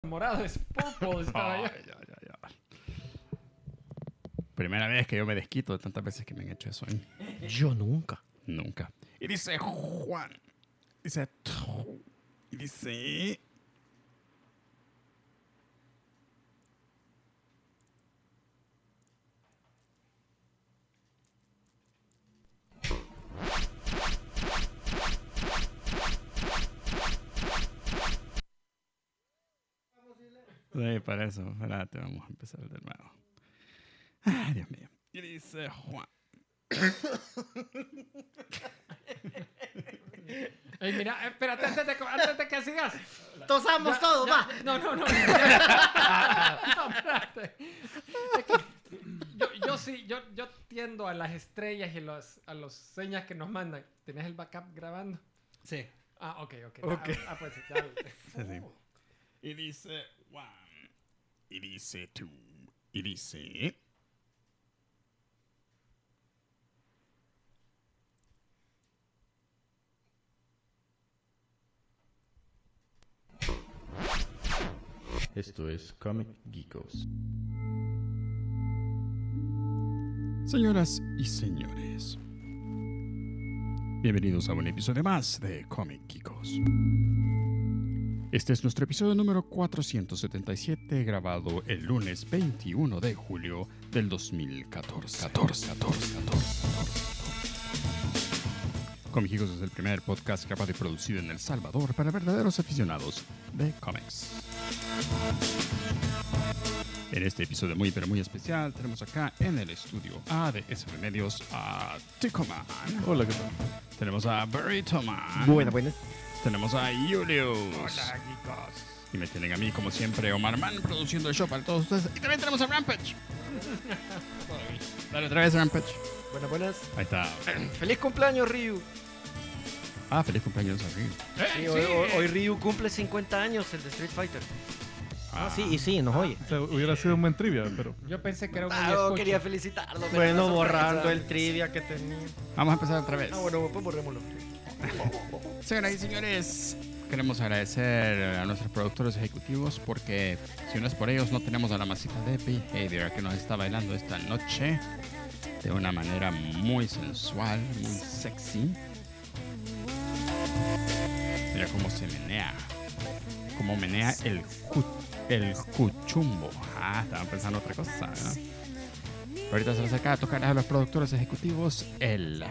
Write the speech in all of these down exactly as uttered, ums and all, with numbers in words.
morado, es purple, estaba Ay, yo. ya, ya, ya. Primera vez que yo me desquito de tantas veces que me han hecho eso. ¿eh? Yo nunca. Nunca. Y dice Juan. Dice... Y dice... Sí, para eso. Espérate, vamos a empezar de nuevo. Ay, Dios mío. Y dice Juan. Ey, mira, espérate, antes de, antes de que sigas. Tosamos Ya, todos, ya, va. No, no, no. No, espérate. Es que yo, yo sí, yo, yo tiendo a las estrellas y los, a las señas que nos mandan. ¿Tenés el backup grabando? Sí. Ah, ok, ok. Ok. Ah, ah, pues sí, dale. Sí, sí. Y dice Juan. Y dice tú. Y dice... Esto es Comic Geekos. Señoras y señores, bienvenidos a un episodio más de Comic Geekos. Este es nuestro episodio número cuatrocientos setenta y siete, grabado el lunes veintiuno de julio del dos mil catorce. catorce, catorce, catorce, catorce. Comic Geekos es el primer podcast grabado y producido en El Salvador para verdaderos aficionados de cómics. En este episodio muy pero muy especial tenemos acá en el estudio A de S B Medios a Ticoman. Hola, ¿qué tal? Tenemos a Burrito Man. Buenas, buenas. Tenemos a Julius. Hola, chicos. Y me tienen a mí, como siempre, Omar Man, produciendo el show para todos ustedes. Y también tenemos a Rampage. Dale otra vez, Rampage. Buenas, buenas. Ahí está. Feliz cumpleaños, Ryu. Ah, feliz cumpleaños a Ryu. Sí, hoy, hoy- hoy Ryu cumple cincuenta años, el de Street Fighter. Ah, sí, y sí, nos oye. O sea, hubiera sido un buen trivia, pero... Yo pensé que era un Ah, escucho. quería felicitarlo. pero Bueno, una borrando sorpresa. el trivia que tenía. Vamos a empezar otra vez. Ah, bueno, pues borrémoslo. Señoras y señores, queremos agradecer a nuestros productores ejecutivos porque si no es por ellos no tenemos a la masita de Behavior que nos está bailando esta noche de una manera muy sensual, muy sexy. Mira cómo se menea, cómo menea el, cu- el cuchumbo. Ah, estaban pensando otra cosa, ¿no? Pero ahorita se les acaba de tocar a los productores ejecutivos el...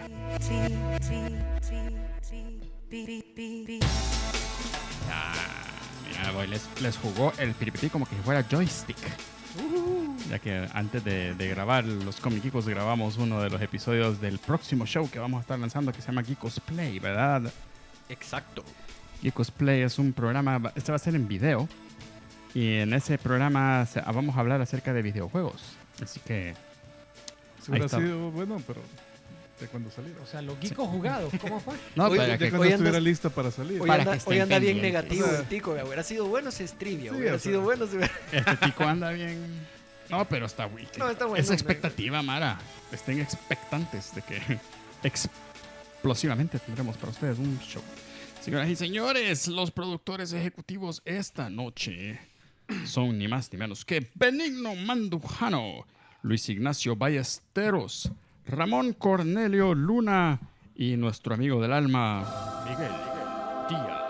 Ah, mira, boy, les, les jugó el piripipí como que si fuera joystick. Ya que antes de, de grabar los Comic Geekos grabamos uno de los episodios del próximo show que vamos a estar lanzando que se llama Geekos Play, ¿verdad? Exacto. Geekos Play es un programa, este va a ser en video. Y en ese programa se- vamos a hablar acerca de videojuegos. Así que... Si hubiera está. sido bueno, pero de cuando saliera. O sea, los geekos jugados, ¿cómo fue? No, Oye, para Ya que... cuando hoy estuviera andas- listo para salir. Hoy Para anda, que estén hoy anda bien pendientes. negativo O sea- el tico. vea, Hubiera sido bueno si es trivia. Sí, hubiera o sea- sido bueno si hubiera... Este tico anda bien... No, pero está wiki. No, está bueno, Es hombre. expectativa, Mara. Estén expectantes de que explosivamente tendremos para ustedes un show. Señoras y señores, los productores ejecutivos esta noche son ni más ni menos que Benigno Mandujano, Luis Ignacio Ballesteros, Ramón Cornelio Luna y nuestro amigo del alma, Miguel Díaz.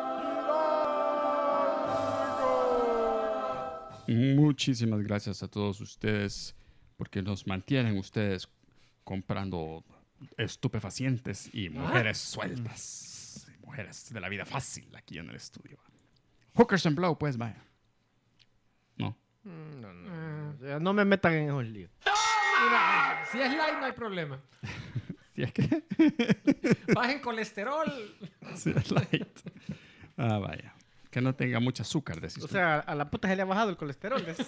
Muchísimas gracias a todos ustedes porque nos mantienen ustedes comprando estupefacientes y mujeres sueltas. y Mujeres de la vida fácil aquí en el estudio. Hookers and Blow, pues vaya. No. No, no. O sea, no me metan en esos líos. Mira, si es light no hay problema. Si es que... Bajen colesterol. si es light. Ah, vaya. Que no tenga mucho azúcar, decís O tú. sea, a la puta se le ha bajado el colesterol. ¿ves?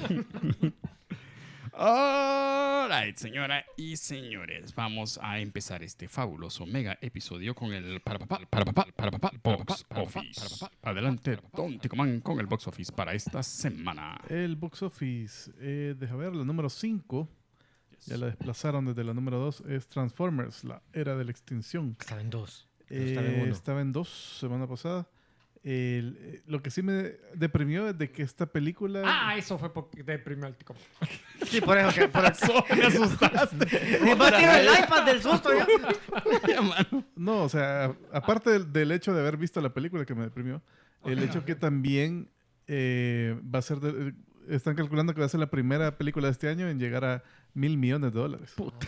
Alright, señora y señores, vamos a empezar este fabuloso mega episodio con el para papá, para papá, para papá, box office. Adelante, Don Ticoman con el box office para esta semana. El box office, eh, deja ver, la número cinco, ya la desplazaron desde la número dos, es Transformers, la era de la extinción. Estaba en dos. Eh, estaba en uno. estaba en dos semana pasada. El- eh, lo que sí me deprimió es de que esta película... Ah, eso fue porque deprimió el tico. Sí, por eso que... Por eso. Me asustaste. Me va a tirar el iPad del susto ya. Ya, mano. No, o sea, a- aparte del, del hecho de haber visto la película que me deprimió, el hecho que también eh, va a ser... de- están calculando que va a ser la primera película de este año en llegar a mil millones de dólares. Puta.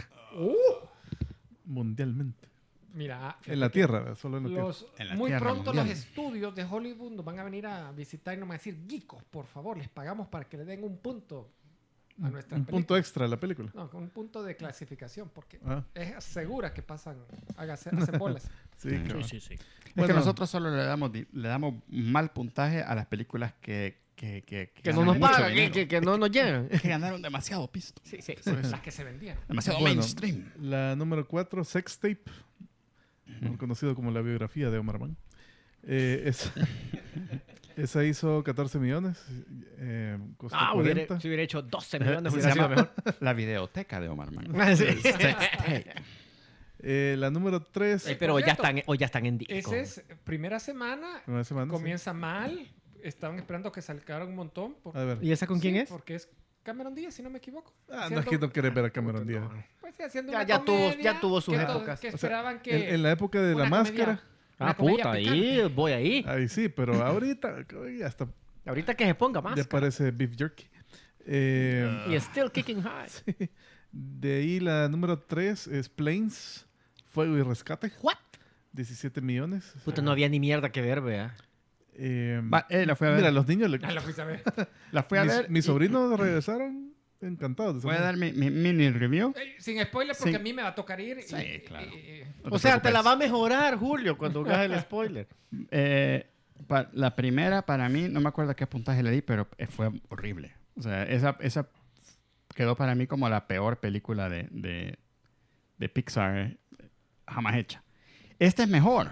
Mundialmente. Mira, En la Tierra, ¿verdad? Solo en la Tierra. los, En la muy Tierra pronto mundial. los estudios de Hollywood nos van a venir a visitar y nos van a decir, Geekos, por favor, les pagamos para que le den un punto a nuestra Un película. punto extra a la película. No, con un punto de clasificación, porque Ah, es segura que pasan, hágase- hacen bolas. sí, Sí, cabrón. Sí, sí, sí. Es Bueno. que nosotros solo le damos, di- le damos mal puntaje a las películas que, que, que, Que no ganan nos mucho pagan, que, dinero. que, que no nos llegan. Que ganaron demasiado pisto. Sí, sí. Las que se vendían. Demasiado Bueno, mainstream. La número cuatro, Sex Tape, mejor conocido como la biografía de Omar Mann. Eh, es- esa hizo catorce millones, eh, costó Ah, hubiera, cuarenta. si hubiera hecho doce millones, Se hubiera sido llama mejor. La videoteca de Omar Mann. Ah, sí. Sex tape. Eh, la número tres, Ey, pero Por ya cierto, están, o ya están en disco. Esa es primera semana, una semana, sí. comienza mal, estaban esperando que salcaran un montón. por- A ver. ¿Y esa con quién Sí, es? Porque es Cameron Díaz, si no me equivoco. Ah, no es Haciendo- que no quieres ver a Cameron Díaz. Pues sí, haciendo Ya- una ya tuvo- comedia ya tuvo sus que to- épocas. Que O sea, esperaban que... En, en la época de la una comedia- máscara, una Ah, comedia puta, picante. ahí voy ahí. ahí sí, pero ahorita ya está, Ahorita que se ponga más. ya parece beef jerky. Eh, Y still kicking high. de ahí la número tres es Planes, Fuego y Rescate, What? diecisiete millones. Puta, no había ni mierda que ver, vea. Eh, Va, eh, la fui a ver. mira, los niños, le- Ah, la fuiste a ver. la fui a mis, ver. mis y- sobrinos regresaron encantados. de esa Voy a madre. dar mi, mi mini review. Ey, Sin spoiler, porque Sí. a mí me va a tocar ir. y- Sí, y- claro. y- y- No O sea, te la preocupes. va a mejorar, Julio, cuando hagas el spoiler. Eh, pa- la primera, para mí, no me acuerdo qué puntaje le di, pero eh, fue horrible. O sea, esa, esa quedó para mí como la peor película de, de, de Pixar eh, jamás hecha. Esta es mejor.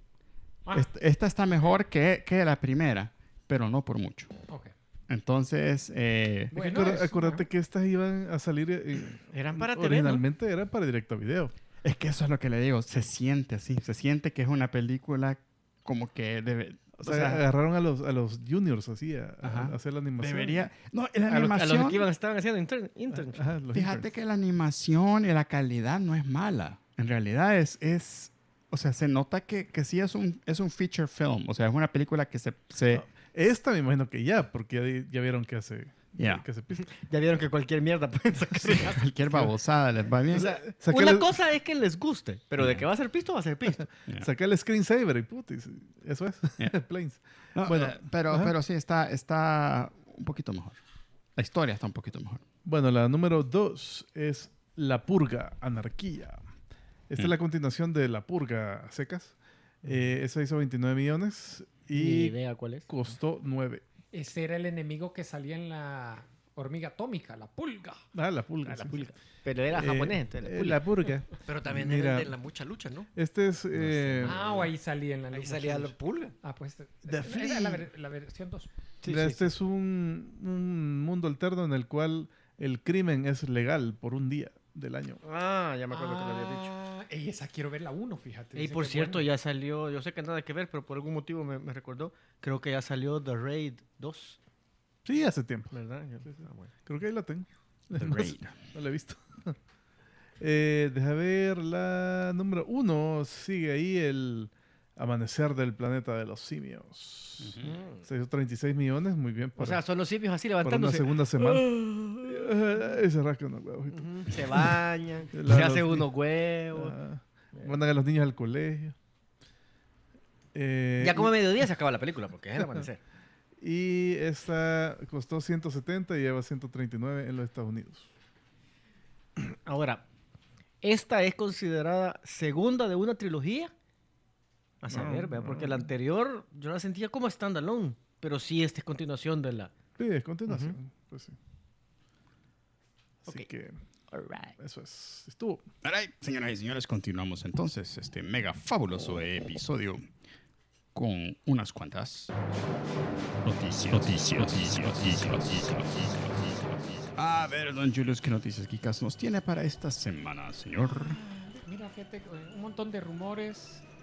Ah, Esta, esta está mejor que, que la primera, pero no por mucho. ok. Entonces, eh, Es que Bueno, acuer- es- acuérdate que estas iban a salir. eh, Eran para T V, ¿no? originalmente eran para directo a video. es que eso es lo que le digo. Se siente así. Se siente que es una película como que debe... O sea, agarraron a los, a los juniors así a, a- Ajá. a hacer la animación. debería... No, la A los, a animación... los que iban, estaban haciendo intern, internship. Ajá, los Fíjate interns. que la animación y la calidad no es mala. En realidad es... es o sea, se nota que, que sí es un, es un feature film. O sea, es una película que se... se No, esta me imagino que ya, porque ya, ya vieron que hace, Ya. que hace pista. Ya vieron que cualquier mierda pueden sacar. cualquier babosada les va bien. O sea, Sácale- una cosa es que les guste, pero de que va a ser pisto, va a ser pisto. Ya. Saca el screensaver y putis. Eso es. Ya. Planes. No, bueno, eh, pero, ajá. pero sí está, está un poquito mejor. La historia está un poquito mejor. Bueno, la número dos es La Purga, Anarquía. Esta Mm. es la continuación de La Purga a secas. Eh, esa hizo veintinueve millones Ni y idea cuál es. costó nueve. Ese era el enemigo que salía en la hormiga atómica, la pulga. Ah, La Pulga. Ah, la sí. pulga. Pero era Eh, japonés, entonces, eh, la pulga. La Purga. Pero también Mira. era el de la mucha lucha, ¿no? Este es... eh, Ah, o ahí salía en la Ahí luz. salía la pulga. Ah, pues. The esa- era la, Flea. ver- la versión dos. Sí, mira, sí, este es un, un mundo alterno en el cual el crimen es legal por un día del año. Ah, ya me acuerdo que lo había dicho. Ah, ey, esa quiero ver la uno, fíjate. Y Dicen por que es cierto, buena. ya salió, yo sé que nada que ver, pero por algún motivo me, me recordó, creo que ya salió The Raid dos, Sí, hace tiempo. ¿verdad? Yo- ah, bueno. Creo que ahí la tengo. The No sé, Raid. no la he visto. eh, deja ver la número uno. Sigue ahí el Amanecer del Planeta de los Simios. Se hizo treinta y seis millones, muy bien. O Para, sea, son los simios así para una levantándose. segunda semana. Eh, se rasca unos huevos. y todo. Ujú, se bañan, La- se los hacen ni- unos huevos. Ah, mandan a los niños al colegio. Eh, Ya como a y, mediodía se acaba la película, porque es el amanecer. y esta costó ciento setenta y lleva ciento treinta y nueve en los Estados Unidos. Ahora, ¿esta es considerada segunda de una trilogía? A saber, No, ¿verdad? Porque no. la anterior yo la sentía como standalone, pero sí esta es continuación de la... Sí, es continuación. Pues sí. Así Ok. que Alright. eso es. Estuvo. Alright, señoras y señores, continuamos entonces este mega fabuloso episodio con unas cuantas noticias. Noticias, noticias, noticias, noticias, noticias. A ver, don Julius, ¿qué noticias geekas nos tiene para esta semana, señor? Mira, fíjate, eh, un montón de rumores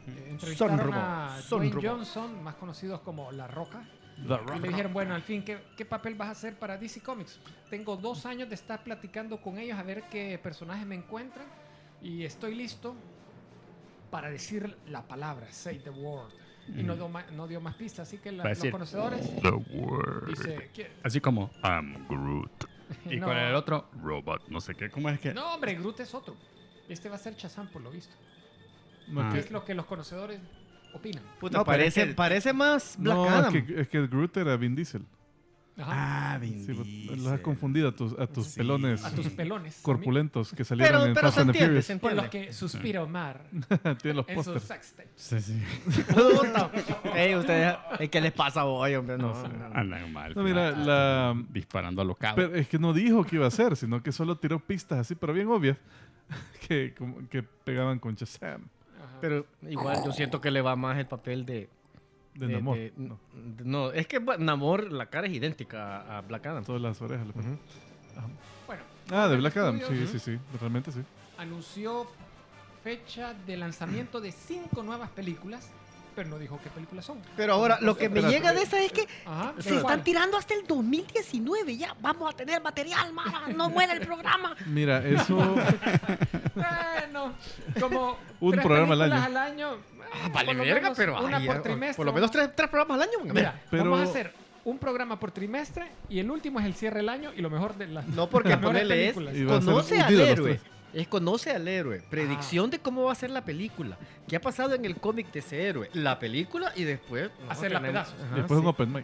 Eh, entrevistaron Son a robots, son Dwayne robots. Johnson, más conocidos como La Roca. The Y le dijeron, bueno, al fin, ¿qué, ¿qué papel vas a hacer para D C Comics? Tengo dos años de estar platicando con ellos a ver qué personajes me encuentran y estoy listo para decir la palabra, say the word. Y no dio, ma- no dio más pistas, así que la- Para los decir, conocedores The word. dice, ¿qué? Así como I'm Groot. Y No. con el otro, Robot, no sé qué. ¿Cómo es que? No, hombre, Groot es otro. Este va a ser Shazam, por lo visto. No, Ah. Que es es lo que los conocedores opinan. Puta, No, pero parece, es que- parece más que, Black no, Adam. es que, es que Groot era Vin Diesel. Ajá. Ah, Vin Sí, pues, Diesel. los has confundido a tus, a tus Sí. pelones A tus pelones. corpulentos que salieron pero en pero Fast se and the entiende, se Furious. Por los entiende. que suspira Omar Tienen los en sus pósters. sex tapes. Sí, sí. Puta. Ey, ustedes, ey, ¿qué les pasa hoy, hombre? No, no, no. Andan mal. No, mira, la, Disparando alocado. pero es que no dijo que iba a ser, sino que solo tiró pistas así, pero bien obvias, que, como- que pegaban con Shazam. Ajá. Pero igual yo siento que le va más el papel de... De Namor. de- no, de- no, es que bueno, Namor, la cara es idéntica a, a Black Adam. todas las orejas. le ponen. Bueno, Ah, de Marvel Black Adam. Sí, Studios sí, sí. Realmente sí. anunció fecha de lanzamiento de cinco nuevas películas, pero no dijo qué películas son. Pero ahora, lo que me Espérate. llega de esa es que Ajá, se ¿cuál? están tirando hasta el dos mil diecinueve. Ya vamos a tener material, mala. No muere el programa. Mira, eso. Bueno, como Un tres programa al películas año. al año. Ah, vale por lo verga, menos pero una ay, por ya, trimestre. por lo menos tres, tres programas al año. Mira, Pero- vamos a hacer un programa por trimestre y el último es el cierre del año y lo mejor de las No, porque las mejores ponerle es, películas. Y va a ser conoce al hundido los héroe. tres. Es conoce al héroe. Predicción de cómo va a ser la película. ¿Qué ha pasado en el cómic de ese héroe? La película y después... no, Hacerla tenemos- pedazos. Ajá, Después sí. un open mic.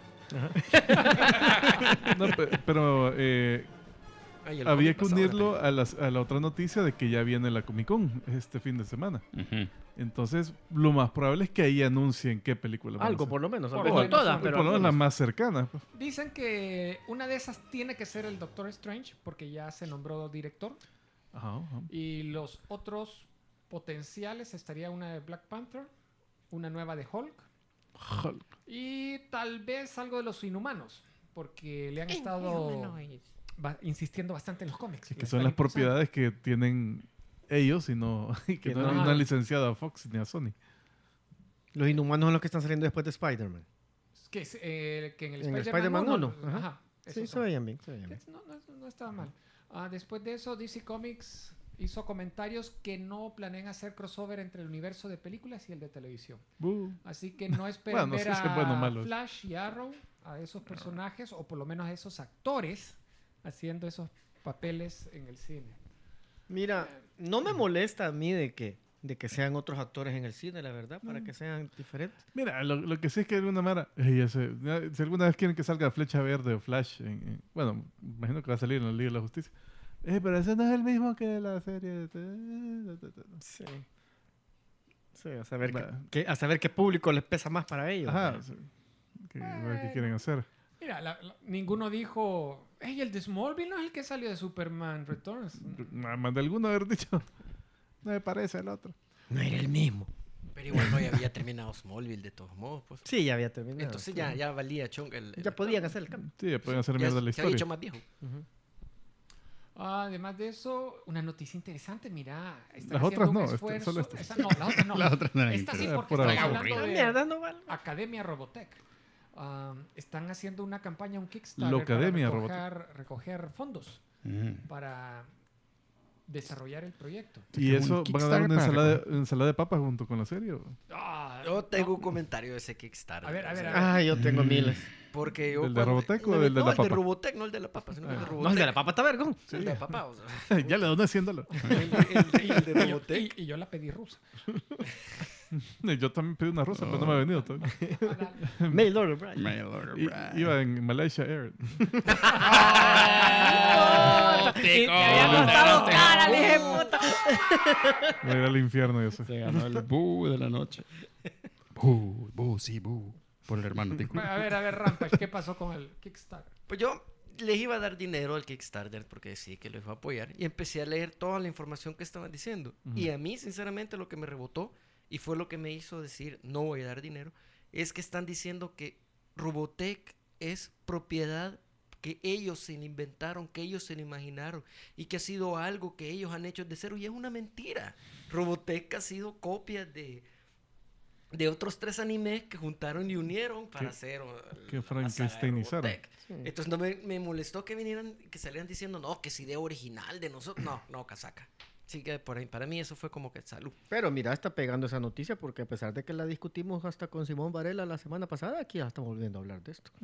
No, pe- pero eh, Ay, el había cómic que pasado unirlo a, las- a la otra noticia de que ya viene la Comic Con este fin de semana. Ujú. Entonces, lo más probable es que ahí anuncien qué película van a Algo hacer. por lo menos. Por Por lo no menos todas, una. pero por lo menos la algunas. más cercana. pues. Dicen que una de esas tiene que ser el Doctor Strange porque ya se nombró director Ajá, ajá. y los otros potenciales estaría una de Black Panther, una nueva de Hulk Hulk. y tal vez algo de los Inhumanos porque le han estado ba- insistiendo bastante en los cómics. Es Le que son están las impulsando. propiedades que tienen ellos y no, y que Que no, no- no han licenciado a Fox ni a Sony. Los inhumanos son los que están saliendo después de Spider-Man. Que, es, eh, que en el En el Spider-Man Spider-Man uno, uno, ajá. ajá, Sí, esos se son. veían bien. Se veían bien. Que No, no, no estaba mal. Ah, después de eso, D C Comics hizo comentarios que no planean hacer crossover entre el universo de películas y el de televisión. Buh. Así que no esperen Bueno, ver sí, sí, a bueno o malo. Flash y Arrow, a esos personajes, o por lo menos a esos actores, haciendo esos papeles en el cine. Mira, no me molesta a mí de que, de que sean otros actores en el cine, la verdad, para que sean diferentes. Mira, lo, lo que sí es que alguna mara, eh, ya sé, ya, si alguna vez quieren que salga Flecha Verde o Flash, en- en- bueno, imagino que va a salir en la Liga de la Justicia. Eh, pero ese no es el mismo que la serie de... te- te- te- te- Sí. Sí, a saber, qué, Va. qué- a saber qué público les pesa más para ellos. Ajá, ¿no? sí. Que, a ver qué quieren hacer. Mira, la- la- ninguno dijo, hey, el de Smallville no es el que salió de Superman Returns. Más de alguno haber dicho, no me parece el otro. No era el mismo. Pero igual no ya había terminado Smallville de todos modos. Pues. Sí, ya había terminado. Entonces ya, ya valía chonga el, el- Ya podían hacer el cambio. Sí, ya pueden hacer ya mierda la se había hecho historia. más viejo. Ah, además de eso, una noticia interesante, mira. están Las haciendo otras un no, este- esfuerzo- solo estas. esa no, las otras no. Las otras no eran Esta sí, interesantes. porque Pura están aburrida. hablando Ah, de mierda, no vale. Academia Robotech. Ah, están haciendo una campaña, un Kickstarter Locademia para recoger, recoger fondos Mm. para desarrollar el proyecto. Y Un eso, ¿van a dar Kickstarter una para ensalada, recoger. ensalada de papas junto con la serie? o? Ah, Yo tengo no. un comentario de ese Kickstarter. A ver, a ver, o a sea, ver. Ah, yo tengo Mm. miles. Porque yo ¿Del de cuando- Robotech o no, del de no, la el de papa? Robotech, no el de la papa, sino el de Ah. Robotech. No, el de la papa está vergón. El de la papa, o sea. ya le doné cien dólares. El, el- el de Y yo, Robotech. y- y yo la pedí rusa. Yo también pedí una rosa, pero no me ha venido todavía. Ah, dale. Mail order, Brian. Mail order, I- Brad. iba en Malaysia Air. Y te había costado cara, le dije, puta. Voy a ir al infierno, yo sé. Se ganó el boo de la noche. Boo, boo, sí, boo. Por el hermano de A ver, a ver, Rampage, ¿qué pasó con el Kickstarter? Pues yo les iba a dar dinero al Kickstarter porque sí que les iba a apoyar. Y empecé a leer toda la información que estaban diciendo. Y a mí, sinceramente, lo que me rebotó y fue lo que me hizo decir no voy a dar dinero, es que están diciendo que Robotech es propiedad que ellos se le inventaron, que ellos se le imaginaron y que ha sido algo que ellos han hecho de cero y es una mentira. Robotech ha sido copia de de otros tres animes que juntaron y unieron para Que- hacer uh, que la saga de frankensteinizaron. Robotech. Entonces no me, me molestó que vinieran, que salieran diciendo, no, que es idea original de nosotros. No, no, casaca. Así que por ahí, para mí eso fue como que salud. Pero mira, está pegando esa noticia porque a pesar de que la discutimos hasta con Simón Varela la semana pasada, aquí ya estamos volviendo a hablar de esto.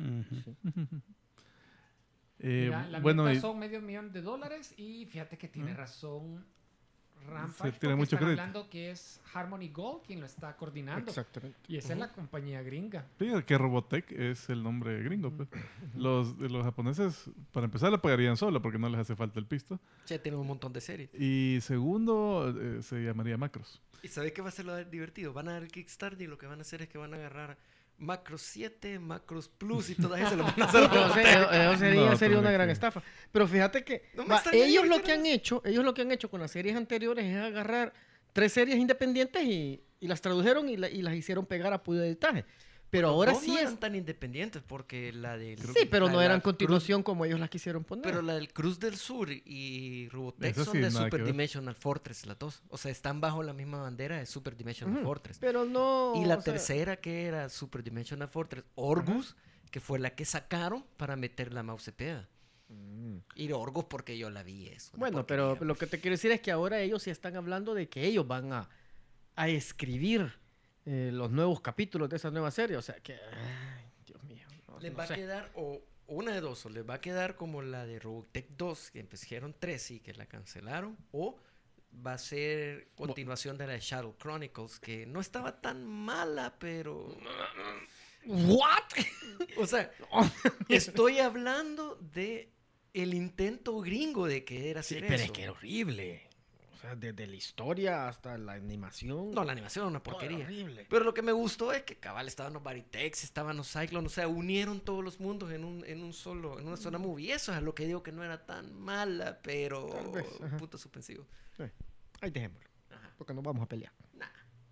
Eh, Mira, la bueno, meta y- son medio millón de dólares y fíjate que tiene razón Rampage. Se tiene porque mucho están crédito. hablando que es Harmony Gold quien lo está coordinando. Exactamente. Y esa es la compañía gringa. fíjate que Robotech es el nombre gringo. Pues. Los, los japoneses, para empezar, lo pagarían solo porque no les hace falta el pisto. Ya tienen un montón de series. Y segundo, eh, se llamaría Macros. ¿Y sabes qué va a ser lo divertido? Van a dar el Kickstarter y lo que van a hacer es que van a agarrar Macros siete, Macros Plus y todas esas lo van a hacer. Eso sería, eso sería- No, sería una pero gran que- estafa. Pero fíjate que No me va, extrañaría ellos que lo hicieran que han hecho, ellos lo que han hecho con las series anteriores es agarrar tres series independientes y, y las tradujeron y, la- y las hicieron pegar a puro editaje. Pero ahora no, sí no es... eran tan independientes porque la del... Sí, pero la- no la eran Cruz- continuación como ellos las quisieron poner. Pero la del Cruz del Sur y Robotech Eso son sí, de nada que Super ver. Dimensional Fortress, las dos. O sea, están bajo la misma bandera de Super Dimensional Ujú. Fortress. Pero no... Y la o sea, tercera que era Super Dimensional Fortress, Orgus, que fue la que sacaron para meter la Mausepeda. mm. Y Orgus porque yo la vi eso. Bueno, pero lo que te quiero decir es que ahora ellos sí están hablando de que ellos van a, a escribir eh, los nuevos capítulos de esa nueva serie. O sea que... Ay, Dios mío. no- Les no va sé. a quedar, o una de dos, o les va a quedar como la de Robotech dos, que empezaron tres y que la cancelaron, o va a ser continuación de la de Shadow Chronicles, que no estaba tan mala, pero... ¿What? O sea, estoy hablando de el intento gringo de querer Sí, hacer pero eso. es que era horrible. O sea, desde la historia hasta la animación. No, la animación era una todo era porquería. horrible. Pero lo que me gustó es que cabal estaban los Baritex, estaban los Cyclones, o sea, unieron todos los mundos en un, en un solo, en una sola movie. Y eso es lo que digo que no era tan mala, pero Tal vez, ajá. punto suspensivo. Ahí dejémoslo. Ajá. Porque nos vamos a pelear. Nah.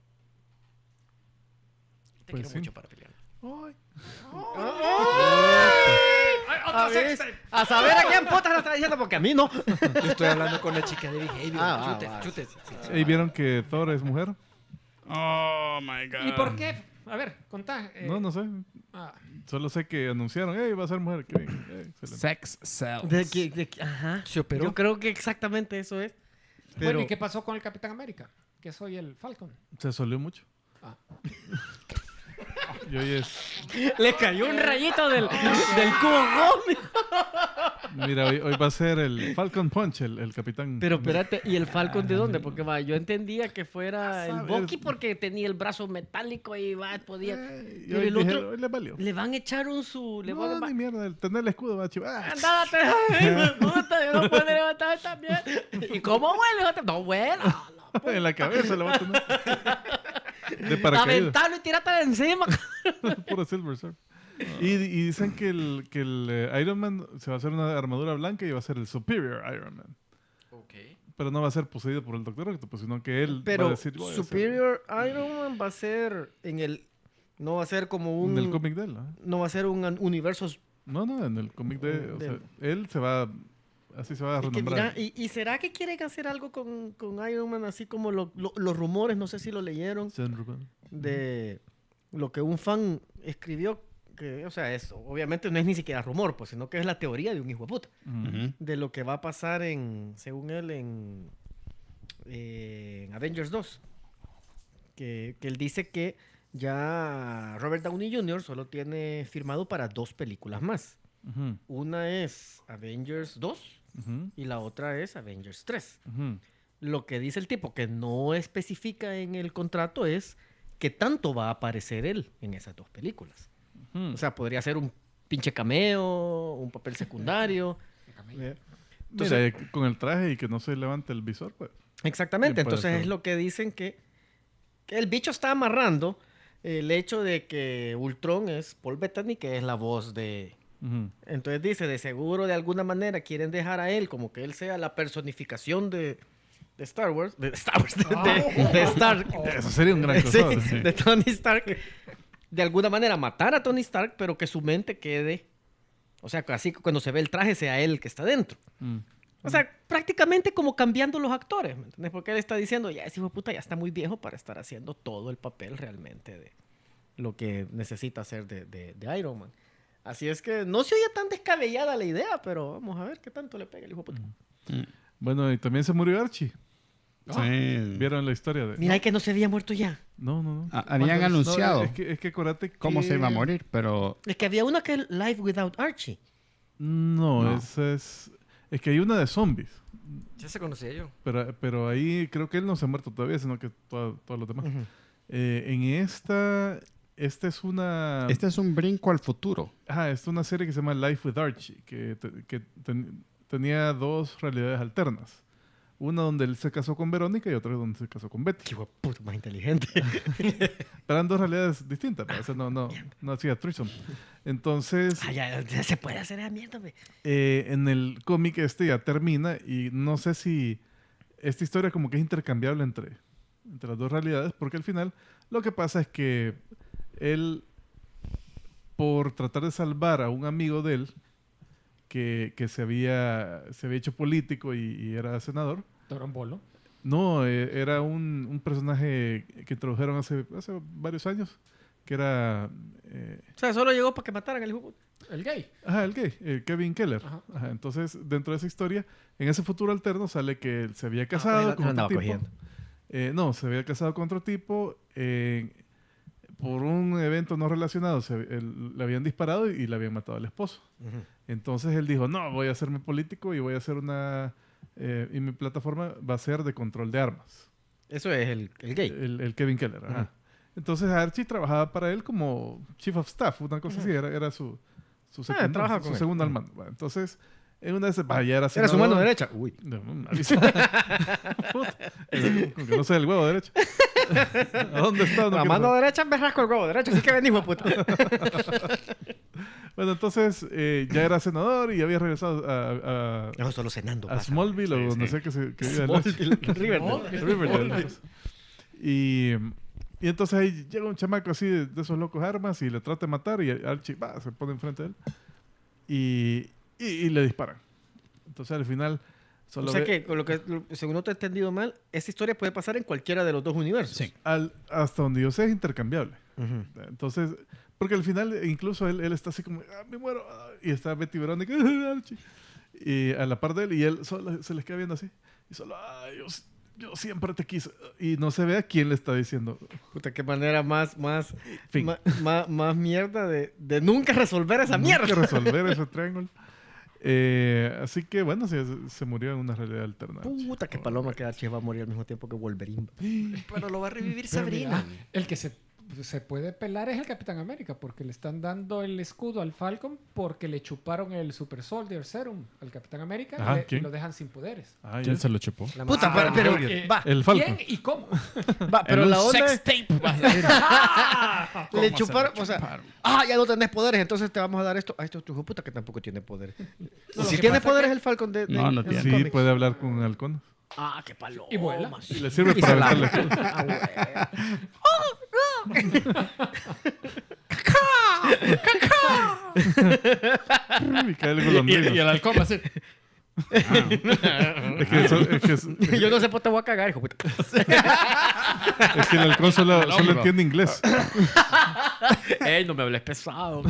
Te Pues quiero sí. mucho para pelear. Ay, A, ver, a saber a quién putas lo está diciendo porque a mí no. Yo estoy hablando con la chica de Behavior. Ah, ah, chute, va. chute. Sí, sí. ¿y vieron que Thor es mujer? Oh my god. ¿Y por qué? A ver, contá. eh, No, no sé. ah, Solo sé que anunciaron, hey, va a ser mujer. Qué bien. Eh, excelente. Sex sells. De que, de que- ajá. Se operó. Yo creo que exactamente eso es. Bueno, Pero ¿y qué pasó con el Capitán América? Que soy el Falcon. Se solió mucho. Ah. Y hoy es... le cayó un rayito del, del cubo Gómez. Mira, hoy, hoy va a ser el Falcon Punch, el, el capitán. Pero espérate, ¿y el Falcon de dónde? Porque va, yo entendía que fuera A el saber. Bucky porque tenía el brazo metálico y va, podía. Eh, y Pero hoy, el dijeron, otro- hoy le valió. Le van a echar un su. Le van No, a. ni mierda. El tener el escudo va a chivar. Andate, ay, me gusta, yo no puedo levantar también. ¿Y cómo vuela? No vuela. En la cabeza le va a tener. De paracaídas. Aventalo y tírate de encima. Puro Silver Surfer. Y, y dicen que el, que el eh, Iron Man se va a hacer una armadura blanca y va a ser el Superior Iron Man. Ok. Pero no va a ser poseído por el Doctor Octopus, sino que él va Pero a decir... "Voy a hacer-". Superior Iron Man va a ser en el. No va a ser como un. En el cómic de él, ¿no? No va a ser un an- universo. No, no, en el cómic de... O sea, Del- él se va... Así se va a Es que renombrar. mira, ¿y, y será que quieren hacer algo con, con Iron Man? Así como lo- lo- los rumores, no sé si lo leyeron, Saint Ruben. de lo que un fan escribió. Que, o sea, eso obviamente no es ni siquiera rumor, pues, sino que es la teoría de un hijo de puta. Ujú. De lo que va a pasar en, según él, en, eh, en Avengers dos. Que, que él dice que ya Robert Downey junior solo tiene firmado para dos películas más. Ujú, Una es Avengers dos ujú, y la otra es Avengers tres. ujú. Lo que dice el tipo que no especifica en el contrato es qué tanto va a aparecer él en esas dos películas. Ujú. O sea, podría ser un pinche cameo, un papel secundario. Eh, Mira, eh, con el traje y que no se levante el visor, pues. Exactamente, Bien, puede entonces ser. es lo que dicen que, que el bicho está amarrando el hecho de que Ultron es Paul Bettany, que es la voz de... Ujú. Entonces dice, de seguro de alguna manera quieren dejar a él como que él sea la personificación de, de Star Wars, de Star Wars, de, de- de Stark, Eso sería un gran Sí, crossover. sí. de Tony Stark. De alguna manera matar a Tony Stark, pero que su mente quede, o sea, así que cuando se ve el traje sea él el que está dentro. Mm. O sea, prácticamente como cambiando los actores, ¿me entiendes? Porque él está diciendo, ya ese hijo de puta ya está muy viejo para estar haciendo todo el papel realmente de lo que necesita hacer de, de, de Iron Man. Así es que no se oye tan descabellada la idea, pero vamos a ver qué tanto le pega el hijo de puta. Mm. Bueno, y también se murió Archie. Sí. ¿Vieron la historia de...? Mira que no se había muerto ya. No, no, no. Ah, habían No, anunciado es que, es que acuérdate que... cómo se iba a morir, pero Es que había una que es Live Without Archie. No, No. esa es... Es que hay una de zombies. Ya se conocía yo. Pero, pero ahí creo que él no se ha muerto todavía, sino que todo- todos los demás. Ujú. Eh, en esta... Esta es una... este es un brinco al futuro. Ajá, es una serie que se llama Life with Archie, que, te- que ten- tenía dos realidades alternas. Una donde él se casó con Verónica y otra donde se casó con Betty. Qué hijo de puta más inteligente. Pero eran dos realidades distintas, ¿no? O sea, no, no, no hacía threesome. Entonces, Ah, ya, ya se puede hacer esa mierda, güey. eh, en el cómic este ya termina y no sé si esta historia como que es intercambiable entre, entre las dos realidades, porque al final lo que pasa es que él, por tratar de salvar a un amigo de él, que, que se, había, se había hecho político y, y era senador, Torombolo. no, eh, era un, un personaje que introdujeron hace, hace varios años, que era... eh, O sea, solo llegó para que mataran al hijo de puta. El gay. Ajá, el gay, eh, Kevin Keller. Ajá. Ajá, entonces, dentro de esa historia, en ese futuro alterno sale que él se había Ah, casado lo- con lo otro andaba tipo. cogiendo. Eh, no, se había casado con otro tipo. eh, por un evento no relacionado, se- él- le habían disparado y, le habían matado al esposo. Ujú. Entonces él dijo, no, voy a hacerme político y voy a hacer una... eh, y mi plataforma va a ser de control de armas. Eso es el, el gay. El, el Kevin Keller, ajá. Ujú. Entonces Archie trabajaba para él como chief of staff, una cosa así, era, era su, su, secunda- trabaja su con él. segundo al Ujú. mando. Bueno, entonces, en una de esas, vaya, era Era su senador. mano derecha. Uy. No, no, me avisa. Puta, eh, con que no sea el huevo derecho. ¿A dónde está? No La quiero mano saber. derecha me rasco el huevo derecho. Así que ven, hijo de puta. Bueno, entonces eh, ya era senador y había regresado a, a, No, solo cenando. a pasa. Smallville o Sí, donde sí. sea que se que viva el Archie. Smallville, Riverdale. Riverdale. Y, y entonces ahí llega un chamaco así de, de esos locos armas y le trata de matar y Archie va, se pone enfrente de él y, y, y le disparan. Entonces al final solo O sea ve- que, con lo que, lo- según no te he entendido mal, esa historia puede pasar en cualquiera de los dos universos. Sí. al- hasta donde yo sé es intercambiable. Ujú. Entonces, porque al final incluso él, él está así como, ah, me muero. ah", Y está Betty Verónica, "Ah, Archie", y a la par de él, y él solo se les queda viendo así. Y solo, "Ay, yo, yo siempre te quise". Y no se ve a quién le está diciendo. Puta, qué manera más, más, Fin. ma- ma- más, mierda de, de nunca resolver esa Nunca mierda. resolver ese triángulo. Eh, así que bueno, se, se murió en una realidad alterna. Puta, qué paloma que Archie va a morir al mismo tiempo que Wolverine. Pero lo va a revivir Pero Sabrina. mira, el que se, se puede pelar es el Capitán América, porque le están dando el escudo al Falcon porque le chuparon el Super Soldier Serum al Capitán América y Ajá, le- y, ¿quién? lo dejan sin poderes. Ah, ¿Quién ya. se lo chupó? La Puta, más- pero, pero- Eh, va, El Falcon. ¿Quién y cómo? va, pero En la un onda sex es, tape vas a ir. le ¿Cómo se chuparon, lo o sea, chuparon? ah, ya no tenés poderes, entonces te vamos a dar esto. Ah, esto es tu hijo de puta que tampoco tiene poderes. lo si que tiene pasa poderes que- el Falcon de, de- No, no en los tiene. Sí, cómics. puede hablar con halcones. Ah, qué paloma. Y vuela. Y le sirve Y para se la- aventarle. Ah, güey. Y cae el Y, y- golondrino. y el halcón va a ser. Es que, eso- es que, es- Yo no sé por qué te voy a cagar, hijo de puta. es que el halcón solo, El solo hombro. entiende inglés. Ey, no me hables pesado.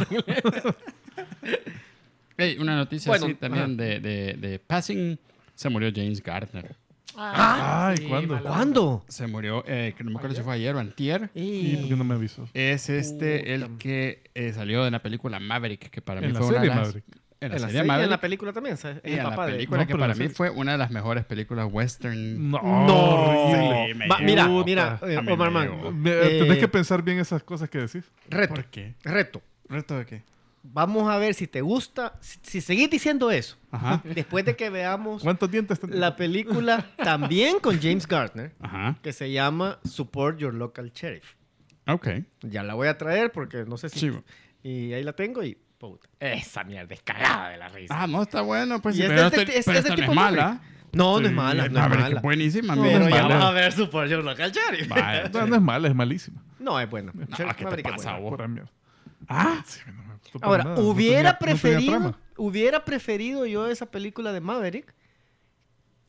Ey, una noticia Bueno, así también de, de, de Passing. Se murió James Gardner. Ay, ¿cuándo? mala ¿Cuándo? Se murió, eh, que no me acuerdo si fue ayer o antier. ¿Y por qué no me avisó? Es este Puta. el que eh, salió de la película Maverick, que para mí En la fue una de serie las... Maverick. En la En la, serie serie, Maverick. en la película también, ¿sabes? Es y el en la papá de... película No, que pero para en la mí serie- fue una de las mejores películas western. No, No. horrible. Sí, me Va, llegó. mira, Puta. mira, eh, A mí Omar me Man, llegó. Me- eh, Tenés que pensar bien esas cosas que decís. reto, ¿Por qué? reto. ¿Reto de qué? Vamos a ver si te gusta, si, si seguís diciendo eso, Ajá. después de que veamos ¿Cuántos dientes tenés? la película también con James Gardner, Ajá. que se llama Support Your Local Sheriff. Ok. Ya la voy a traer porque no sé si... Sí. Y ahí la tengo y... Puta, esa mierda es cagada de la risa. Ah, no, está bueno. Pues Y sí, es pero, de- esta- de- es- pero es de esta no tipo es mala. Maverick. No, no es Sí, mala, Es no es Maverick, mala. es buenísima. No, Pero no es ya mala. vamos a ver Support Your Local Sheriff. Vaya, No, no es mala, es malísima. No, es bueno. No, Sheriff ¿qué te Maverick es pasa, bueno. vos? Pura mierda. Ah, Sí, no me gustó para Ahora, nada. No hubiera tenía- no tenía preferido, trama. hubiera preferido yo esa película de Maverick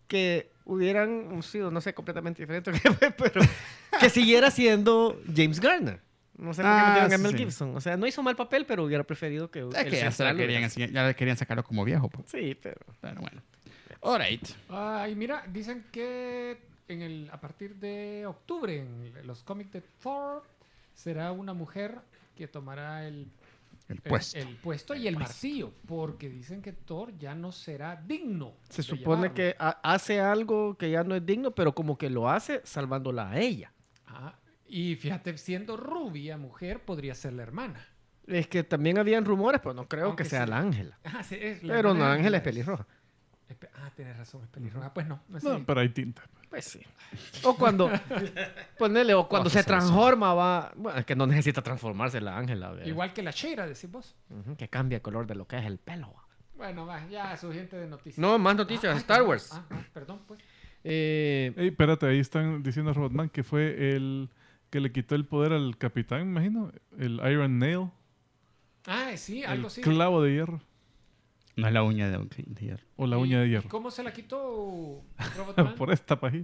que hubieran sido, no sé, completamente diferente, pero que siguiera siendo James Garner. No sé por qué Ah, metieron a sí, Mel sí. Gibson. O sea, no hizo mal papel, pero hubiera preferido que... Es el que ya, se la central querían, hubiera- así- ya le querían sacarlo como viejo. po. Sí, pero... Pero bueno. Alright. Ay, mira, dicen que en el, a partir de octubre en los cómics de Thor será una mujer que tomará el, El el- puesto. el puesto y el martillo, porque dicen que Thor ya no será digno. Se de supone llevarlo. que ha- hace algo que ya no es digno, pero como que lo hace salvándola a ella. Ah, y fíjate, siendo rubia mujer, podría ser la hermana. Es que también habían rumores, pero no creo Aunque que sea sí. la Ángela. Ah, sí, es la Pero hermana no, de Ángela es Ángela. pelirroja. Espe- Ah, tienes razón, es pelirroja. Pues no, no, No, sé. pero hay tinta. Pues sí. O cuando, ponele, o cuando se transforma va... Bueno, es que no necesita transformarse la Ángela. ¿verdad? Igual que la Sheira, decís vos. Ujú, que cambia el color de lo que es el pelo. Bueno, va, ya, suficiente de noticias. No, más noticias. Ah, Star ah, Wars. ah, ah, perdón, pues. Eh, Ey, espérate, ahí están diciendo a Robotman que fue el que le quitó el poder al capitán, me imagino. El Iron Nail. Ah, sí, El algo así. clavo de hierro. No es la uña de un cliente. O la ¿Y- uña de y hierro. ¿Cómo se la quitó Robotman? Por esta página.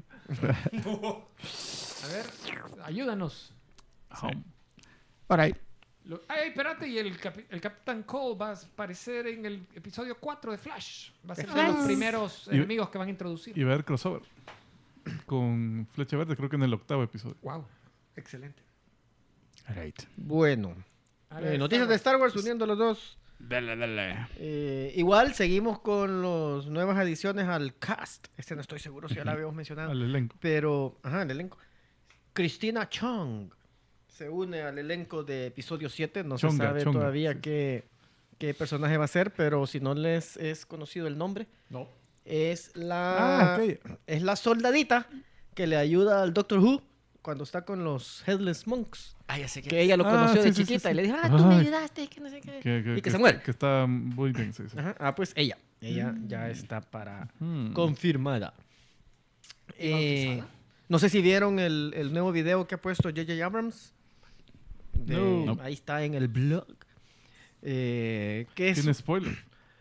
A ver, ayúdanos. Alright. Lo- Ay, espérate, y el, capi- el Capitán Cole va a aparecer en el episodio cuatro de Flash. Va a ser de los Flash. primeros Y- enemigos que van a introducir. Y va a haber crossover. Con Flecha Verde, creo que en el octavo episodio. Wow, excelente. Alright. bueno. A Eh, ver, noticias de Star Star Wars uniendo los dos. Dale, dale. Eh, igual seguimos con las nuevas adiciones al cast. Este no estoy seguro si ya la habíamos mencionado. Al elenco. Pero, ajá, el elenco. Christina Chung se une al elenco de episodio siete. No se Chonga, sabe Chonga, todavía sí. qué, qué personaje va a ser, pero si no les es conocido el nombre, No. es Ah, la, aquella. es la soldadita que le ayuda al Doctor Who cuando está con los Headless Monks. Ah, ya sé que... Que ella lo Ah, conoció sí, de sí, sí, chiquita sí. y le dijo, ah, tú me Ay. ayudaste, que no sé qué. Que, y que, se muere. Que está muy bien, sí, sí. Ajá, ah, pues ella. Ella ya está para Hmm. confirmada. ¿Y Eh, bautizada? no sé si vieron el, el nuevo video que ha puesto J J Abrams. De- No. Nope. Ahí está en el blog. Eh, que es, Tiene spoiler.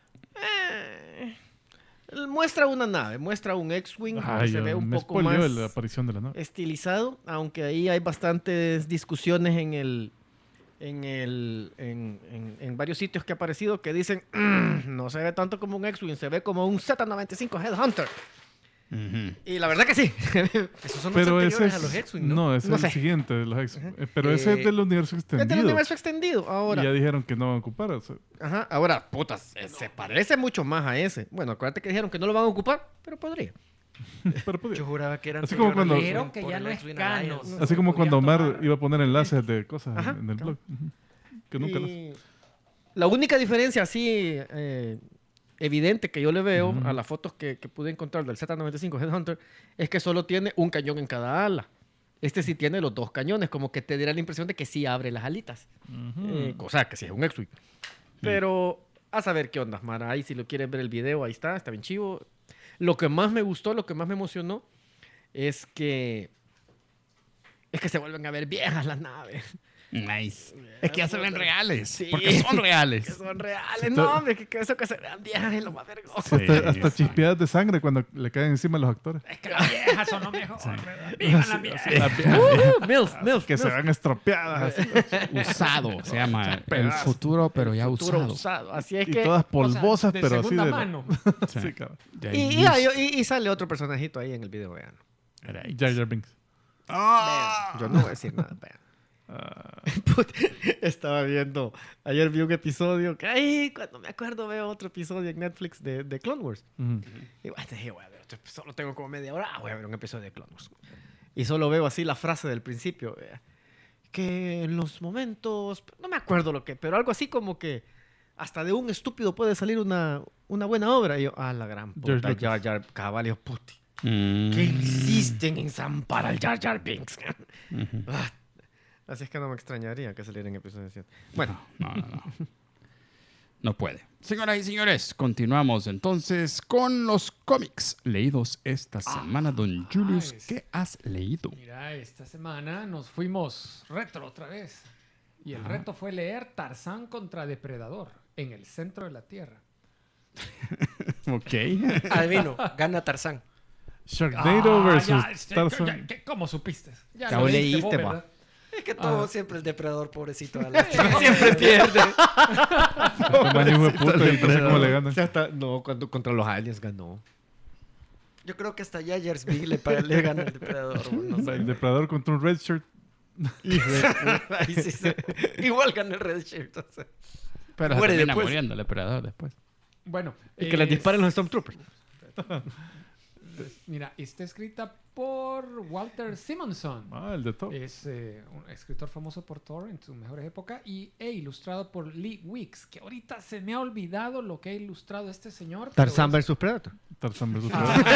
eh, muestra una nave, muestra un X-Wing que Ay, se ve un me poco spoileó más la aparición de la nave. estilizado, aunque ahí hay bastantes discusiones en el en el en, en- en varios sitios que ha aparecido que dicen "Mm, no se ve tanto como un X-Wing, se ve como un Z noventa y cinco Headhunter". Ujú. Y la verdad que sí. Esos son Pero los ese anteriores es, a los X-Wing, ¿no? no, ese No es sé. el siguiente de los X. Ajá. Eh, Pero ese Eh, es del universo Este es extendido. el universo extendido. Ahora, Y ya dijeron que no van a ocupar. o sea, ajá, ahora, putas, eh, se parece mucho más a ese. Bueno, acuérdate que dijeron que no lo van a ocupar, pero podría. pero podía. Yo juraba que era Así como anterior cuando- al Pero X-Wing que por ya el no es X-Wing canon. Alliance. Así como cuando Podían Omar tomar- iba a poner enlaces de cosas Ajá, en el cabal. blog. Ujú. Que nunca lo hace. Y la única diferencia así eh, evidente que yo le veo Ujú. a las fotos que, que pude encontrar del Z noventa y cinco Headhunter es que solo tiene un cañón en cada ala. Este sí tiene los dos cañones, como que te diera la impresión de que sí abre las alitas. Ujú. Eh, o sea, que sí es un X-Wing. Pero a saber qué onda, Mara. Ahí si lo quieren ver el video, ahí está, está bien chivo. Lo que más me gustó, lo que más me emocionó, es que es que se vuelven a ver viejas las naves. Nice. Es que ya se ven reales. Sí. Porque son reales. Que son reales. Sí, No, to- hombre, que, que eso que se vean viejas es lo más vergonzoso. Sí, hasta, hasta sí. chispeadas de sangre cuando le caen encima a los actores. Es que las viejas son lo mejor. ¿verdad? ¡Viva la vieja! Uh, milf, milf, Que se milf. vean estropeadas. así. Usado se llama. El Pedazos. futuro, pero ya Futuro usado. usado. Así es Y que... todas O sea, polvosas, de pero así segunda de. la- mano. Sí. Sí, cabrón. Ya Y, y, used. ah, y- y sale otro personajito ahí en el video, vean. Right. Jar Jar Binks. Ah. Yo no voy a decir nada, vean. Ah, Put- Estaba viendo, ayer vi un episodio que, ay, cuando me acuerdo veo otro episodio en Netflix de, de Clone Wars. ujú. Y bueno, dije, voy a ver otro- solo tengo como media hora, ah, voy a ver un episodio de Clone Wars. Y solo veo así la frase del principio, vea, que en los momentos, no me acuerdo lo que, pero algo así como que hasta de un estúpido puede salir una, una buena obra. Y yo, ah, la gran puta, George Jar Jar, caballo, puti. Mm. ¿Qué insisten en zampar al Jar Jar Binks? Ujú. Ah, así es que no me extrañaría que saliera en episodio siete. Bueno, No, no, no. No puede. Señoras y señores, continuamos entonces con los cómics leídos esta semana. Don Julius, es- ¿qué has leído? Mira, esta semana nos fuimos retro otra vez. Y el reto fue leer Tarzán contra Depredador en el centro de la Tierra. Ok. Adivino, gana Tarzán. Sharknado Ah, versus ya, este, Tarzan. ya, ¿qué- ¿Cómo supiste? Ya Ya lo leíste, vos, va. ¿verdad? Es que todo Ah. siempre el depredador, pobrecito. a la- siempre pierde. Tamaño hijo de puta, y no sé cómo le ganan. O sea, hasta- no, cuando, contra los aliens ganó. Yo creo que hasta Jaggers Big le, pa- le gana el depredador. bro, no sé. El depredador contra un red shirt. Ahí sí se- Igual gana el Red Shirt. o sea. Pero Muere se termina después. muriendo el depredador después. Bueno. Y que les es- disparen los Stormtroopers. Mira, está escrita por Walter Simonson. Ah, el de Thor. Es eh, un escritor famoso por Thor en sus mejores épocas y e ilustrado por Lee Wicks, que ahorita se me ha olvidado lo que ha ilustrado este señor. pero Tarzan es- versus Predator. Tarzan versus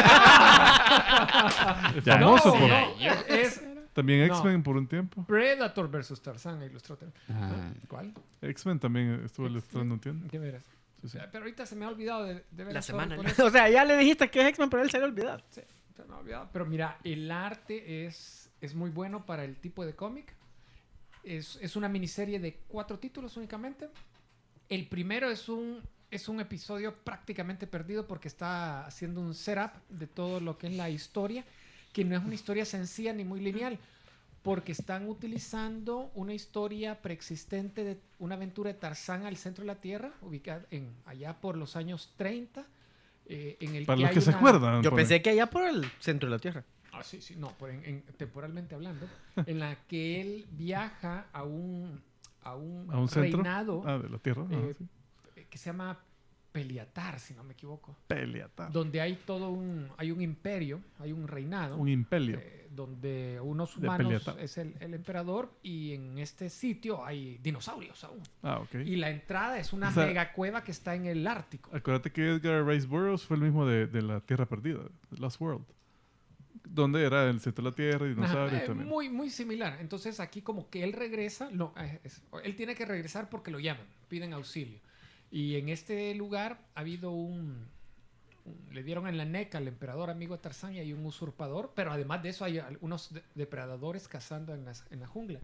Ah. Es Ya, famoso no, por... no, es También No. X-Men por un tiempo. Predator versus Tarzan ilustró también. Ah. ¿Cuál? X-Men también estuvo ilustrando un tiempo. ¿Qué verás? Sí, sí. Pero ahorita se me ha olvidado de, de ver La a Thor semana, con ¿no? eso. O sea, ya le dijiste que es X-Men, pero él se había olvidado. Sí, se me ha olvidado. Pero mira, el arte es, es muy bueno para el tipo de cómic. Es, es una miniserie de cuatro títulos únicamente. El primero es un, es un episodio prácticamente perdido porque está haciendo un setup de todo lo que es la historia, que no es una historia sencilla ni muy lineal, porque están utilizando una historia preexistente de una aventura de Tarzán al centro de la Tierra, ubicada en, allá por los años treinta. Eh, en el Para que los hay que se una- acuerdan. Yo pone. pensé que allá por el centro de la Tierra. Ah, sí, sí, no, por en- en- temporalmente hablando, en la que él viaja a un, a un, ¿A un centro? reinado Ah, de la Tierra. Ah, eh, sí. que se llama Peliatar, si no me equivoco, Peleatar. donde hay todo un, hay un imperio, hay un reinado, Un impelio. eh, donde unos De humanos Peliatar. es el, el emperador y en este sitio hay dinosaurios aún. Ah, ok. Y la entrada es una O sea- mega cueva que está en el Ártico. Acuérdate que Edgar Rice Burroughs fue el mismo de, de la Tierra Perdida, Lost World. Donde era el centro de la Tierra y Ajá, dinosaurios eh, también. muy, muy similar. Entonces aquí como que él regresa, no, eh, es- él tiene que regresar porque lo llaman, piden auxilio. Y en este lugar ha habido un, un- le dieron en la neca al emperador amigo de Tarzán y hay un usurpador, pero además de eso hay algunos de- depredadores cazando en, las- en la jungla.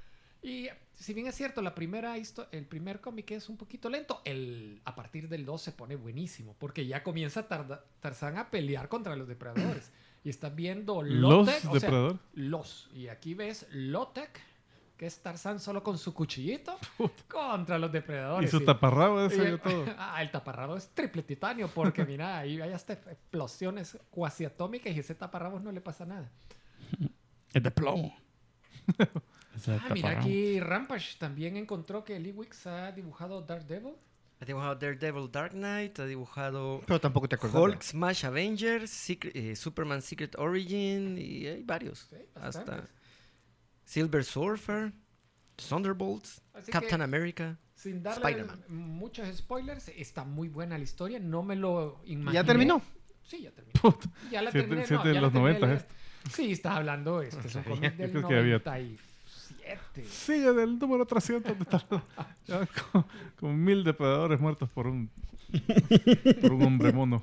Y si bien es cierto, la primera histo- el primer cómic es un poquito lento, el, a partir del dos se pone buenísimo, porque ya comienza Tarda- Tarzán a pelear contra los depredadores. Y estás viendo Los Lotek, o sea, depredadores. los. Y aquí ves Lotek, que es Tarzán solo con su cuchillito contra los Y depredadores. su Y- taparrabo ese y yo el- todo. ah, el taparrabos es triple titanio, porque mira, ahí hay hasta explosiones cuasi atómicas y ese taparrabos no le pasa nada. Es de plomo. Ese Ah, mira, taparrabo. aquí Rampage también encontró que Lee Wicks ha dibujado Daredevil. Ha dibujado Daredevil Dark Knight, ha dibujado Pero tampoco te acordás. Hulk Smash Avengers, Secret- eh, Superman Secret Origin y hay varios. Sí, Hasta bastantes. Silver Surfer, Thunderbolts, Así Captain que- America. Sin darle Spider-Man. muchos spoilers, está muy buena la historia. No me lo imaginé. ¿Ya terminó? Sí, ya terminó. Puta. Ya la Siete- terminé. siete no, de ya los la terminé de noventa, leer. Sí, estás hablando. Este es un cómic del creo que había- noventa y siete. Sigue del número trescientos de tal- ya con, con mil depredadores muertos por un por un hombre mono.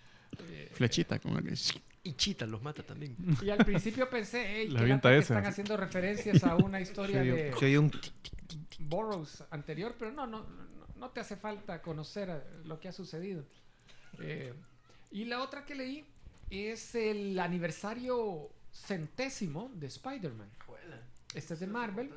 Flechita con el... Y Cheetah los mata también. Y al principio pensé, hey, Le qué avienta lata que ese, están así. haciendo referencias a una historia Soy, de soy un... Burroughs anterior, pero no, no, no, no te hace falta conocer eh, lo que ha sucedido. Eh, y la otra que leí es el aniversario centésimo de Spider-Man. Este es de Marvel.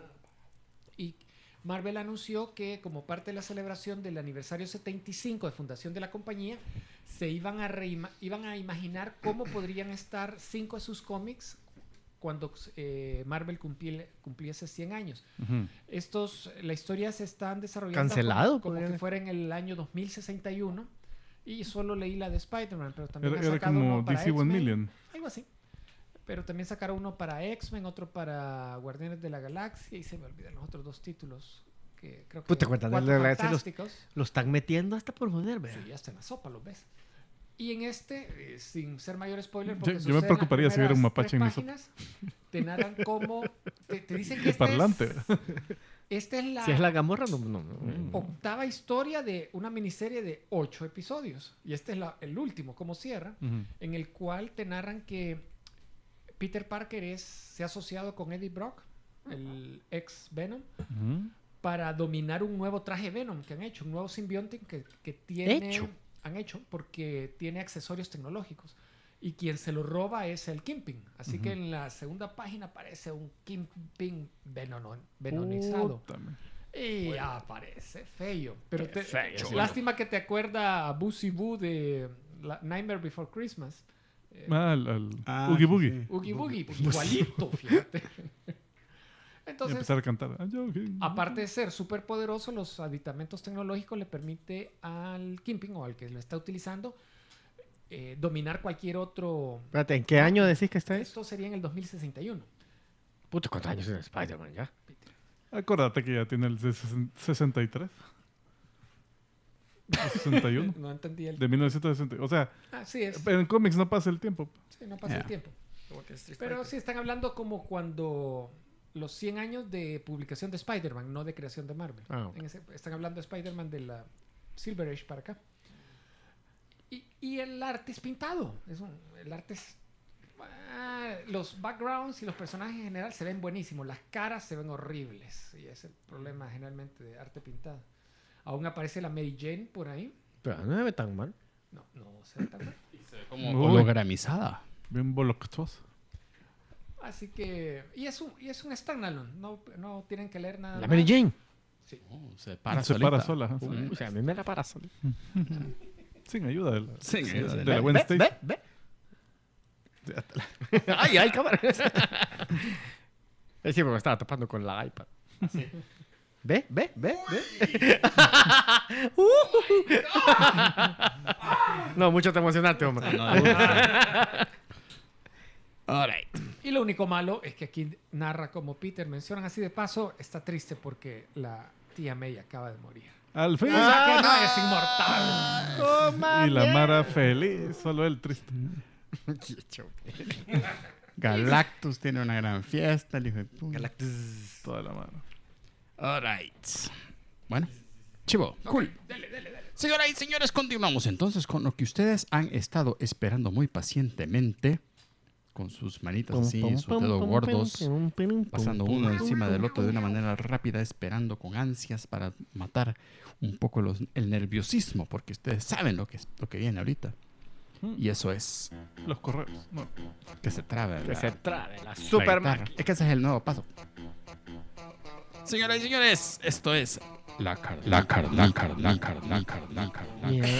Y Marvel anunció que como parte de la celebración del aniversario setenta y cinco de fundación de la compañía, se iban a, reima- iban a imaginar cómo podrían estar cinco de sus cómics cuando eh, Marvel cumpliele- cumpliese cien años. Ujú. Estos, la historia se están desarrollando Cancelado, como, como podría- que fuera en el año dos mil sesenta y uno y solo leí la de Spider-Man, pero también Era, han era sacado como uno para D C One X-Men, Million. algo así. Pero también sacaron uno para X-Men, otro para Guardianes de la Galaxia y se me olvidan los otros dos títulos que creo que Puta, Guardianes de Cuatro la Galaxia los- Fantásticos. Lo están metiendo hasta por joder, ¿verdad? Sí, hasta en la sopa los ves. Y en este, eh, sin ser mayor spoiler, Yo- porque yo me sucede en las preocuparía si hubiera un primeras mapache tres en mi sopa. páginas, te narran cómo... Te, te dicen que este Parlante. es, esta es la, Si es la Gamorra, no, no, no. octava historia de una miniserie de ocho episodios. Y este es la- el último, como cierra, Ujú. en el cual te narran que Peter Parker es, se ha asociado con Eddie Brock, el ex Venom, Ujú. para dominar un nuevo traje Venom que han hecho, un nuevo simbionte que, que tiene... ¿Hecho? Han hecho porque tiene accesorios tecnológicos. y quien se lo roba es el Kingpin. Así que en la segunda página aparece un Kingpin venono- venonizado. Puta, man. Y aparece feo. Pero te- feo, sí. lástima que te acuerda a Boosie Boo de la- Nightmare Before Christmas. Eh, Ah, al, al Ah, Oogie sí, Boogie. sí. Oogie Boogie, pues, igualito, fíjate. Y Entonces, empezar a cantar. Ah, yo, ok. aparte de ser súper poderoso, los aditamentos tecnológicos le permite al Kingpin o al que lo está utilizando eh, dominar cualquier otro. Espérate, ¿en qué año decís que está eso? Esto sería en el dos mil sesenta y uno. Puta, ¿cuántos años tiene Spider-Man ya? Acuérdate que ya tiene el de sesen- sesenta y tres. O sesenta y uno. No entendí el. De mil novecientos sesenta. O sea, Ah, sí, es. en cómics no pasa el tiempo. Sí, no pasa Ya. el tiempo. Como que Street Pero Fighter. sí están hablando como cuando los cien años de publicación de Spider-Man, no de creación de Marvel. Ah, ok. En ese- están hablando de Spider-Man de la Silver Age para acá. Y, y el arte es pintado. Es un- el arte es... ah, los backgrounds y los personajes en general se ven buenísimos. Las caras se ven horribles. Y es el problema generalmente de arte pintado. Aún aparece la Mary Jane por ahí. Pero no se ve tan mal. No, no se ve tan mal. Como Uy. hologramizada. Bien voluptuoso. Así que... Y es un, y es un standalone. No, no tienen que leer nada La más. Mary Jane. Oh, se para Se solita. para sola. ajá. Uy, o sea, a mí me la para sola. Sin ayuda de la, Sin ayuda de de la Ve, Gwen ve, Stacy. ve, ve. ay, ay, cámara. Es sí, porque me estaba tapando con la iPad. Ve, ve, ve, ve. Uh. No, mucho te emocionaste, hombre. No, de gusta. All right. Y lo único malo es que aquí narra como Peter mencionan así de paso, está triste porque la tía May acaba de morir. Al fin. O sea que no es inmortal. Oh, Y la man, Mara feliz. Solo él triste. Galactus tiene una gran fiesta. El hijo de puta. Galactus. Toda la mano. All right. Bueno, chivo. Cool. Señoras y señores, continuamos entonces con lo que ustedes han estado esperando muy pacientemente. Con sus manitas así, sus dedos gordos, pasando uno encima del otro de una manera rápida, esperando con ansias para matar un poco los- el nerviosismo, porque ustedes saben lo que, es- lo que viene ahorita. Y eso es Los correos. No. que se trabe. Que la- se trabe la la Superman. guitarra. Es que ese es el nuevo paso. Señoras y señores, esto es la car la car la car la car la car la car la Mira,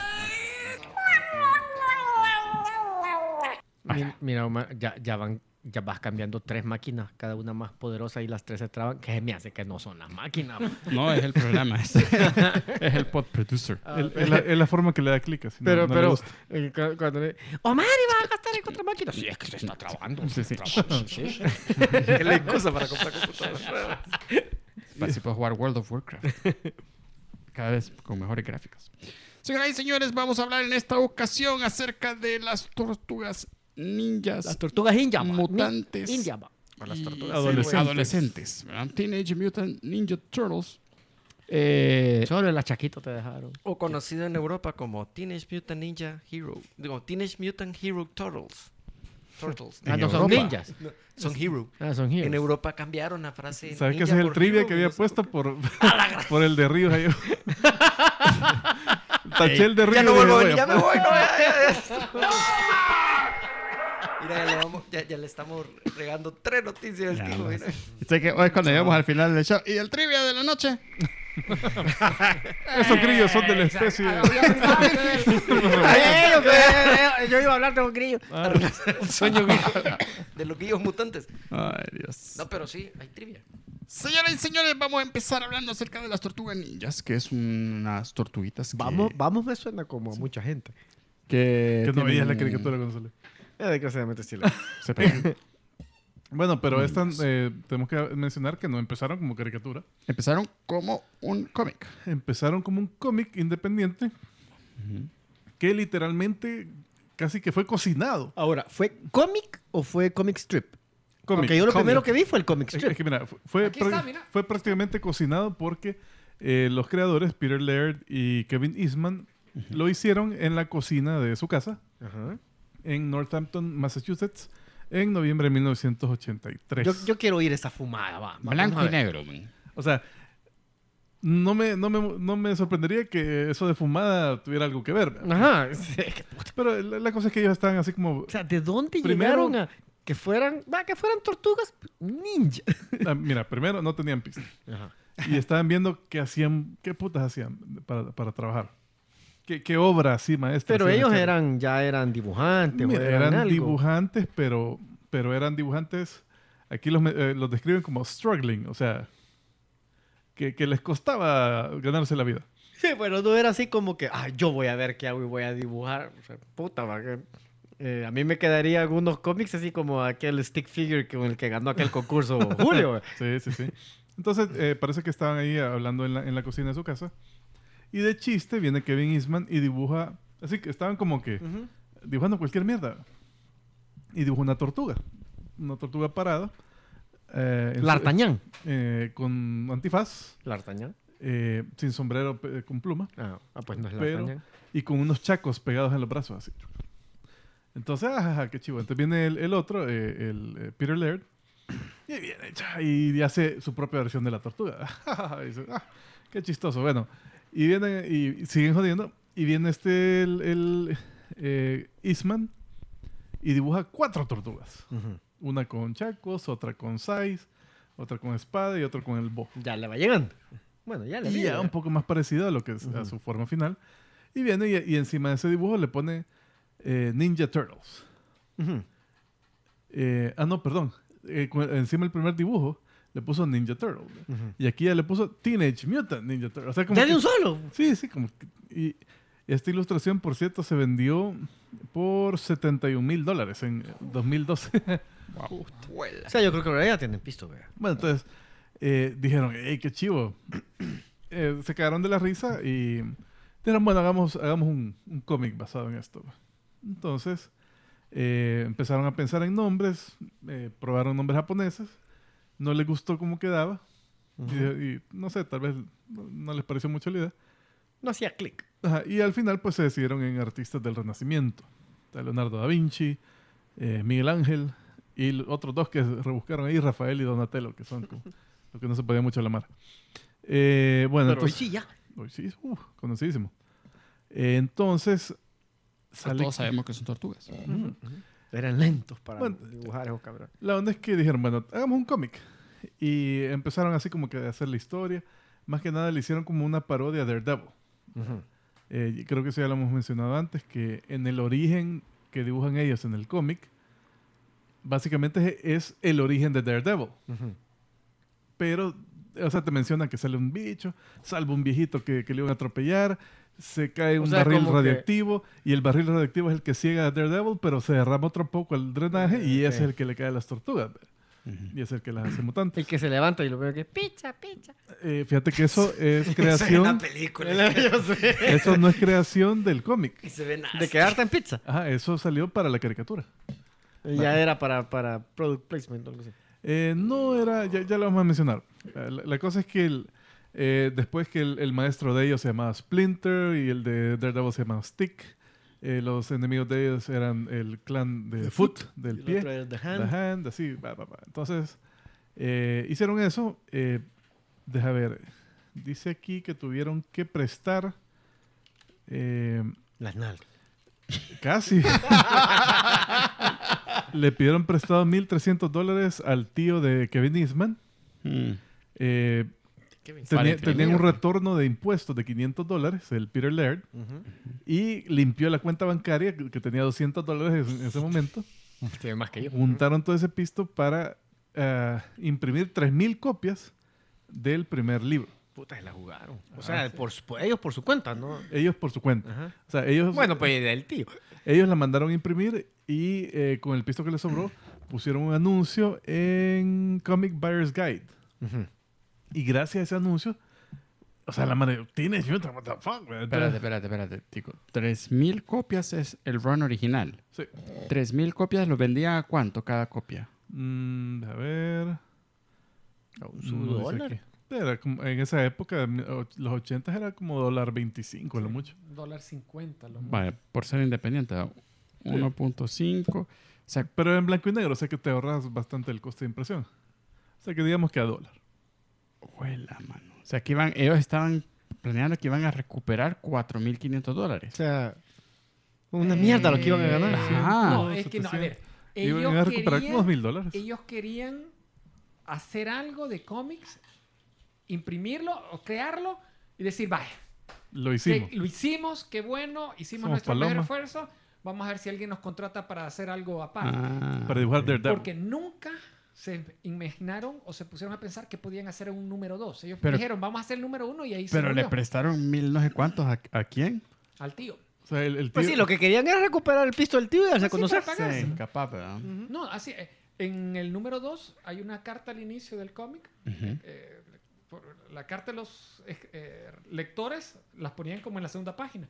Vaya. mi- mira, Omar, ya, ya van, ya vas cambiando tres máquinas, cada una más poderosa y las tres se traban. Que me hace que no son las máquinas. No, es el programa. Es, es el pod producer. El- es, la, es la forma que le da clic. así, no- Pero, no le pero, gusta. eh, cu- cuando le... Omar, iba a gastar en otra máquina. Sí, es que se está trabando. Sí, sí. Sí. Es la excusa para comprar computadoras nuevas. Así puedo jugar World of Warcraft. Cada vez con mejores gráficos. Señoras y señores, vamos a hablar en esta ocasión acerca de las tortugas ninjas Las tortugas ninja. va. mutantes Ninja, va. O las y tortugas adolescentes. adolescentes, ¿verdad? Teenage Mutant Ninja Turtles. Eh, Solo el achaquito te dejaron. O conocido en Europa como Teenage Mutant Ninja Hero. Digo, Teenage Mutant Hero Turtles. Turtles. Ah, En no son Europa. ninjas. Son Hero. Ah, son heroes. En Europa cambiaron la frase. ¿Sabes ninja qué? Ese es el por trivia hero, que había no sé puesto por por, por el de Ríos. Ahí. Taché el de qué. Ríos. Ya no y vuelvo a dije, venir, ya me "Vaya, voy. No, ya, ya, ya. Mira, ya le, vamos- ya- ya le estamos regando tres noticias al Ya, tío. no mira. sé que hoy es cuando llegamos al final del show. Y el trivia de la noche. Esos grillos son de la especie. Ay, yo, yo- yo iba a hablar de un grillo. Un sueño gris de los guillos mutantes. Ay, Dios. No, pero sí, hay trivia. Señoras y señores, vamos a empezar hablando acerca de las tortugas ninjas, que es unas tortuguitas que... Vamos, vamos me suena como a mucha gente. Que, Que no tienen- veías la caricatura cuando sale. Eh, desgraciadamente sí. lo- Se pegan. Bueno, pero Mm. esta, eh, tenemos que mencionar que no empezaron como caricatura. Empezaron como un cómic. Empezaron como un cómic independiente que literalmente casi que fue cocinado. Ahora, ¿fue cómic o fue comic strip? Cómic, Porque yo lo cómic. primero que vi fue el comic Es, strip. es que mira, fu- fue, Aquí está, prá- mira. fue prácticamente cocinado porque eh, los creadores, Peter Laird y Kevin Eastman, lo hicieron en la cocina de su casa Ajá. en Northampton, Massachusetts, en noviembre de mil novecientos ochenta y tres. Yo, yo quiero oír esa fumada, va. Vamos Blanco a y ver. negro, man. O sea, no me, no, me, no me sorprendería que eso de fumada tuviera algo que ver. Ajá. Sí. Pero la, la cosa es que ellos estaban así como... O sea, ¿de dónde Primero- llegaron a que fueran, va, que fueran tortugas ninja? ah, mira, primero no tenían pista. Ajá. Y estaban viendo qué hacían, qué putas hacían para, para trabajar. ¿Qué, qué obra así, maestra? Pero hacían ellos aquel? eran, ya eran dibujantes. o Mira, eran eran algo. dibujantes, pero, pero eran dibujantes... Aquí los, me- eh, los describen como struggling, o sea, que, que les costaba ganarse la vida. Sí, pero no era así como que, ah, yo voy a ver qué hago y voy a dibujar. O sea, puta, va, que, eh, a mí me quedaría algunos cómics así como aquel stick figure con el que ganó aquel concurso Julio. Sí, sí, sí. Entonces, eh, parece que estaban ahí hablando en la, en la cocina de su casa. Y de chiste viene Kevin Eastman y dibuja... Así que estaban como que Ujú. dibujando cualquier mierda. Y dibuja una tortuga. Una tortuga parada. eh, en su- L'Artagnan. eh, con antifaz. L'Artagnan. eh, sin sombrero, pe- con pluma. Ah, ah, pues no es Pero- L'Artagnan. Y con unos chacos pegados en los brazos así. Entonces, ajaja, qué chivo. Entonces viene el, el otro, eh, el eh, Peter Laird. Y viene cha, y hace su propia versión de la tortuga. Y dice, ah, qué chistoso. Bueno, y viene y siguen jodiendo. Y viene este, el, el, eh, Eastman, y dibuja cuatro tortugas. Ujú. Una con chacos, otra con sais, otra con espada y otra con el bo. Ya le va llegando. Bueno, ya le Y viene, ya un poco más parecido a lo que es a Ujú. su forma final. Y viene y, y encima de ese dibujo le pone eh, Ninja Turtles. Ujú. Eh, ah, no, perdón. Eh, cu- encima del primer dibujo le puso Ninja Turtle. Ujú. Y aquí ya le puso Teenage Mutant Ninja Turtle. O sea, como ¿Ya que- de un solo? Sí, sí, como que- y, y esta ilustración, por cierto, se vendió por setenta y un mil dólares en dos mil doce. Wow. O sea, yo creo que ahora ya tienen pisto, vea. Bueno, entonces eh, dijeron, hey, qué chivo. Eh, se cagaron de la risa y dijeron, bueno, hagamos, hagamos un, un cómic basado en esto. Entonces eh, empezaron a pensar en nombres, eh, probaron nombres japoneses, no les gustó cómo quedaba y, y no sé, tal vez no, no les pareció mucho la idea. No hacía clic. Ajá, y al final pues se decidieron en artistas del Renacimiento. Está Leonardo da Vinci, eh, Miguel Ángel y l- otros dos que se rebuscaron ahí, Rafael y Donatello, que son como lo que no se podía mucho la mar. Eh, bueno, Pero hoy entonces... sí ya. Hoy sí, uh, conocidísimo. Eh, entonces... sale- Todos sabemos que son tortugas. Ujú. Eran lentos para Bueno, dibujar esos cabrones. La onda es que dijeron, bueno, hagamos un cómic. Y empezaron así como que a hacer la historia. Más que nada le hicieron como una parodia a Daredevil. Ujú. Eh, y creo que eso ya lo hemos mencionado antes, que en el origen que dibujan ellos en el cómic, básicamente es, es el origen de Daredevil. Ujú. Pero, o sea, te mencionan que sale un bicho, salva un viejito que, que le iban a atropellar, se cae O un sea, barril como que- radioactivo y el barril radioactivo es el que ciega a Daredevil, pero se derrama otro poco el drenaje y Ok. ese es el que le cae a las tortugas. Ujú. Y es el que las hace mutantes. El que se levanta y lo veo que pizza, pizza. Eh, fíjate que eso es Una creación, película. Yo sé. eso no es creación del cómic. Y se ve nada. De quedarte en pizza. Ajá, eso salió para la caricatura. Ya era para, para product placement o algo así. Eh, no era, ya, ya lo vamos a mencionar. Eh, La, la cosa es que el, eh, después que el, el maestro de ellos se llamaba Splinter y el de Daredevil se llamaba Stick, eh, los enemigos de ellos eran el clan de Foot, del Y el pie, otro era The The Hand. Hand, así, va, va, va. Entonces, eh, hicieron eso. Eh, deja ver, dice aquí que tuvieron que prestar eh, Las nalgas. casi. Le pidieron prestado mil trescientos dólares al tío de Kevin Eastman. Mm. Eh, Kevin, tenía- Vale, tenían un mierda. retorno de impuestos de quinientos dólares, el Peter Laird, Ujú. y limpió la cuenta bancaria que que tenía doscientos dólares en ese momento. Tiene más que yo. Juntaron todo ese pisto para eh, imprimir tres mil copias del primer libro. Puta, se la jugaron. O sea, por, su- por ellos por su cuenta, ¿no? Ellos por su cuenta. Ajá. O sea, ellos, Bueno, pues del tío. ellos la mandaron a imprimir y eh, con el pisto que les sobró pusieron un anuncio en Comic Buyer's Guide. Ujú. Y gracias a ese anuncio, o sea, la madre, tienes, what the fuck, man? Espérate, espérate, espérate. Tico. tres mil copias es el run original. Sí. tres mil copias lo vendía a cuánto cada copia. Mm, a ver. Su No dice dólar. aquí. Era como- en esa época, mi- o- los ochentas era como dólar veinticinco, lo mucho. Dólar cincuenta. Lo Vale, por ser independiente. uno punto cinco. O sea, Pero en blanco y negro, o sea que te ahorras bastante el coste de impresión. O sea que digamos que a dólar. huela, mano. O sea, que iban, ellos estaban planeando que iban a recuperar cuatro mil quinientos dólares. O sea, una mierda lo que iban a ganar. Eh, sí. No, Ah. es que no, a ver. Iban Ellos a recuperar como dos querían, mil dólares. ellos querían hacer algo de cómics, imprimirlo o crearlo y decir, vaya, Lo que hicimos. lo hicimos, qué bueno, hicimos Somos nuestro mejor Paloma. esfuerzo, vamos a ver si alguien nos contrata para hacer algo aparte. Ah, Para dibujar ok. Daredevil. Porque nunca se imaginaron o se pusieron a pensar que podían hacer un número dos. Ellos Pero- dijeron, vamos a hacer el número uno y ahí se Pero le murió. prestaron mil no sé cuántos a, ¿a quién? Al tío. O sea, el, el Pues tío- sí, lo que querían era recuperar el pisto del tío y darse a Pues sí, conocer. para pagarse. Sí, capaz, ¿verdad? No, así. eh, En el número dos hay una carta al inicio del cómic. Ujú. eh, por- la carta de los eh, eh, lectores las ponían como en la segunda página.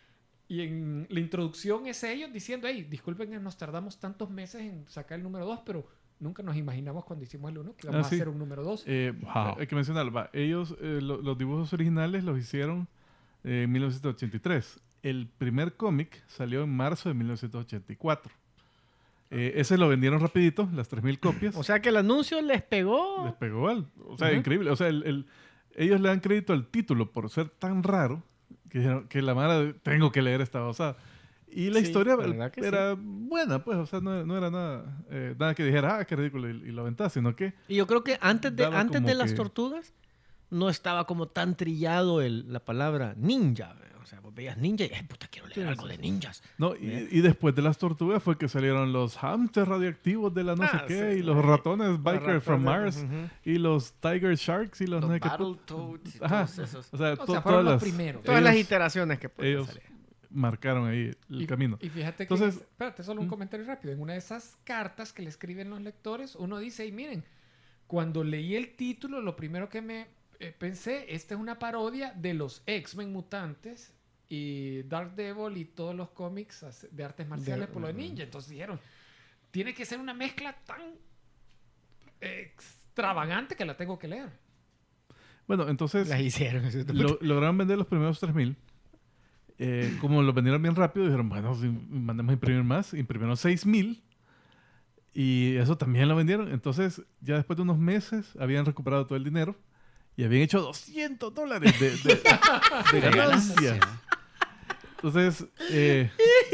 Y en la introducción es ellos diciendo, hey, disculpen que nos tardamos tantos meses en sacar el número dos, pero nunca nos imaginamos cuando hicimos el uno que íbamos Ah, sí. a hacer un número dos. Eh, Wow. Hay que mencionar, va, ellos, eh, lo- los dibujos originales los hicieron eh, en mil novecientos ochenta y tres. El primer cómic salió en marzo de mil novecientos ochenta y cuatro. Eh, ese lo vendieron rapidito, las tres mil copias. O sea que el anuncio les pegó. Les pegó al... O sea, Ujú. increíble. O sea, el- el- ellos le dan crédito al título por ser tan raro que, dijeron que la mara de, tengo que leer esta osada. Y la Sí, historia la verdad que era buena, pues. O sea, no, no era nada, eh, nada que dijera, ah, qué ridículo, y, y lo aventás, sino que... Y yo creo que antes de, Daba antes como de las que- tortugas no estaba como tan trillado el, la palabra ninja. ¿ve? O sea, vos veías ninja y, ay, puta, quiero leer Sí, algo sí. de ninjas. No, y, Bien. y después de las tortugas fue que salieron los hamsters radioactivos de la no sé Ah, qué, sí, y los eh, ratones Biker from ratones, Mars, ujú. y los Tiger Sharks, y los, Los no sé qué. Battletoads y Ajá. todos esos. O sea, O to- sea, fueron todas los las... primeros. Todas las ellos- iteraciones que podían ellos salir. marcaron ahí el Y- camino. Y fíjate Entonces- que, espérate, solo un ¿Mm? comentario rápido. En una de esas cartas que le escriben los lectores, uno dice, y miren, cuando leí el título, lo primero que me eh, pensé, esta es una parodia de los X-Men mutantes y Daredevil y todos los cómics as- de artes marciales De- por lo de ujú. ninja. Entonces dijeron, tiene que ser una mezcla tan extravagante que la tengo que leer. Bueno, entonces Las hicieron. lo- lograron vender los primeros tres mil. Eh, como lo vendieron bien rápido, dijeron, bueno, si mandemos a imprimir más. Imprimieron seis mil. Y eso también lo vendieron. Entonces, ya después de unos meses, habían recuperado todo el dinero. Y habían hecho doscientos dólares de, de, de ganancia. Entonces, eh,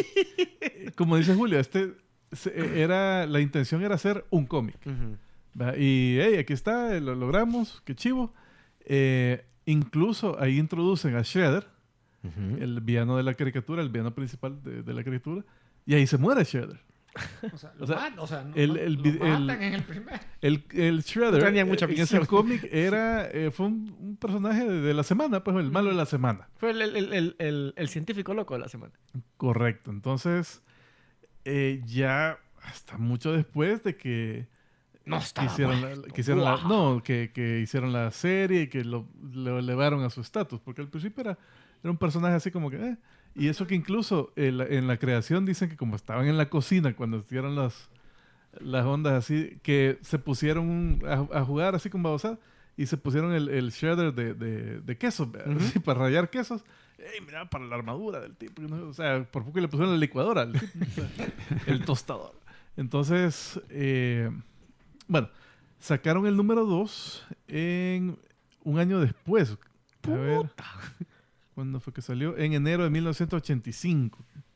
como dice Julio, este se- era, la intención era hacer un cómic. Ujú. ¿Va? Y hey, aquí está, lo logramos, qué chivo. Eh, incluso ahí introducen a Shredder, Ujú. el villano de la caricatura, el villano principal de, de la caricatura, y ahí se muere Shredder. O sea, lo O sea, matan, o sea, no- el- no- el lo vid- el- matan en el primer. El, el Shredder No tenía mucha eh, en visión. ese cómic era, eh, fue un, un personaje de, de la semana, pues el malo de la semana. Fue el, el- el- el- el- el científico loco de la semana. Correcto. Entonces, eh, ya hasta mucho después de que No que estaba hicieron, la, muerto. que hicieron la- Guau. no, que, que hicieron la serie y que lo, lo elevaron a su estatus, porque al principio era, era un personaje así como que, eh, y eso que incluso en la, en la creación dicen que como estaban en la cocina cuando hicieron las, las ondas así, que se pusieron un- a, a jugar así con babosada y se pusieron el, el shredder de, de, de quesos, ¿verdad? Así, para rayar quesos. Ey, mira, para la armadura del tipo. ¿no? O sea, por poco le pusieron la licuadora, al tipo, o sea, el tostador. Entonces, eh, bueno, sacaron el número dos en un año después. A ver, ¿cuándo fue que salió? En enero de mil novecientos ochenta y cinco.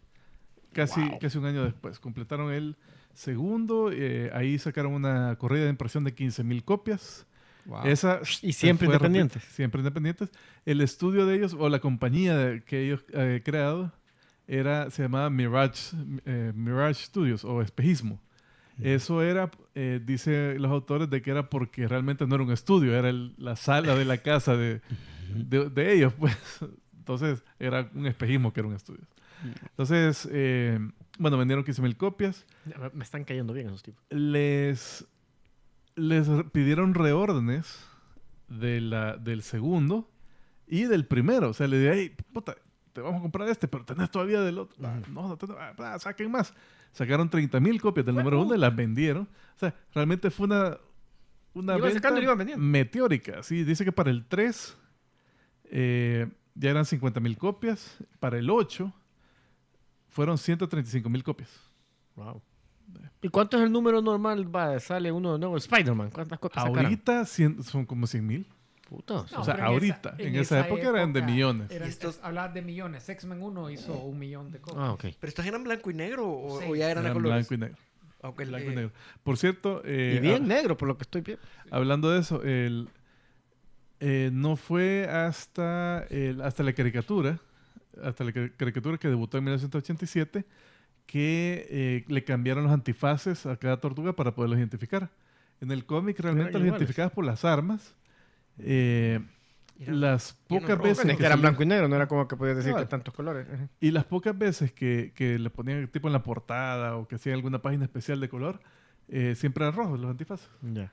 Casi, Wow. casi un año después. Completaron el segundo. eh, ahí sacaron una corrida de impresión de quince mil copias. Esa Y se siempre fue rápido, independientes. Siempre independientes. El estudio de ellos, o la compañía de- que ellos eh, creado, era, se llamaba Mirage, eh, Mirage Studios, o Espejismo. Eso era, eh, dice los autores, de que era porque realmente no era un estudio, era el- la sala de la casa de, de, de ellos, pues. Entonces, era un espejismo que era un estudio. Entonces, eh, bueno, vendieron quince mil copias. Ya, Me están cayendo bien esos tipos. Les, les re- pidieron reórdenes de la, del segundo y del primero. O sea, le dije, hey, puta, te vamos a comprar este, pero tenés todavía del otro. Ah, no, no tenés- ah, ah, saquen más. Sacaron treinta mil copias del número uno y las vendieron. O sea, realmente fue una, una Iban venta sacando y iban vendiendo. meteórica. Sí, dice que para el tres eh, ya eran cincuenta mil copias. Para el ocho fueron ciento treinta y cinco mil copias. Wow. ¿Y cuánto es el número normal? Va, sale uno de nuevo. Spider-Man. ¿Cuántas copias sacaron? Ahorita cien- son como cien mil. Putos. No, o sea, pero en ahorita, esa- en, en esa, esa época, eran de época millones. Eran, Y estos- es- hablabas de millones. X-Men uno hizo un millón de copias. Ah, ok. ¿Pero estos eran blanco y negro o, Sí. o ya eran a Eran colores? blanco y negro. Ok, Blanco eh, y negro. Por cierto, eh, Y bien ah, negro, por lo que estoy viendo. hablando de eso, el, eh, no fue hasta, el, hasta la caricatura, hasta la cari- caricatura que debutó en mil novecientos ochenta y siete, que eh, le cambiaron los antifaces a cada tortuga para poderlos identificar. En el cómic realmente Eran los iguales. identificabas por las armas. Eh, eran- las pocas rojos. veces Bueno, es que que eran salía- blanco y negro, no era como que podías decir Cabal. que tantos colores. Ajá. y las pocas veces que, que le ponían tipo en la portada o que hacían alguna página especial de color, eh, siempre eran rojos los antifaces. Ya.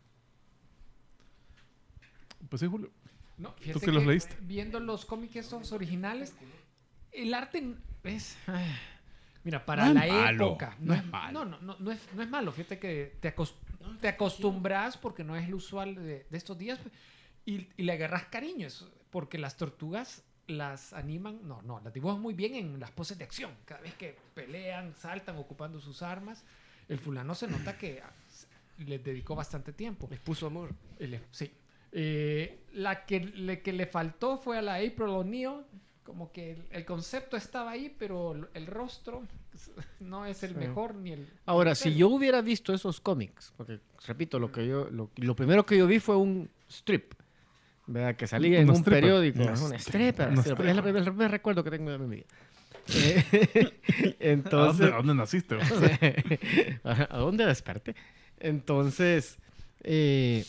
Pues sí, Julio. No, fíjate que los leíste? Viendo los cómics estos originales, el arte es... ay, mira, para No la es malo, época... no es malo. No, no, no, no es, no es malo. Fíjate que te, acos- te acostumbras porque no es lo usual de, de estos días y, y le agarras cariño. Es porque las tortugas las animan... No, no, las dibujan muy bien en las poses de acción. Cada vez que pelean, saltan, ocupando sus armas. El fulano se nota que ah, les dedicó bastante tiempo. Les puso amor. El- sí. Eh, la que le, que le faltó fue a la April O'Neil. Como que el, el concepto estaba ahí, pero el, el rostro no es el Sí. mejor ni el. Ahora, el si pelo. yo hubiera visto esos cómics, porque repito, lo que yo, lo, lo primero que yo vi fue un strip, ¿verdad? Que salía en Una un stripper. periódico, Una una stripper, Una sí, stripper. es el primer, el primer recuerdo que tengo de mi vida. Eh, ¿A Entonces, dónde, a dónde naciste? vos? ¿a dónde desperté? Entonces, eh,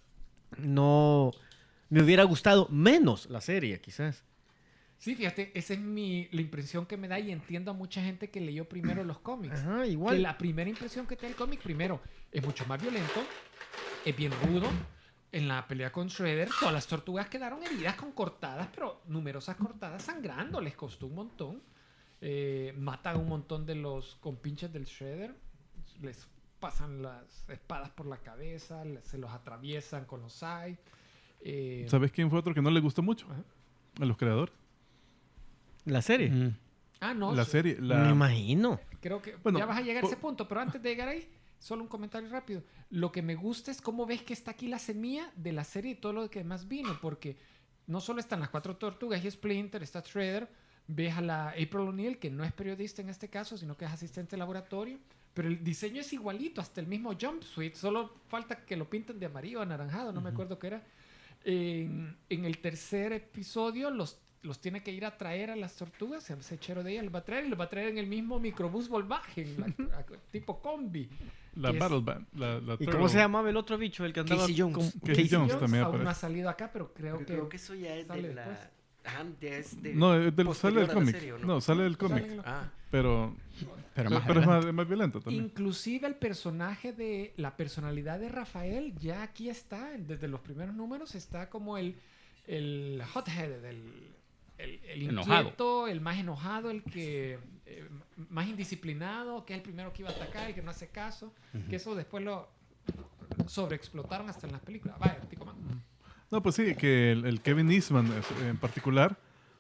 no me hubiera gustado menos la serie, quizás. Sí, fíjate, esa es mi, la impresión que me da y entiendo a mucha gente que leyó primero los cómics. Ajá, Que igual. la primera impresión que te da el cómic, primero, es mucho más violento, es bien rudo. En la pelea con Shredder, todas las tortugas quedaron heridas con cortadas, pero numerosas cortadas sangrando, les costó un montón. Eh, matan a un montón de los compinches del Shredder, les pasan las espadas por la cabeza, les- se los atraviesan con los Sai. Eh, ¿Sabes quién fue otro que no le gustó mucho? Ajá. A los creadores. La serie. Mm. ah, no, La sí, serie. Me La, imagino. creo que Bueno, ya vas a llegar a por- ese punto, pero antes de llegar ahí, solo un comentario rápido. Lo que me gusta es cómo ves que está aquí la semilla de la serie y todo lo que más vino, porque no solo están las cuatro tortugas y Splinter, está Shredder, ves a la April O'Neil, que no es periodista en este caso, sino que es asistente de laboratorio, pero el diseño es igualito, hasta el mismo jumpsuit, solo falta que lo pinten de amarillo o anaranjado, no me acuerdo qué era. En, en el tercer episodio los, los tiene que ir a traer a las tortugas, se hace chero de ella, los va a traer y los va a traer en el mismo microbús Volkswagen, la- la- tipo combi. la que es- Battle Band. La, la ¿Y Turtle. cómo se llamaba el otro bicho? El que andaba Casey Jones. con- Casey Casey Jones Jones también aún no ha aparece. salido acá, pero creo Pero que... creo que eso ya es sale de la... después. Ajá, ya es de... No, es del, sale posterior del a la cómic. serie, ¿o no? sale del cómic. Sale en el- Ah, Pero, Pero pero, más pero es, adelante. más, es más violento también. Inclusive el personaje de la personalidad de Rafael ya aquí está, desde los primeros números está como el, el hothead, el, el, el Enojado. inquieto, el más enojado, el que eh, más indisciplinado, que es el primero que iba a atacar, el que no hace caso, que eso después lo sobreexplotaron hasta en las películas. Vaya, Tico Man. No, pues sí, que el, el Kevin Eastman es- en particular,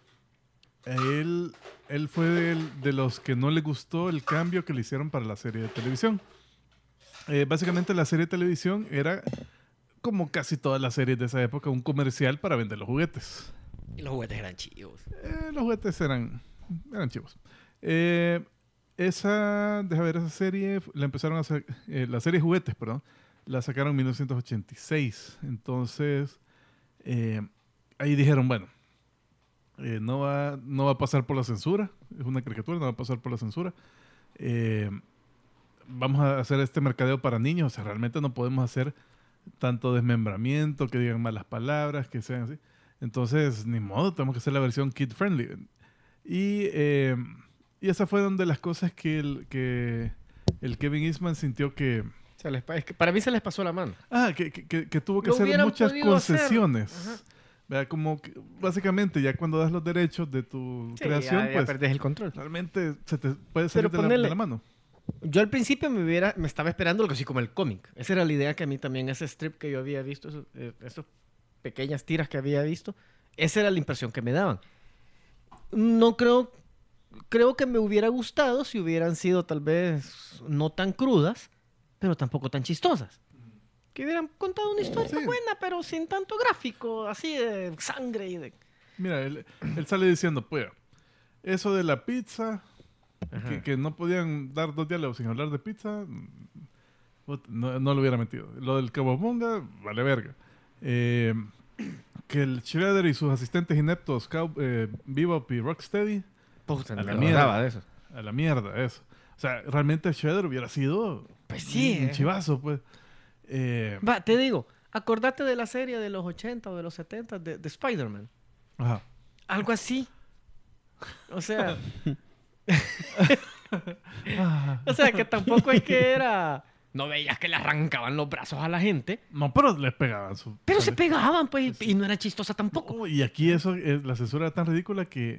él, él fue del- de los que no le gustó el cambio que le hicieron para la serie de televisión. Eh, básicamente la serie de televisión era, como casi todas las series de esa época, un comercial para vender los juguetes. y los juguetes eran chivos. Eh, los juguetes eran, eran chivos. Eh, esa, deja ver, esa serie, la empezaron a hacer, eh, la serie de juguetes, perdón, la sacaron en mil novecientos ochenta y seis. Entonces, eh, ahí dijeron, bueno, eh, no, va, no va a pasar por la censura, es una caricatura, no va a pasar por la censura. Eh, vamos a hacer este mercadeo para niños, o sea, realmente no podemos hacer tanto desmembramiento, que digan malas palabras, que sean así. Entonces, ni modo, tenemos que hacer la versión kid friendly. Y, eh, y esa fue donde las cosas que el, que el Kevin Eastman sintió que, Se les pa- es que para mí se les pasó la mano. ah, que, que- que- que tuvo que Lo hacer hubieran muchas podido hacer. concesiones. Ajá. ¿Verdad? Como que, básicamente, ya cuando das los derechos de tu Sí, creación, ya, ya pues perdés el control. realmente se te puede salir Pero de la, ponele- de la mano. Yo al principio me hubiera, me estaba esperando algo así como el cómic. Esa era la idea que a mí también, ese strip que yo había visto, esos, eh, esas pequeñas tiras que había visto, esa era la impresión que me daban. No creo, creo que me hubiera gustado si hubieran sido tal vez no tan crudas, pero tampoco tan chistosas. que hubieran contado una historia Sí. buena, pero sin tanto gráfico, así de sangre y de... Mira, él, él sale diciendo, pues, eso de la pizza, que, que no podían dar dos diálogos sin hablar de pizza, mm, put- no, no lo hubiera metido. Lo del Cabomonga, vale verga. Eh, que el Shredder y sus asistentes ineptos, Cow, eh, Bebop y Rocksteady, Puta, A la me mierda. acordaba de eso. a la mierda, eso. O sea, realmente Shredder hubiera sido Pues sí, un eh. chivazo, pues. Eh, Va, te digo, acordate de la serie de los ochenta o de los setenta de, de Spider-Man. ajá. Algo así. O sea, o sea, que tampoco es que era... No veías que le arrancaban los brazos a la gente, No, pero les pegaban su... pero se pegaban, pues, y no era chistosa tampoco. No, y aquí eso, es, la censura era tan ridícula que...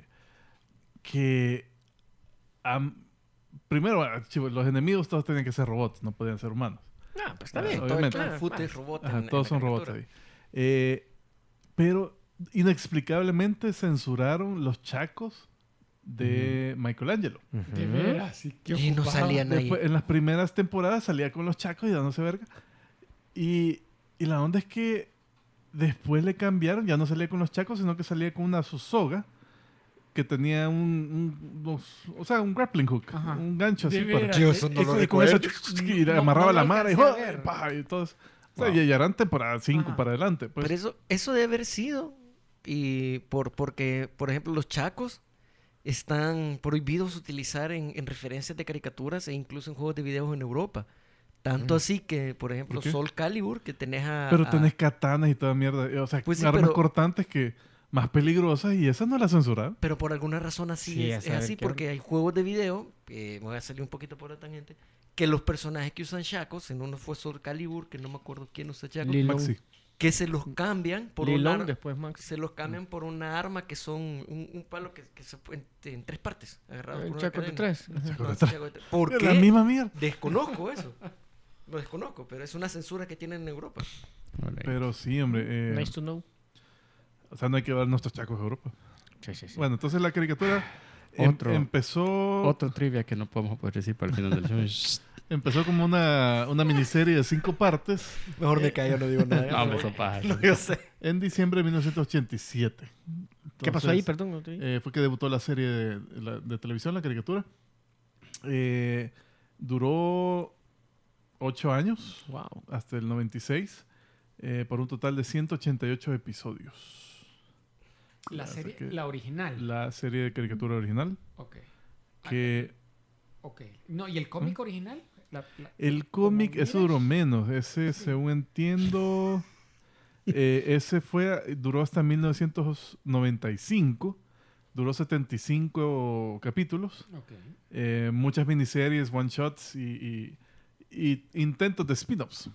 que am- primero, ah, chivo, los enemigos todos tenían que ser robots, no podían ser humanos. Ah, pues está Ah, bien. Todo el obviamente. clan Claro, Foot claro. es robot. Ajá, en- en todos la son robots caricatura. ahí. Eh, pero inexplicablemente censuraron los chacos de Michelangelo. De veras, sí, qué Y no ocupado. salían ahí. Después, en las primeras temporadas salía con los chacos y dándose verga. Y, y la onda es que después le cambiaron, ya no salía con los chacos, sino que salía con una su soga que tenía un, un- unos- o sea, un grappling hook, Ajá. un gancho De así para... veras, Yo eh, eso no y, lo con- y con eso recuerdo. y le No, amarraba no lo la mara y, alcancé a ¡joder! ver. Pa, y todo eso. O sea, Wow. y ya eran temporada cinco Ajá. para adelante. Pues. Pero eso, eso debe haber sido. Y por, porque, por ejemplo, los chacos están prohibidos utilizar en, en referencias de caricaturas e incluso en juegos de videos en Europa. Tanto así que, por ejemplo, ¿Por qué? Soul Calibur, que tenés a... Pero a- tenés katanas y toda mierda. O sea, Pues sí, armas pero- cortantes que más peligrosas y esas no las censuraron. Pero por alguna razón así Sí, a es, es saber así qué porque hay juegos de video, eh, me voy a salir un poquito por la tangente, que los personajes que usan chacos, en uno fue Soul Calibur, que no me acuerdo quién usa chacos, Lilong. Maxi. que se los cambian por un Lilong, ar- después Max. se los cambian por una arma que son un, un palo que, que se pone en, en tres partes, agarrado El por una chaco de cadena. tres. No, Chaco de ese tres. chaco de tres. ¿Por Es qué? la misma mierda. Desconozco eso. Lo desconozco, pero es una censura que tienen en Europa. Vale. Pero sí, hombre. eh, Nice to know. O sea, no hay que dar nuestros chacos a Europa. Sí, sí, sí. Bueno, entonces la caricatura em- Otro. empezó, Otro trivia que no podemos poder decir para el final del show. Shh. empezó como una, una miniserie de cinco partes Mejor me callo, no digo nada. No, hombre, son pajas. No, yo sé. en diciembre de mil novecientos ochenta y siete. ¿Qué pasó ahí? Entonces, Perdón. no te oí. eh, fue que debutó la serie de, la- de televisión, la caricatura. Eh, duró ocho años, Wow. hasta el noventa y seis, eh, por un total de ciento ochenta y ocho episodios. La O sea serie, que la original. La serie de caricatura original, Ok. que Ok. No, ¿y el cómic original? La- la- el cómic, como eso duró Mirage. menos. Ese, según entiendo, eh, ese fue, duró hasta mil novecientos noventa y cinco. Duró setenta y cinco capítulos. Ok. eh, muchas miniseries, one-shots y, y- y intentos de spin-offs.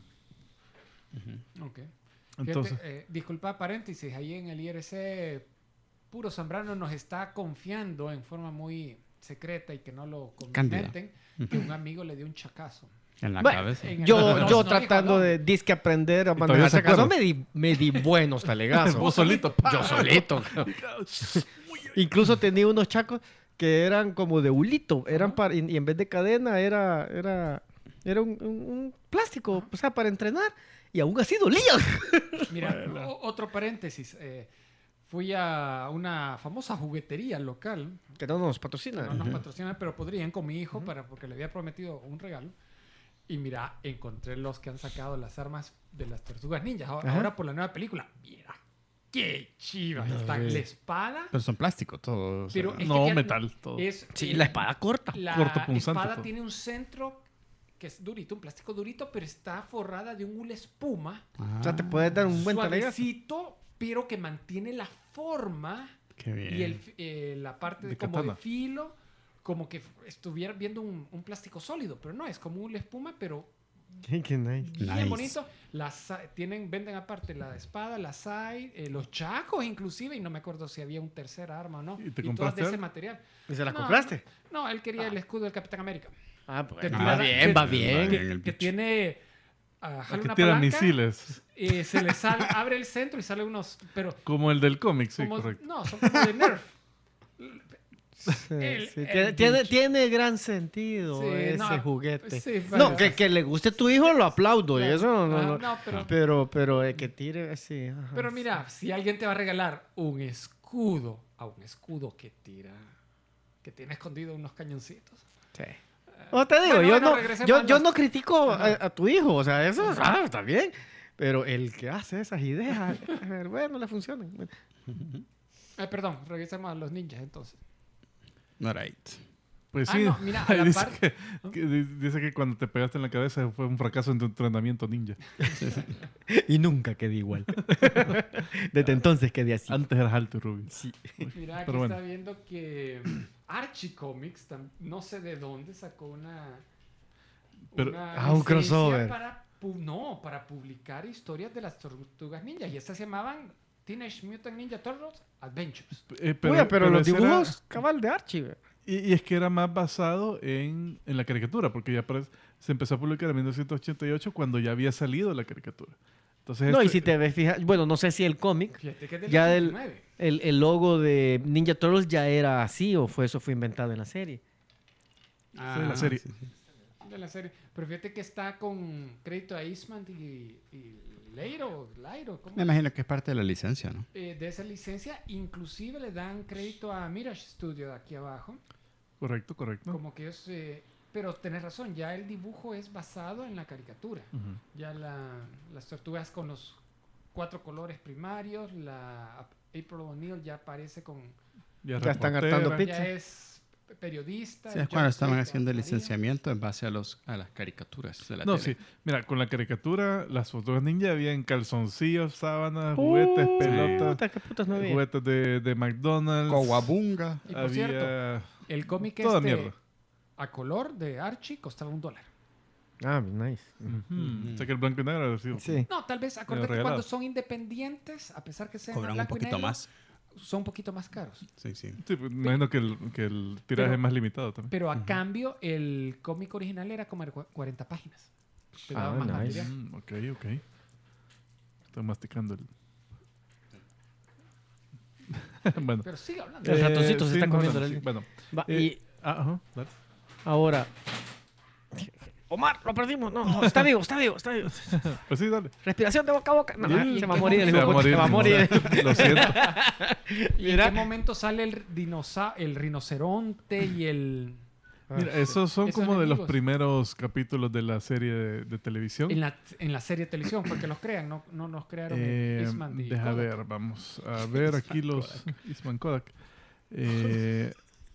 Ok. Entonces, Fíjate, eh, disculpa, paréntesis, ahí en el I R C, Puro Zambrano nos está confiando en forma muy secreta y que no lo Cándida. comenten, que un amigo le dio un chacazo. En la Bueno, cabeza. En el- Yo, No, yo no tratando dijo, no. de disque aprender a todavía manejar se ese caso, acuerda. me di, me di buenos talegazos. vos solito. ¡pa! Yo solito. Incluso tenía unos chacos que eran como de hulito. Eran para, y y en vez de cadena era, era, era un, un- un plástico, o sea, para entrenar. Y aún así dolía. Mira, o- otro paréntesis. eh, fui a una famosa juguetería local, Que no nos que patrocina. no nos patrocinan, pero podrían con mi hijo para, porque le había prometido un regalo. Y mira, encontré los que han sacado las armas de las tortugas ninjas. Ahora, Ajá. ahora por la nueva película. Mira, qué chivas están. La espada. Pero son plástico todo. o sea, Pero es que No, fíjate, metal, todo. Es, Sí, eh, la espada corta. La Corto punzante espada todo. tiene un centro que es durito, un plástico durito, pero está forrada de un hule espuma. O sea, te puedes dar un buen talegazo. Suavecito, pero que mantiene la forma Qué bien. y el, fi- eh, la parte de, De como katana. de filo, como que f- estuviera viendo un, un plástico sólido, pero no, es como un hule espuma, pero Qué, qué nice. bien Nice. bonito. Las, a- tienen, venden aparte la espada, la side, eh, los chacos inclusive, y no me acuerdo si había un tercer arma o no. ¿Y te todas compraste de ese algo? material. ¿Y se las No, compraste? No, él quería el escudo del Capitán América. Ah, pues. Que va tira- bien, que- va bien. Que, en el que bicho. tiene... ah, jala que una tiran palanca, misiles. eh, se le sale, abre el centro y sale unos... Pero Como el del cómic, sí, como- correcto. no, son como de Nerf. Sí, El- sí, el tiene, tiene, bicho. tiene gran sentido Sí, ese no, juguete. sí, no, vaya, que, que le guste a tu hijo lo aplaudo. Y Claro. eso no, no, Ah, no. no, pero, Pero, pero eh, que tire así. ajá. pero mira, si alguien te va a regalar un escudo, a un escudo que tira, que tiene escondido unos cañoncitos. Sí. No te digo, Bueno, yo, bueno, no, regresemos yo, a yo los- no critico a, Ajá. a tu hijo, o sea, eso ah, está bien. Pero el que hace esas ideas, a ver, bueno, le funcionan. Eh, perdón, regresemos a los ninjas entonces. All right. Pues Ah, sí. no, mira, a la dice, par- que, que di- dice que cuando te pegaste en la cabeza fue un fracaso en tu entrenamiento ninja. Y nunca quedé igual. Desde entonces quedé así. Antes eras alto y rubio. Sí. Mira, aquí Pero bueno. está viendo que Archie Comics, tam- no sé de dónde, sacó una. Pero- una Ah, un licencia crossover. Para, pu- no, para publicar historias de las tortugas ninja. Y estas se llamaban Teenage Mutant Ninja Turtles Adventures. Eh, Pero, pero, los ese era- dibujos, cabal de Archie. güey. y, y es que era más basado en, en la caricatura, porque ya parece- se empezó a publicar en mil novecientos ochenta y ocho cuando ya había salido la caricatura. Entonces, No, y este- si te ves, fija, bueno, no sé si el cómic, Fíjate que es del Ya del- ochenta y nueve. el, el logo de Ninja Turtles ya era así o fue eso fue inventado en la serie. fue de la serie. De la serie. Pero fíjate que está con crédito a Eastman y, y Leiro, Lairo, ¿cómo? Me imagino que es parte de la licencia, ¿no? Eh, de esa licencia. Inclusive le dan crédito a Mirage Studio de aquí abajo. Correcto, correcto. Como que es... eh, pero tenés razón, ya el dibujo es basado en la caricatura. Ujú. Ya la- las tortugas con los cuatro colores primarios, la April O'Neil ya aparece con... Ya, Ya están reportera. hartando pizza. Ya es periodista. Sí, es John cuando estaban Smith, haciendo el María. licenciamiento en base a, los, a las caricaturas de la No, tele. sí. Mira, con la caricatura, las tortugas ninja habían calzoncillos, sábanas, juguetes, Puta, pelotas, ¿qué putas no había? juguetes de, de McDonald's. Kowabunga. Y por Había... cierto, el cómic Toda este mierda. a color de Archie costaba un dólar. Ah, nice. Ujú. O sea que el blanco y negro ha sido- Sí. No, tal vez, acuérdate que regalado. cuando son independientes, a pesar que sean Cobran un blanco y poquito negro, más. son un poquito más caros. Sí, sí. Sí, pues, me imagino que el, que el tiraje Pero- es más limitado también. Pero a cambio, el cómic original era como de cu- cuarenta páginas. Te daba Ah, más nice. material. Mm, ok, ok. Estoy masticando el... bueno. Pero sigue hablando. El ratoncito se está no, comiendo no, la sí, línea. Bueno. Va, eh, y ah, ajá, dale. ahora. Omar, lo perdimos. No, no, está vivo, está vivo, está vivo. Pues sí, dale. Respiración de boca a boca. No, Sí. se va a morir el Se va a hijo de puta, morir, se va a ni morir. modo. Lo siento. ¿Y en Mira. qué momento sale el, dinosa el rinoceronte y el... Mira, esos son Esos como de los enemigos. primeros capítulos de la serie de, de televisión. En la, en la serie de televisión, porque los crean, no, no nos crearon Eh, Eastman y deja Kodak. ver, vamos a ver aquí los Eastman Kodak. Eh,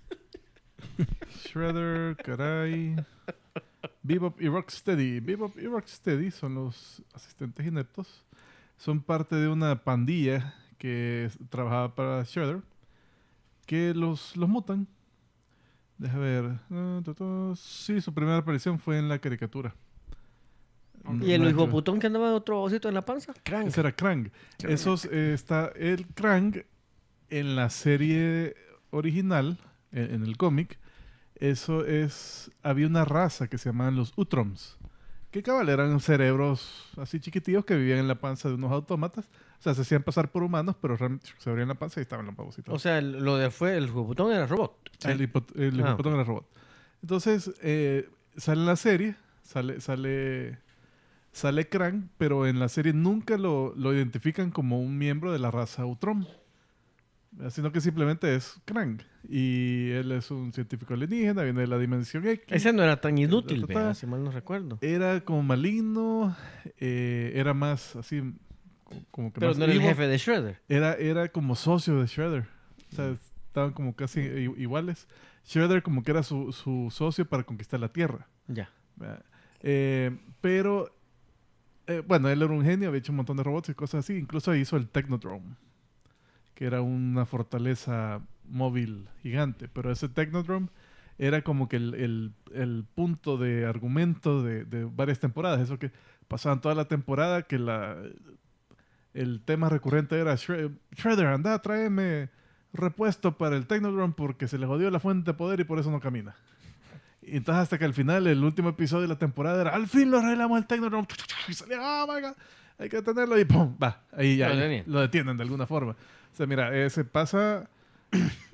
Shredder, Karai, Bebop y Rocksteady. Bebop y Rocksteady son los asistentes ineptos. Son parte de una pandilla que s- trabajaba para Shredder, que los, los mutan. Deja ver. ah, tu, tu. Sí, su primera aparición fue en la caricatura. Y el No, hijo no, putón que andaba otro osito en la panza. Crank. ese era Krang. Esos, eh, está el Krang en la serie original, en, en el cómic. Eso es... Había una raza que se llamaban los Utroms. Que cabal eran cerebros así chiquitillos que vivían en la panza de unos autómatas. O sea, se hacían pasar por humanos, pero realmente se abrían la panza y estaban los babositos. O sea, el- lo de fue el hijo putón era robot. El, hipo- el Ah, hipopótamo era robot. Entonces, eh, sale en la serie, sale, sale, sale Krang, pero en la serie nunca lo, lo identifican como un miembro de la raza Utrom, eh, sino que simplemente es Krang. Y él es un científico alienígena, viene de la dimensión X. Ese no era tan inútil, Ta, ta, ta. vea, si mal no recuerdo. Era como maligno, eh, era más así, co- como que Pero más no era el evil. jefe de Shredder. Era, era como socio de Shredder. O sea, estaban como casi i- iguales. Shredder como que era su, su socio para conquistar la Tierra. Ya. ¿Verdad? Eh, pero, eh, bueno, él era un genio, había hecho un montón de robots y cosas así. Incluso hizo el Technodrome, que era una fortaleza móvil gigante. Pero ese Technodrome era como que el, el- el punto de argumento de, de varias temporadas. Eso que pasaban toda la temporada, que la, el tema recurrente era Shre- Shredder, anda, tráeme repuesto para el Technodrome porque se le jodió la fuente de poder y por eso no camina. Y entonces hasta que al final, el último episodio de la temporada era, al fin lo arreglamos el Technodrome. Y salía, oh my God, hay que detenerlo y pum, va. Ahí ya Lo lo, detienen. lo detienen de alguna forma. O sea, mira, eh, se pasa...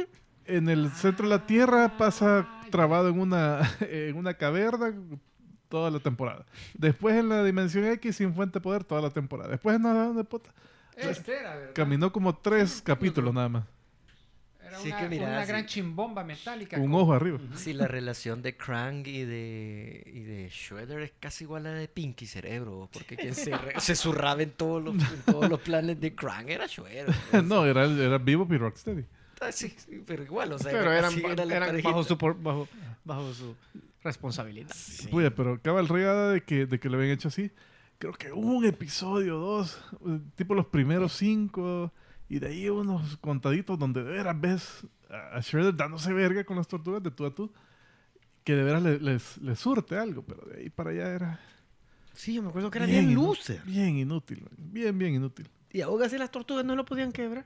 en el centro de la Tierra, pasa trabado en una, en una caverna toda la temporada. Después en la Dimensión X, sin fuente de poder, toda la temporada. Después en la de puta. Este era, ¿verdad? Caminó como tres capítulos nada más. Era Sí, una, que mira, una sí. gran chimbomba metálica. Un con- ojo arriba. Sí, la relación de Krang y de, y de Shredder es casi igual a la de Pinky Cerebro, porque quien se, re- se zurraba en todos, los, en todos los planes de Krang era Shredder. No, era, era Vivo y Rocksteady. Ah, sí, sí, pero igual, o sea, Pero era eran, casi- era la eran parejita. bajo, su, por- bajo, bajo su responsabilidad. Oye, pero cabal regada de que, de que lo habían hecho así. Creo que hubo un episodio, dos, eh, tipo los primeros cinco, y de ahí unos contaditos donde de veras ves a a Shredder dándose verga con las tortugas de tú a tú, que de veras le- les, les surte algo, pero de ahí para allá era Sí, yo me acuerdo que era bien, inu- loser. bien inútil, bien, bien inútil. Y aún así las tortugas no lo podían quebrar.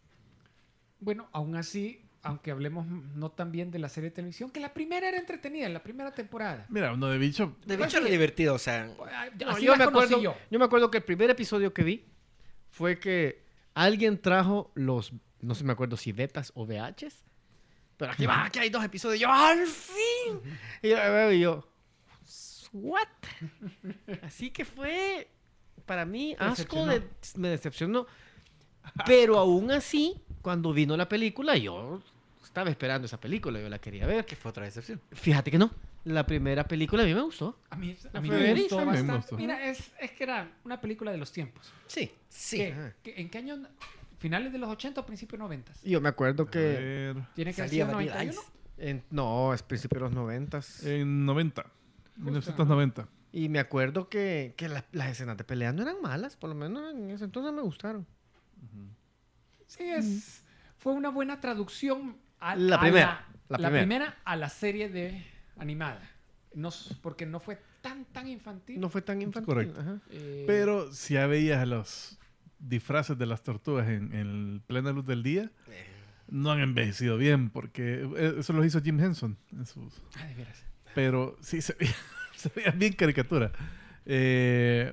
Bueno, aún así, aunque hablemos no tan bien de la serie de televisión, que la primera era entretenida, la primera temporada. Mira, uno de bicho, De hecho era divertido, o sea, Ah, No, así yo, las me conocí acuerdo, yo. yo me acuerdo que el primer episodio que vi fue que alguien trajo los, no sé, me acuerdo si betas o V Hs, pero aquí va, aquí hay dos episodios. Yo, ¡al fin! Y yo veo y yo, ¿what? Así que fue, para mí, asco, Decepcionó. de, me decepcionó. Pero aún así, cuando vino la película, yo estaba esperando esa película, yo la quería ver. que fue otra decepción. Fíjate que no, la primera película a mí me gustó. A mí, a La mí fui a me ver y gustó sí, me bastante. gustó. Mira, es, es que era una película de los tiempos. Sí, sí. ¿Qué- Ajá. qué- ¿En qué año? ¿Finales de los ochenta o principios noventa? Y yo me acuerdo a que... ver, Tiene que Salía ser Vanilla noventa y uno. Ice. En- no, es principio de los noventas. en noventa, mil novecientos noventa. Y me acuerdo que, que la- las escenas de pelea no eran malas, por lo menos en ese entonces me gustaron. Sí, es, fue una buena traducción a La a primera, la, la la primera. primera a la serie de animada. No, s- porque no fue tan, tan infantil. No fue tan infantil. correcto. ajá. Eh, Pero si ya veías los disfraces de las tortugas en, en plena luz del día, no han envejecido bien, porque eh, eso lo hizo Jim Henson en sus... ah, de veras. Pero sí, se veía, se veía bien caricatura. Eh,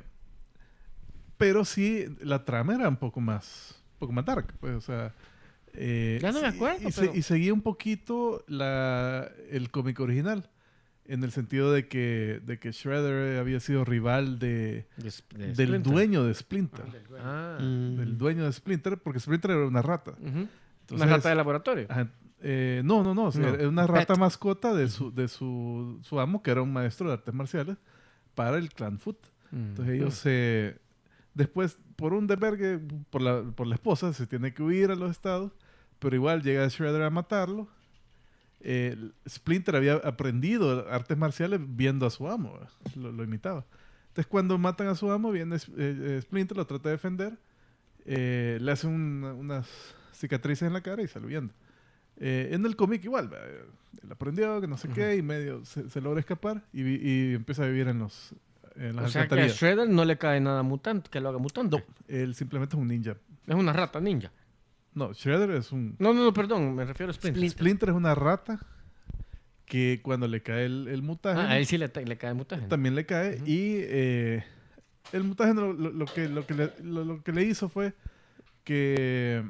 pero sí, la trama era un poco más, un poco más dark, pues, o sea... eh, Ya no me sí, acuerdo, Y, se- pero- y seguía un poquito la, el cómic original, en el sentido de que, de que Shredder había sido rival de, De Sp- de del Splinter. dueño de Splinter. Ah. Del dueño de Splinter, porque Splinter era una rata. Ujú. Entonces, Una rata de laboratorio. ajá, eh, no, no, no. o sea, No, era una un rata pet. mascota de su, de su, su amo, que era un maestro de artes marciales, para el clan Foot. Entonces ellos se... Después, por un debergue, por la, por la esposa, se tiene que huir a los estados, pero igual llega Shredder a matarlo. Eh, Splinter había aprendido artes marciales viendo a su amo, ¿verdad? lo, lo imitaba. Entonces cuando matan a su amo, viene eh, eh, Splinter, lo trata de defender, eh, le hace un- unas cicatrices en la cara y sale huyendo. Eh, en el cómic igual, ¿verdad? Él aprendió que no sé qué y medio se, se logra escapar y, vi- y empieza a vivir en los en las O sea que a alcantarillas. Shredder no le cae nada mutante, que lo haga mutante. No, él simplemente es un ninja. Es una rata ninja. No, Shredder es un... No, no, no, perdón, me refiero a Splinter. Splinter es una rata que cuando le cae el, el mutágeno, Ah, a él sí le, le cae mutágeno. también le cae y eh, el mutágeno lo, lo que, lo, que le, lo, lo que le hizo fue que,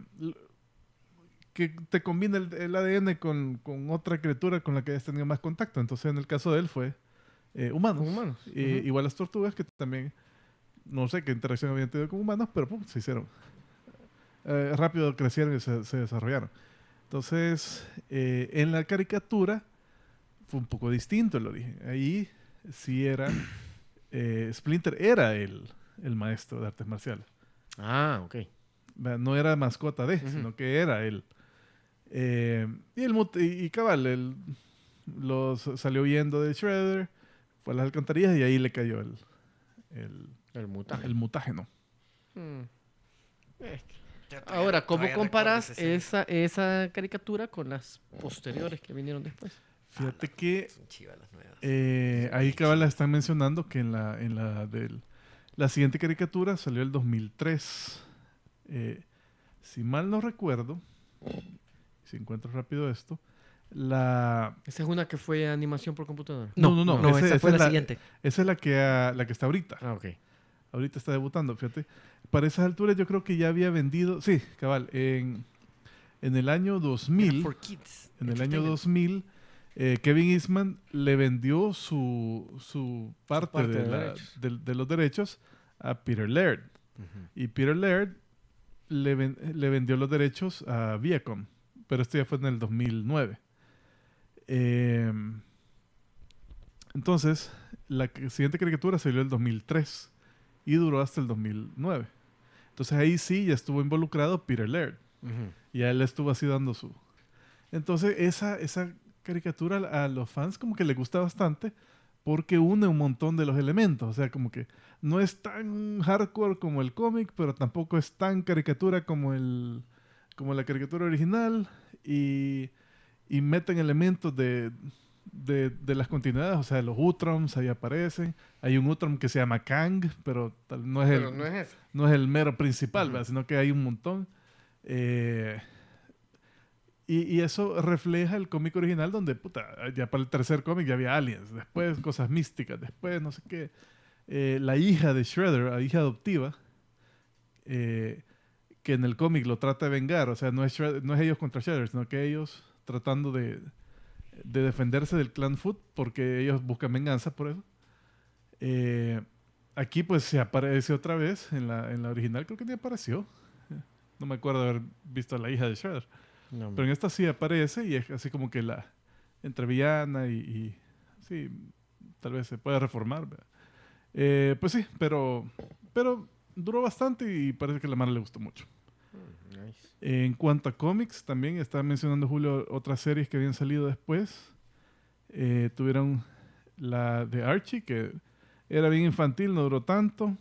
que te combina el, el A D N con, con otra criatura con la que hayas tenido más contacto. Entonces en el caso de él fue eh, humanos. Humanos. Y- Ujú. Igual las tortugas que también, no sé qué interacción habían tenido con humanos, pero pum, se hicieron. Eh, rápido crecieron y se, se desarrollaron. Entonces, eh, en la caricatura fue un poco distinto el origen. Ahí sí era, eh, Splinter era el, el maestro de artes marciales. Ah, ok. ¿Verdad? No era mascota de, Ujú. sino que era él. Eh, y, el, mut- y, y cabal, él los salió huyendo de Shredder, fue a las alcantarillas y ahí le cayó el, el, El mutágeno. el mutágeno. Mm. Eh, Ahora, ¿cómo comparas esa, esa caricatura con las posteriores que vinieron después? Fíjate que Son chivas las nuevas. eh, ahí cabal la están mencionando que en la, en la del la siguiente caricatura salió el dos mil tres. Eh, si mal no recuerdo, si encuentro rápido esto, la... Esa es una que fue animación por computadora. No, no, no. No, ese- esa fue es la siguiente. Esa es la que, ah, la que está ahorita. Ah, ok. Ahorita está debutando, fíjate. Para esas alturas yo creo que ya había vendido... Sí, cabal. En, En el año dos mil, For kids. en el año Entertainment. dos mil, eh, Kevin Eastman le vendió su, su parte, parte de, de la- derechos. de- de los derechos a Peter Laird. Ujú. Y Peter Laird le, ven- le vendió los derechos a Viacom. Pero esto ya fue en el dos mil nueve. Eh, entonces, la c- siguiente caricatura salió en el dos mil tres y duró hasta el dos mil nueve. Entonces ahí sí ya estuvo involucrado Peter Laird. Ujú. Y a él le estuvo así dando su... Entonces esa, esa caricatura a los fans como que le gusta bastante porque une un montón de los elementos. O sea, como que no es tan hardcore como el cómic, pero tampoco es tan caricatura como, el, como la caricatura original. Y, y meten elementos de, de, de las continuidades. O sea, los Utroms ahí aparecen. Hay un Utrom que se llama Kang, pero tal- no es Pero el, no es eso. no es el mero principal, Ujú. ¿verdad? Sino que hay un montón. Eh, y, y eso refleja el cómic original donde, puta, ya para el tercer cómic ya había aliens, después cosas místicas, después no sé qué. Eh, la hija de Shredder, la hija adoptiva, eh, que en el cómic lo trata de vengar, o sea, no es, Shredder- no es ellos contra Shredder, sino que ellos tratando de, de defenderse del clan Foot porque ellos buscan venganza por eso. Eh, aquí pues se aparece otra vez, en la, en la original creo que ni apareció. No me acuerdo de haber visto a la hija de Shredder. No, Pero en esta sí aparece y es así como que la entre villana y, y sí, tal vez se puede reformar. ¿verdad? Eh, pues sí, pero, pero duró bastante y parece que a la Mara le gustó mucho. nice. En cuanto a cómics, también estaba mencionando Julio otras series que habían salido después. Eh, tuvieron la de Archie, que era bien infantil, no duró tanto.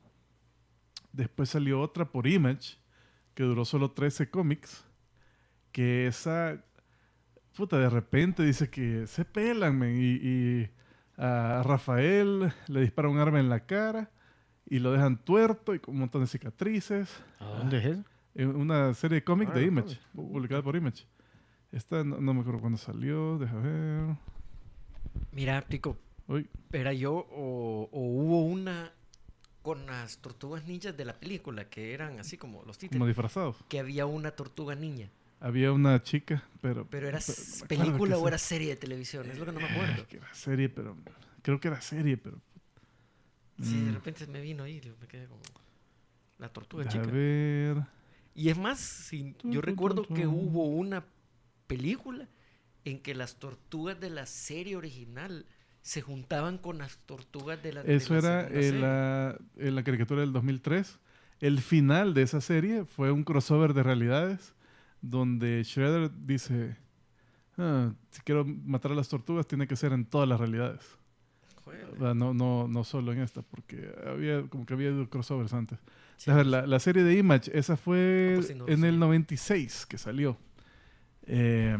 Después salió otra por Image, que duró solo trece cómics. Que esa, puta, de repente dice que se pelan, men, y, y a Rafael le dispara un arma en la cara y lo dejan tuerto y con un montón de cicatrices. ¿A dónde es eso? En una serie de cómic Ah, de de Image, cómic. publicada por Image. Esta no, no me acuerdo cuándo salió, deja ver. Mira, Pico, Uy, ¿era yo o, o hubo una con las tortugas ninjas de la película que eran así como los títeres? como disfrazados. Que había una tortuga niña. Había una chica, pero... Pero era pero s- no me acuerdo película qué o se- era serie de televisión, es lo que no me Eh, acuerdo. que era serie, pero... Creo que era serie, pero... Sí, de Mm, repente se me vino ahí, me quedé como... La tortuga deja chica. ver... Y es más, si- Tun, yo tun, recuerdo tun, que tun. hubo una película en que las tortugas de la serie original se juntaban con las tortugas de la de Eso la era segunda en serie. la, en la caricatura del dos mil tres. El final de esa serie fue un crossover de realidades donde Shredder dice, "Ah, si quiero matar a las tortugas tiene que ser en todas las realidades. Joder. O sea, no, no, no solo en esta, porque había como que había habido crossovers antes. Sí, A ver, pues, la, la serie de Image, esa fue Ah, pues sí, no lo en el sabía. noventa y seis que salió. Eh,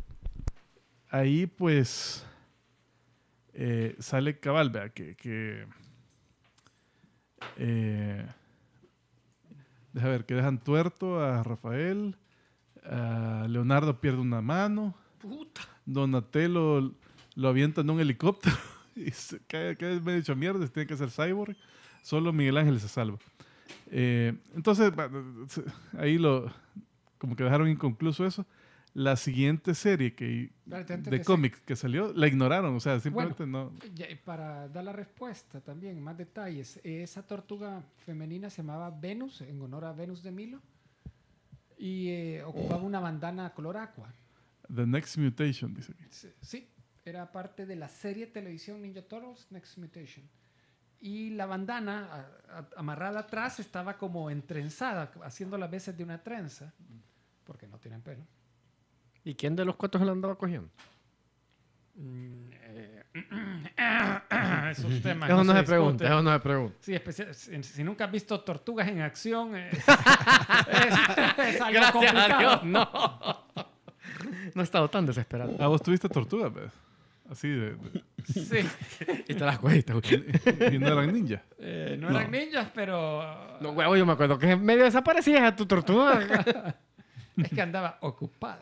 ahí pues eh, sale cabal, vea, que... que eh, deja ver, que dejan tuerto a Rafael, a Leonardo pierde una mano, puta. Donatello lo avientan de un helicóptero y se cae, cae medio hecho mierda, se tiene que hacer cyborg. Solo Miguel Ángel se salva. Eh, entonces, va- se- ahí lo como que dejaron inconcluso eso. La siguiente serie que, Espérate, antes de de cómics que salió, la ignoraron. O sea, simplemente no... Ya, y para dar la respuesta también, más detalles, esa tortuga femenina se llamaba Venus, en honor a Venus de Milo, y eh, ocupaba una bandana color aqua. The Next Mutation, dice aquí. Sí, sí, era parte de la serie de televisión Ninja Turtles Next Mutation. Y la bandana a- a- amarrada atrás estaba como entrenzada, haciendo las veces de una trenza, porque no tienen pelo. ¿Y quién de los cuatro se la andaba cogiendo? Esos temas Eso no se discuten. pregunta, eso no se pregunta. Sí, especial- si, si nunca has visto tortugas en acción, eh, es, es algo complicado. no. No he estado tan desesperado. Ah, vos tuviste tortugas, ¿ves? Así de... de- Sí, Y te das cuenta, güey. y no eran ninjas. eh, no eran ninjas, pero No, huevo, yo me acuerdo que medio desaparecía a tu tortuga. es que andaba ocupada.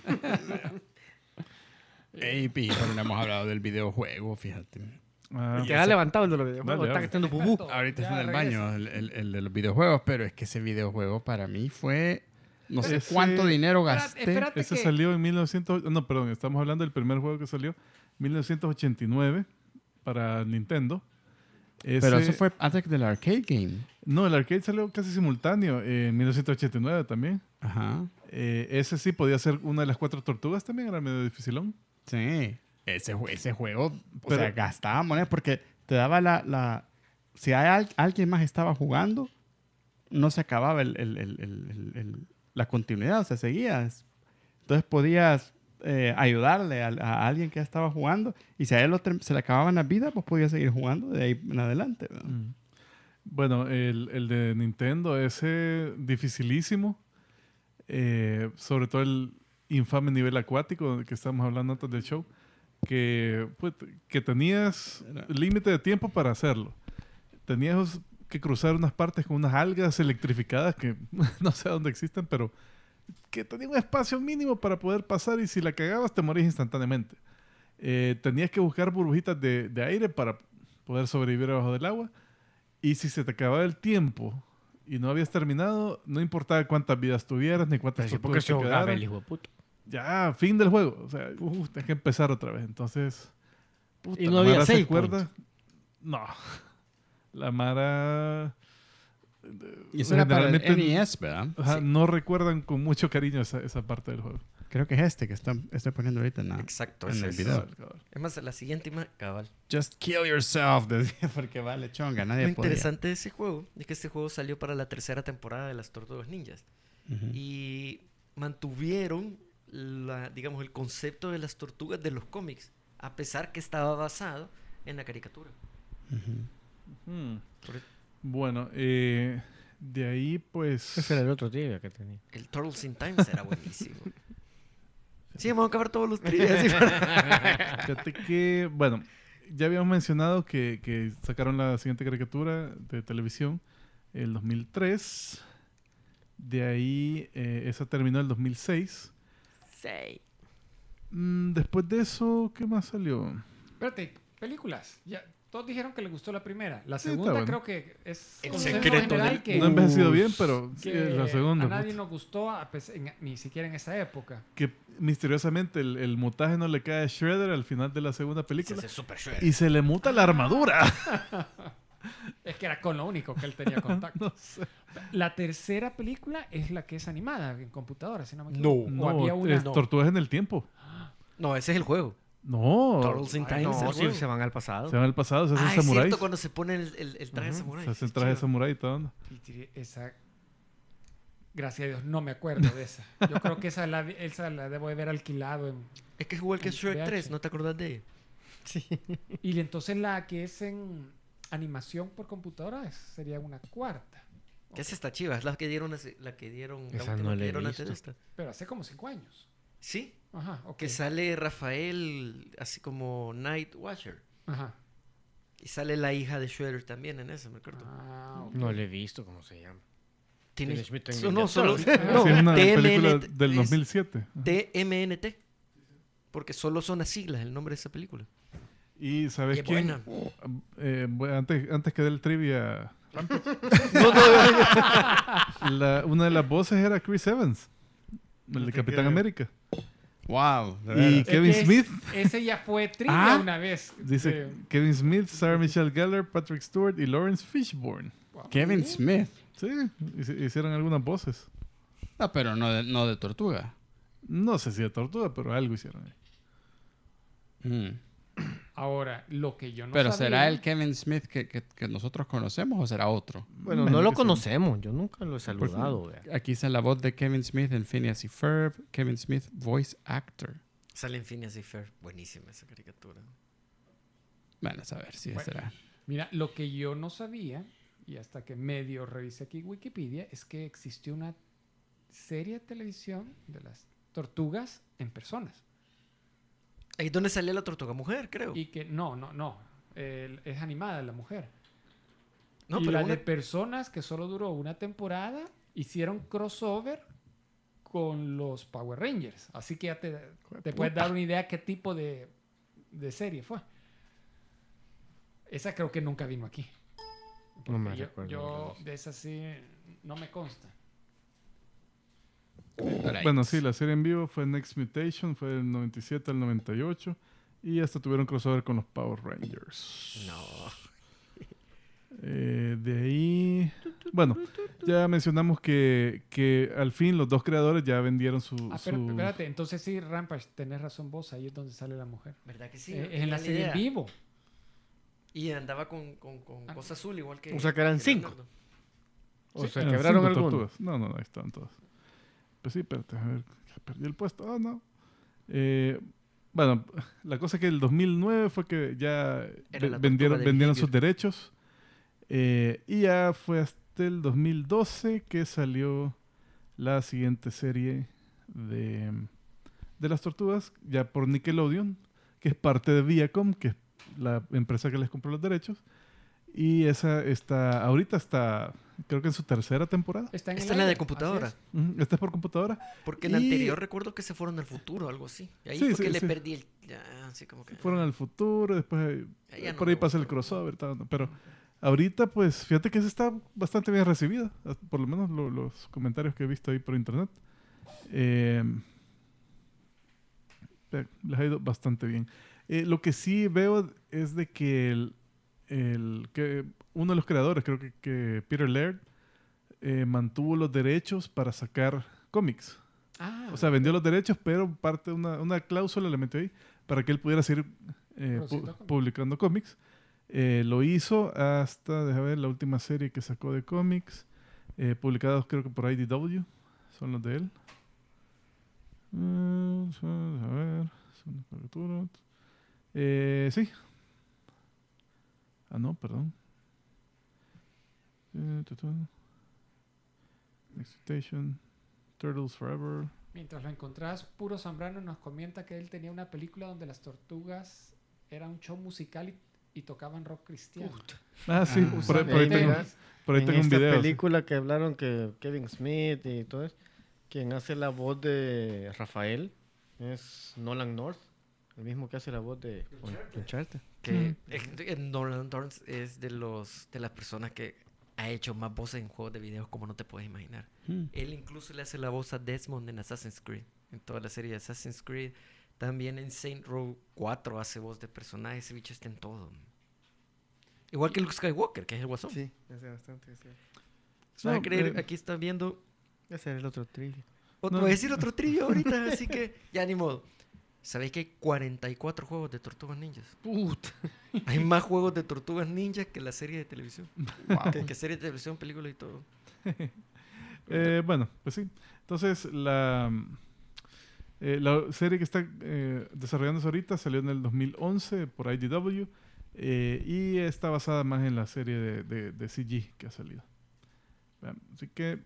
Ey, pi, pero no hemos hablado del videojuego, fíjate. Ah, Te ha levantado el de los videojuegos. Dale, Está dale. haciendo pupú. Ahorita Ya está en el regresa. baño, el, el- el de los videojuegos, pero es que ese videojuego para mí fue no sé Ese- cuánto dinero Espérate, gasté. espérate. Ese que- salió en mil novecientos... No, perdón, estamos hablando del primer juego que salió. mil novecientos ochenta y nueve para Nintendo. Pero Ese- eso fue antes del arcade game. No, el arcade salió casi simultáneo eh, en mil novecientos ochenta y nueve también. Ajá. Eh, ese sí podía ser una de las cuatro tortugas también, era medio dificilón. Sí. Ese, jue- ese juego, o Pero- sea, gastaba monedas porque te daba la... la si hay al- alguien más estaba jugando, no se acababa el, el- el- el- el- el- la continuidad, o sea, seguías. Entonces podías eh, ayudarle a, a alguien que ya estaba jugando y si a él lo ter- se le acababan las vidas, pues podía seguir jugando de ahí en adelante. ¿verdad? Mm. Bueno, el, el de Nintendo, ese dificilísimo. Eh, sobre todo el infame nivel acuático que estábamos hablando antes del show. Que, pues, que tenías límite de tiempo para hacerlo. Tenías que cruzar unas partes con unas algas electrificadas que no sé dónde existen, pero que tenían un espacio mínimo para poder pasar y si la cagabas te morías instantáneamente. Eh, tenías que buscar burbujitas de, de aire para poder sobrevivir abajo del agua. Y si se te acababa el tiempo y no habías terminado, no importaba cuántas vidas tuvieras ni cuántas Pero sí, porque tortugas se te ahogaba quedaran. el hijo de puta. Ya, fin del juego. O sea, uh, tienes que empezar otra vez. Entonces, puta, Y no la había Mara se save acuerda. No. La Mara. Y eso era para el generalmente, N E S, ¿verdad? ajá, no recuerdan con mucho cariño esa, esa parte del juego. Creo que es este que está, estoy poniendo ahorita en, la- Exacto, en ese el es. video. Cabal, cabal. Es más, la siguiente imagen, cabal. Just kill yourself, decía, porque vale chonga, nadie Lo podía. interesante de ese juego es que este juego salió para la tercera temporada de las Tortugas Ninjas. Ujú. Y mantuvieron, la, digamos, el concepto de las tortugas de los cómics, a pesar que estaba basado en la caricatura. Ujú. Hmm. Por e- Bueno, eh, de ahí pues... Ese era el otro tibia que tenía. El Turtles in Times era buenísimo. Sí, vamos a acabar todos los trivias. ¿Sí? Fíjate que, bueno, ya habíamos mencionado que, que sacaron la siguiente caricatura de televisión el dos mil tres. De ahí, eh, esa terminó el dos mil seis. Sí. Mm, después de eso, ¿qué más salió? Espérate, películas. Ya, todos dijeron que les gustó la primera. La Sí, segunda está bueno. creo que es El consenso secreto general del- que, No ha envejecido Uy, bien, pero sí, que es la segunda. a nadie puta. nos gustó, a pes- en- ni siquiera en esa época. Que misteriosamente el, el mutaje no le cae a Shredder al final de la segunda Se película. hace super shred. Y se le muta la armadura. Es que era con lo único que él tenía contacto. No sé. La tercera película es la que es animada en computadora, si no me No. equivoco. No, o había una. es Tortugas en el tiempo. No, ese es el juego. No. Turtles in Ay, Times es no, el sí, juego. se van al pasado. Se van al pasado, se hacen Ah, es samuráis. cierto, cuando se pone el, el, el traje Ujú, samurái. Se hacen Sí, traje de chido. samurái y todo. Y tiré Esa. Gracias a Dios, no me acuerdo de esa. Yo creo que esa la, esa la debo de haber alquilado. En... Es que es igual que En Shrek V H. tres, ¿no te acordás de ella? Y entonces la que es en animación por computadora es- sería una cuarta. Que esa está chiva, es la que dieron, hace- la que dieron, la Esa última no que la he dieron antes de visto. esta. Pero hace como cinco años. Sí, Ajá, ok. que sale Rafael así como Night Watcher. Ajá. Y sale la hija de Shredder también en esa, me acuerdo. Ah, ok. No le he visto cómo se llama. Tiene, Teenage Mutant so- Ninja no, solo, Turtles. no, Sí, es una película T M N T, del es dos mil siete. T M N T. Porque solo son las siglas el nombre de esa película. Y ¿sabes Qué quién? buena. Eh, bueno, antes, antes que dé el trivia, No, no, la- una de las voces era Chris Evans, el de Capitán América. Wow. de Y veras. Es Kevin que es- Smith. Ese ya fue trivia Ah, una vez. Dice de- Kevin Smith, Sarah Michelle Gellar, Patrick Stewart y Lawrence Fishburne. Kevin Smith. Sí, hici- hicieron algunas voces. No, pero no de, no de tortuga. No sé si de tortuga, pero algo hicieron ahí. Mm. Ahora, lo que yo no pero sabía... ¿será el Kevin Smith que, que- que nosotros conocemos o será otro? Bueno, Me no lo imagino que sí. conocemos. Yo nunca lo he saludado. vea. Aquí está la voz de Kevin Smith en Phineas y Ferb. Kevin Smith, voice actor. Sale en Phineas y Ferb. Buenísima esa caricatura. Bueno, a saber si Bueno. será. Mira, lo que yo no sabía, y hasta que medio revisé aquí Wikipedia, es que existió una serie de televisión de las tortugas en personas. Ahí es donde salía la tortuga mujer, creo. Y que, no, no, no, el- es animada la mujer. no, y pero la una- de personas que solo duró una temporada, hicieron crossover con los Power Rangers. Así que ya te, te puedes dar una idea qué tipo de, de serie fue. Esa creo que nunca vino aquí. No me Porque yo, recuerdo yo de eso. de esa sí no me consta. Alright. Bueno, sí, la serie en vivo fue Next Mutation, fue del noventa y siete al noventa y ocho. Y hasta tuvieron crossover con los Power Rangers. No. Eh, de ahí... Bueno, ya mencionamos que, que al fin los dos creadores ya vendieron su... Ah, pero su- espérate, entonces sí, Rampage, tenés razón vos, ahí es donde sale la mujer. ¿Verdad que sí? Eh, No es en tenía la ni serie idea. en vivo. Y andaba con, con, con Ah. cosa azul igual que... O sea, que eran que cinco. Leonardo. O Sí, sea, eran quebraron cinco algunos. tortugas. No, no, no, ahí estaban todas. Pues sí, espérate, a ver, perdí el puesto. Ah, no. Eh, bueno, la cosa es que el dos mil nueve fue que ya Era ve- la tortuga vendieron, de vendieron Behavior. sus derechos. Eh, y ya fue hasta el dos mil doce que salió la siguiente serie de, de las tortugas, ya por Nickelodeon, que es parte de Viacom, que es la empresa que les compró los derechos. Y esa está, ahorita está, creo que en su tercera temporada. Está en el Esta es la de aire, computadora. así Ujú, esta es por computadora. Porque en la Y- anterior recuerdo que se fueron al futuro, algo así. Y ahí Sí, fue sí, que le sí. perdí el... Ya, así como que... Fueron al futuro, después eh, Ah, ya no por ahí me pasa el gustó. crossover. tal, pero ahorita, pues, fíjate que esa está bastante bien recibida. as- Por lo menos lo- los comentarios que he visto ahí por internet. Eh, eh, les ha ido bastante bien. Eh, lo que sí veo es de que, el, el- que uno de los creadores, creo que, que Peter Laird, eh, mantuvo los derechos para sacar cómics. Ah, O sea, vendió los derechos, pero parte de una, una cláusula le metió ahí para que él pudiera seguir eh, pu- Produciendo cómics. publicando cómics. Eh, lo hizo hasta, déjame ver, la última serie que sacó de cómics, eh, publicados creo que por I D W, son los de él. Mm, son- a ver, son caricaturas. Eh, sí. Ah, no, perdón. Eh, tu, tu. Next Station, Turtles Forever. mientras lo encontrás, Puro Zambrano nos comenta que él tenía una película donde las tortugas era un show musical y, y tocaban rock cristiano. Ah, sí, Ah, por, ahí- por ahí usan tengo, ellas. por ahí En tengo un esta video. sí. película que hablaron que Kevin Smith y todo eso, quien hace la voz de Rafael es Nolan North, el mismo que hace la voz de Uncharted. Que eh, eh, Nolan North es de los de las personas que ha hecho más voces en juegos de videos como no te puedes imaginar. Mm. Él incluso le hace la voz a Desmond en Assassin's Creed. En toda la serie de Assassin's Creed. También en Saint Row cuatro hace voz de personaje. Ese bicho está en todo. Igual que Luke Skywalker, que es el guasón. Sí, hace bastante. Sí. Se va a No, creer, eh, aquí está viendo... Ese era el otro trivia. o- no. Voy a decir otro trivia ahorita, así que ya ni modo. ¿Sabéis que hay cuarenta y cuatro juegos de Tortugas Ninjas? Puta. Hay más juegos de Tortugas Ninjas que la serie de televisión. Wow. Que, que serie de televisión, película y todo. Eh, bueno, pues sí. Entonces, la, eh, la serie que está eh, desarrollándose ahorita salió en el dos mil once por I D W eh, y está basada más en la serie de, de- de C G que ha salido. Vean, así que,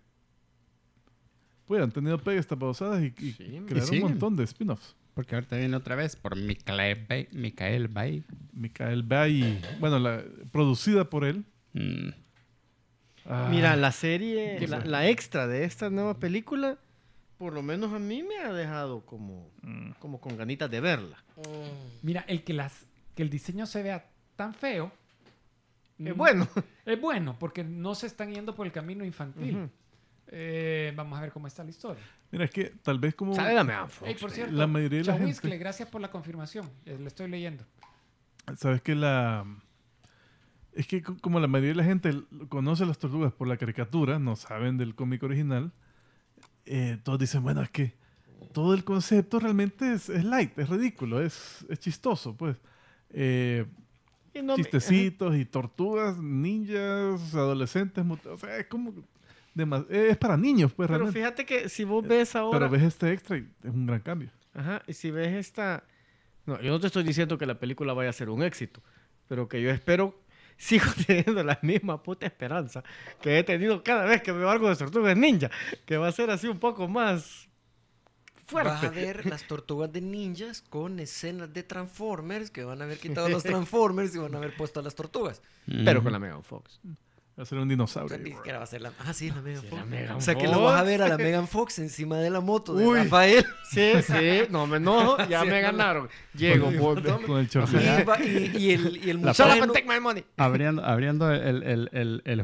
pues han tenido pegue estas babosadas y, y Sí, y crearon un siguen. montón de spin-offs. Porque ahorita viene otra vez por Michael Bay. Michael Bay. Michael Bay, bueno, la, producida por él. Mm. Ah, Mira, la serie, ¿Qué la, fue? la extra de esta nueva película, por lo menos a mí me ha dejado como, mm, como con ganitas de verla. Mira, el que, las, que el diseño se vea tan feo. Es mm, bueno. Es bueno, porque no se están yendo por el camino infantil. Ujú. Eh, vamos a ver cómo está la historia. Mira, es que tal vez como Sale la Megan Fox. Ey, por cierto, la mayoría de la Chahuizcle, gente- gracias por la confirmación. Eh, le estoy leyendo. sabes que la es que co- como la mayoría de la gente l- conoce a las tortugas por la caricatura, no saben del cómic original, eh, todos dicen, bueno, es que todo el concepto realmente es, es light, es ridículo, es, es chistoso, pues. Eh, Y no me- chistecitos y tortugas, ninjas, adolescentes, mut- o sea, es como demas- es para niños, pues Pero realmente. fíjate que si vos ves ahora... Pero ves este extra y es un gran cambio. Ajá, y si ves esta... No, yo no te estoy diciendo que la película vaya a ser un éxito, pero que yo espero, sigo teniendo la misma puta esperanza que he tenido cada vez que veo algo de Tortugas Ninja, que va a ser así un poco más Vas a fuerte. ver las tortugas de ninjas con escenas de Transformers que van a haber quitado los Transformers y van a haber puesto a las tortugas. Pero Mm. con la Megan Fox. Va a ser un O dinosaurio. sea, ni siquiera va a ser la... Ah, sí, la Megan Sí, Fox. la Megan O sea, que lo vas a Fox. ver a la Megan Fox encima de la moto de Uy. Rafael. Sí, sí, no me enojo, ya Sí, me no, ganaron. Llego, por... Con el Y, chorcito. va- y- y el, y el La muchacho... Solo take my money. Abriendo, abriendo el, el, el, el hood,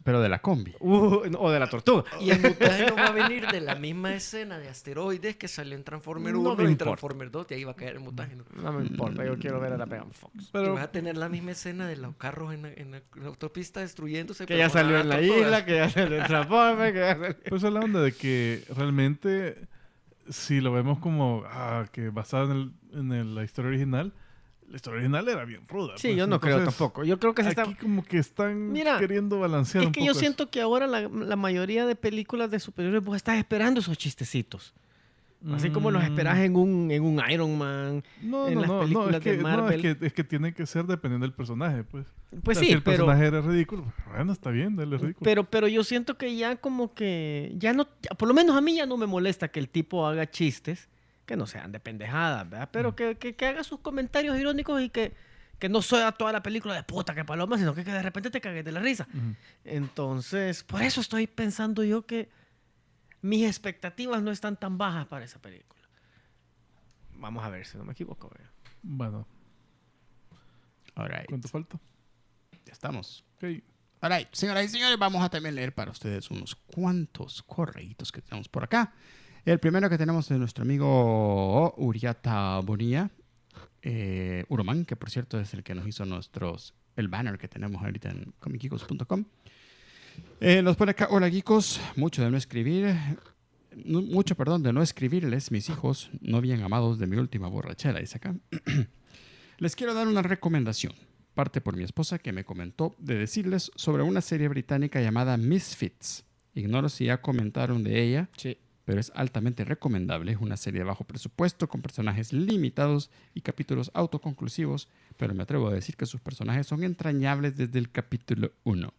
Pero de la combi. Uh, no, o de la tortuga. Y el mutágeno va a venir de la misma escena de asteroides que salió en Transformer No uno me y importa. Transformer dos, y ahí va a caer el mutágeno. No me importa, yo quiero ver a la Megan Fox. Y Pero, vas a tener la misma escena de los carros en la, en la- en la autopista destruyéndose. Que pero ya con salió en la tortugas. isla, que ya salió en Transformers, que ya salió... pues es la onda de que realmente, si lo vemos como ah, que basado en, el, en el- la historia original, la historia original era bien ruda. Sí, pues. yo no creo Entonces, tampoco. Yo creo que se Aquí está... como que están Mira, queriendo balancear Es un que poco yo eso. siento que ahora la, la mayoría de películas de superhéroes vos estás esperando esos chistecitos. Así como los esperás en un, en un Iron Man. No, en no, las no, no, películas es que, de no, es Marvel. que, es que tiene que ser dependiendo del personaje, pues. Pues O sea, sí, si el pero, personaje era ridículo, bueno, está bien, dale ridículo. pero, pero yo siento que ya como que, ya no, ya- por lo menos a mí ya no me molesta que el tipo haga chistes que no sean de pendejadas, ¿verdad? Pero Mm. que, que, que haga sus comentarios irónicos y que, que no sea toda la película de puta que paloma, sino que, que de repente te cagues de la risa. Ujú. Entonces, por eso estoy pensando yo que mis expectativas no están tan bajas para esa película. Vamos a ver si no me equivoco. ¿verdad? Bueno, All right. ¿cuánto falta? Ya estamos. Ok. All right. Señoras y señores, vamos a también leer para ustedes unos cuantos correitos que tenemos por acá. El primero que tenemos de nuestro amigo Uriata Bonilla, eh, Uroman, que por cierto es el que nos hizo nuestros el banner que tenemos ahorita en comic geekos punto com. Eh, nos pone acá, hola geekos, mucho de no escribir, no- mucho perdón de no escribirles, mis hijos, no bien amados de mi última borrachera, dice acá. Les quiero dar una recomendación, parte por mi esposa que me comentó de decirles sobre una serie británica llamada Misfits. Ignoro si ya comentaron de ella, Sí. pero es altamente recomendable. Es una serie de bajo presupuesto con personajes limitados y capítulos autoconclusivos, pero me atrevo a decir que sus personajes son entrañables desde el capítulo uno.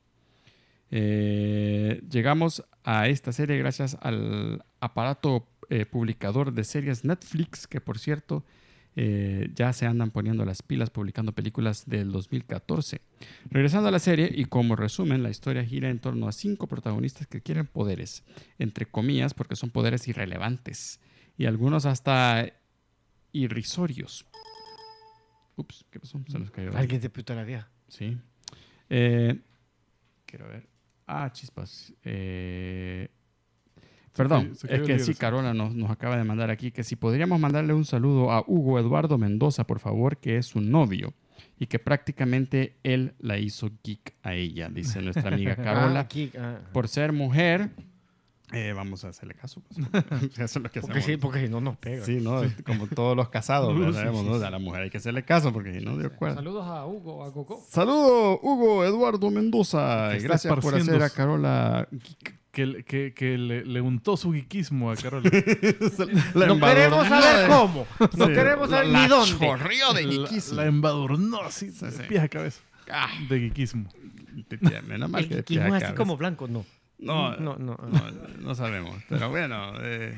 Eh, llegamos a esta serie gracias al aparato eh, publicador de series Netflix, que por cierto eh, ya se andan poniendo las pilas publicando películas del dos mil catorce. Regresando a la serie y como resumen, la historia gira en torno a cinco protagonistas que quieren poderes, entre comillas, porque son poderes irrelevantes y algunos hasta irrisorios. Ups, ¿qué pasó? Se nos cayó. Alguien te puta la vieja. Sí. Eh, quiero ver. Ah, chispas. Eh, perdón, se es cayó el que libro, sí, sí. Carola nos, nos acaba de mandar aquí que si podríamos mandarle un saludo a Hugo Eduardo Mendoza, por favor, que es su novio y que prácticamente él la hizo geek a ella, dice nuestra amiga Ah, Carola. aquí, ah. Por ser mujer, eh, vamos a hacerle caso. Pues. Eso es lo que Porque hacemos. sí, porque si no nos pega. Sí, ¿no? Como todos los casados, ¿verdad? Sabemos, ¿no? A la mujer hay que hacerle caso porque si no, de acuerdo. Saludos a Hugo, a Gogo. Saludos, Hugo Eduardo Mendoza. Que está Gracias por esparciendo hacer a su- Carola. Que, le- que, que le, le untó su geekismo a Carola. No queremos saber cómo. No Sí. queremos saber La ni dónde. chorrió de la, geekismo. la embadurnó así Sí, de sí. pies a cabeza. Ah, De geekismo. te- te- menos mal El que de geekismo pie a es así cabeza. como blanco, no. No, No, no. no, no sabemos. Pero bueno. Eh,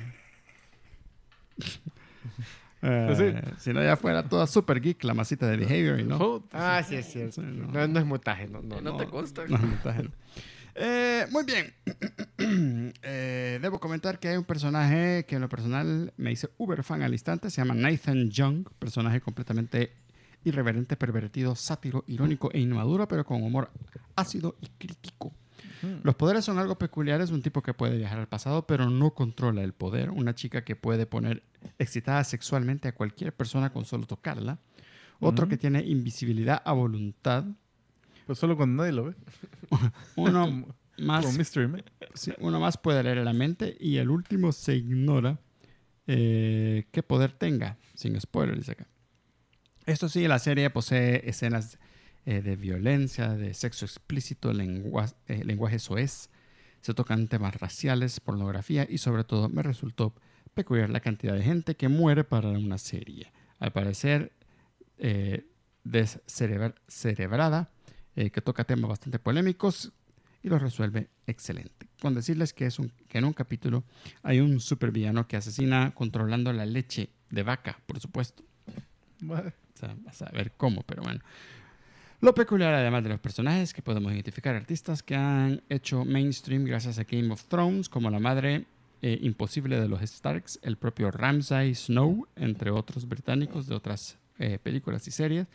eh, Pues sí. Si no, ya fuera toda super geek la masita de Behavior y no. Joder. Ah, sí, es cierto. Sí, no. No, no es montaje, no, no. No, no. te consta. No, montaje no. Eh, muy bien. Eh, debo comentar que hay un personaje que en lo personal me hice uber fan al instante. Se llama Nathan Young. Personaje completamente irreverente, pervertido, sátiro, irónico e inmaduro, pero con humor ácido y crítico. Los poderes son algo peculiares. Un tipo que puede viajar al pasado, pero no controla el poder. Una chica que puede poner excitada sexualmente a cualquier persona con solo tocarla. Otro Ujú. que tiene invisibilidad a voluntad. Pues solo cuando nadie lo ve. Uno Como- más Como Mystery Man. Sí, uno más puede leer la mente y el último se ignora eh, qué poder tenga, sin spoilers dice acá. Esto sí, la serie posee escenas eh, de violencia, de sexo explícito, lengua, eh, lenguaje soez, se tocan temas raciales, pornografía y sobre todo me resultó peculiar la cantidad de gente que muere para una serie. Al parecer, eh, descerebrada, eh, que toca temas bastante polémicos y los resuelve excelente. Con decirles que, es un, que en un capítulo hay un supervillano que asesina controlando la leche de vaca, por supuesto. Bueno, O sea, a saber cómo, pero bueno. Lo peculiar, además de los personajes, que podemos identificar artistas que han hecho mainstream gracias a Game of Thrones, como la madre eh, imposible de los Starks, el propio Ramsay Snow, entre otros británicos de otras eh, películas y series.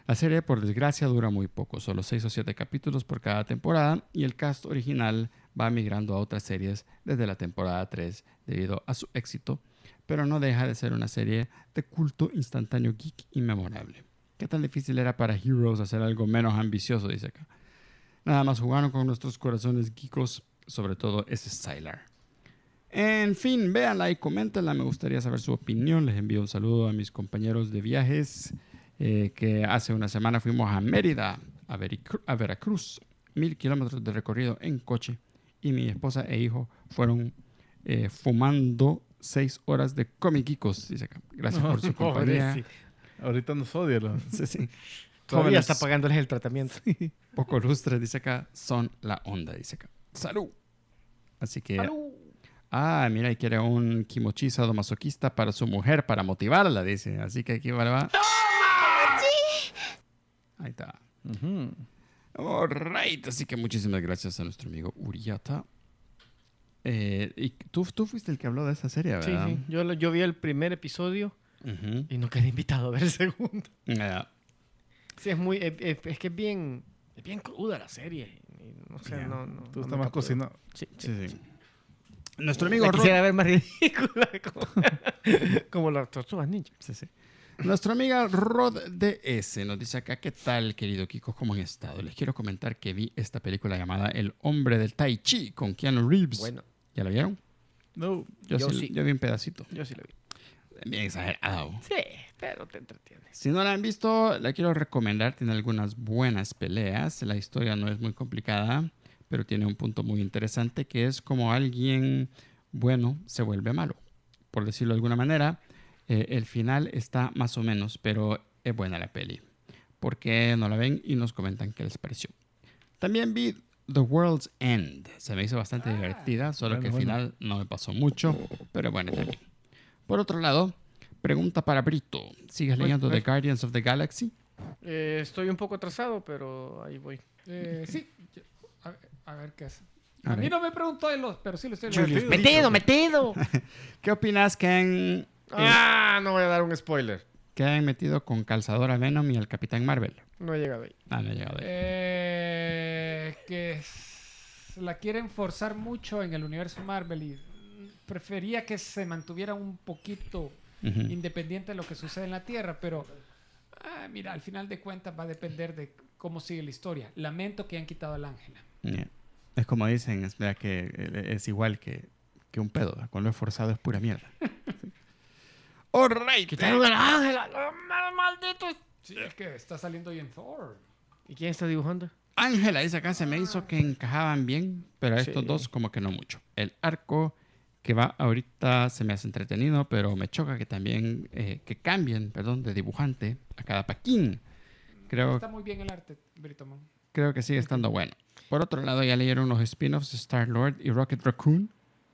La serie, por desgracia, dura muy poco, solo seis o siete capítulos por cada temporada, y el cast original va migrando a otras series desde la temporada tres debido a su éxito, pero no deja de ser una serie de culto instantáneo geek y memorable. ¿Qué tan difícil era para Heroes hacer algo menos ambicioso? Dice acá. Nada más jugaron con nuestros corazones geekos, sobre todo ese Sylar. En fin, véanla y coméntenla, me gustaría saber su opinión. Les envío un saludo a mis compañeros de viajes, eh, que hace una semana fuimos a Mérida, a, Vericru- a Veracruz, mil kilómetros de recorrido en coche, y mi esposa e hijo fueron eh, fumando seis horas de Comic Geekos, dice acá. Gracias por su compañía. Pobre, sí. Ahorita nos odia. ¿no? Sí, sí. Todavía Jóvenes, está pagándoles el tratamiento. poco lustres, dice acá, son la onda, dice acá. ¡Salud! Así que... Ah, mira, y quiere un kimochi sadomasoquista para su mujer, para motivarla, dice. Así que aquí va. Ahí está. Ujú. Alright, así que muchísimas gracias a nuestro amigo Uriata. Eh, y tú, tú fuiste el que habló de esa serie, Sí, ¿verdad? sí. Yo, lo- yo vi el primer episodio Ujú. y no quedé invitado a ver el segundo. Ya. Sí, es muy... Es, es- es que es bien... Es bien cruda la serie. Y no sé, Ya. no, no... Tú no estás me más capturó. cocinado. Sí, Sí, sí. Nuestro amigo La Rod- quisiera ver más ridícula. Como, como las tortugas ninja. Sí, sí. Nuestra amiga Rod D S nos dice acá, ¿qué tal, querido Kiko? ¿Cómo han estado? Les quiero comentar que vi esta película llamada El Hombre del Tai Chi con Keanu Reeves. Bueno, ¿Ya la vieron? No. Yo, Yo sí, sí. yo vi un pedacito. yo sí la vi. Bien exagerado. Sí, pero te entretienes. Si no la han visto, la quiero recomendar. Tiene algunas buenas peleas. La historia no es muy complicada, pero tiene un punto muy interesante que es como alguien bueno se vuelve malo. Por decirlo de alguna manera, eh, el final está más o menos, pero es buena la peli. ¿Por qué no la ven? Y nos comentan qué les pareció. También vi The World's End. Se me hizo bastante divertida, solo bueno, que el bueno. final no me pasó mucho, pero bueno, también. Por otro lado, pregunta para Brito. ¿Sigues Uy, leyendo uy. The Guardians of the Galaxy? Eh, estoy un poco atrasado, pero ahí voy. Eh, sí. Yo- A ver, a ver qué hace. A A mí ver. no me preguntó de los, pero sí lo estoy Julius. leyendo. ¡Metido, metido! ¿Qué opinas que han, eh, ¡Ah! No voy a dar un spoiler. que han metido con calzador a Venom y al Capitán Marvel? No he llegado ahí. Ah, no he llegado ahí. Eh, que s- la quieren forzar mucho en el universo Marvel y prefería que se mantuviera un poquito Ujú. independiente de lo que sucede en la Tierra, pero ah, mira, al final de cuentas va a depender de cómo sigue la historia. Lamento que han quitado al Ángela. Yeah. Es como dicen, es, verdad que eh, es igual que, que un pedo. ¿verdad? Cuando lo he forzado es pura mierda. Sí. All right. ¡Quitaron a la Ángela! ¡No, mal- malditos! Sí, es que está saliendo hoy en Thor. ¿Y quién está dibujando? Ángela dice acá, se me hizo que encajaban bien, pero a estos Sí. dos como que no mucho. El arco que va ahorita se me hace entretenido, pero me choca que también, eh, que cambien, perdón, de dibujante a cada paquín. Creo, Está muy bien el arte, Britomon. creo que sigue estando bueno. Por otro lado, ya leyeron los spin-offs de Star-Lord y Rocket Raccoon.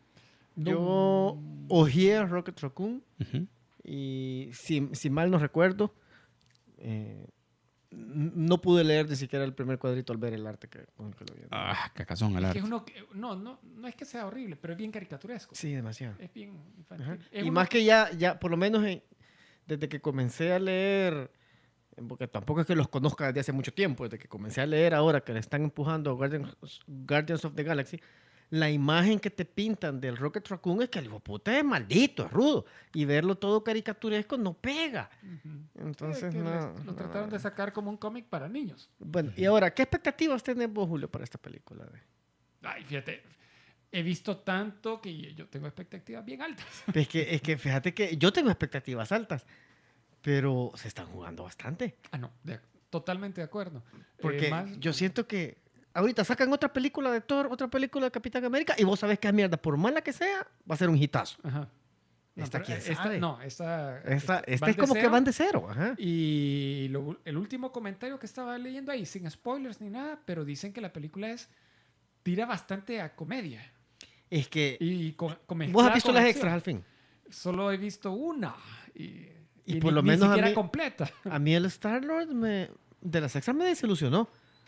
Yo ojeé Rocket Raccoon Ujú. y si, si mal no recuerdo, eh, n- no pude leer ni siquiera el primer cuadrito al ver el arte que, con el que lo vi. Ah, cacazón el Que arte. es uno que- no, no, no es que sea horrible, pero es bien caricaturesco. Sí, demasiado. Es bien infantil. Ajá. Es Y uno- más que ya, ya por lo menos en- desde que comencé a leer, eh, porque tampoco es que los conozca desde hace mucho tiempo, desde que comencé a leer ahora que le están empujando a Guardians, Guardians of the Galaxy, la imagen que te pintan del Rocket Raccoon es que el hijo de puta es maldito, es rudo, y verlo todo caricaturesco no pega. Ujú. Entonces, Sí, es que no, les- lo no, trataron no. de sacar como un cómic para niños. Bueno, y ahora, ¿qué expectativas tenés vos, Julio, para esta película? Ay, fíjate, he visto tanto que yo tengo expectativas bien altas. Es que, es que fíjate que yo tengo expectativas altas, pero se están jugando bastante. Ah, no, de- totalmente de acuerdo. Porque Eh, más- yo siento que ahorita sacan otra película de Thor, otra película de Capitán América, y vos sabés que esa mierda, por mala que sea, va a ser un hitazo. Ajá. No, Esta, pero ¿quién esta- sabe? no, esta, Esta, este, esta van es de como que cero. van de cero. Ajá. Y lo- el último comentario que estaba leyendo ahí, sin spoilers ni nada, pero dicen que la película es tira bastante a comedia. Es que Y con, con vos mezclada has visto con las acción. extras al fin. Solo he visto una. Y, Y y por ni, lo ni menos a siquiera mí- completa. A mí el Star-Lord me, de las extras me desilusionó.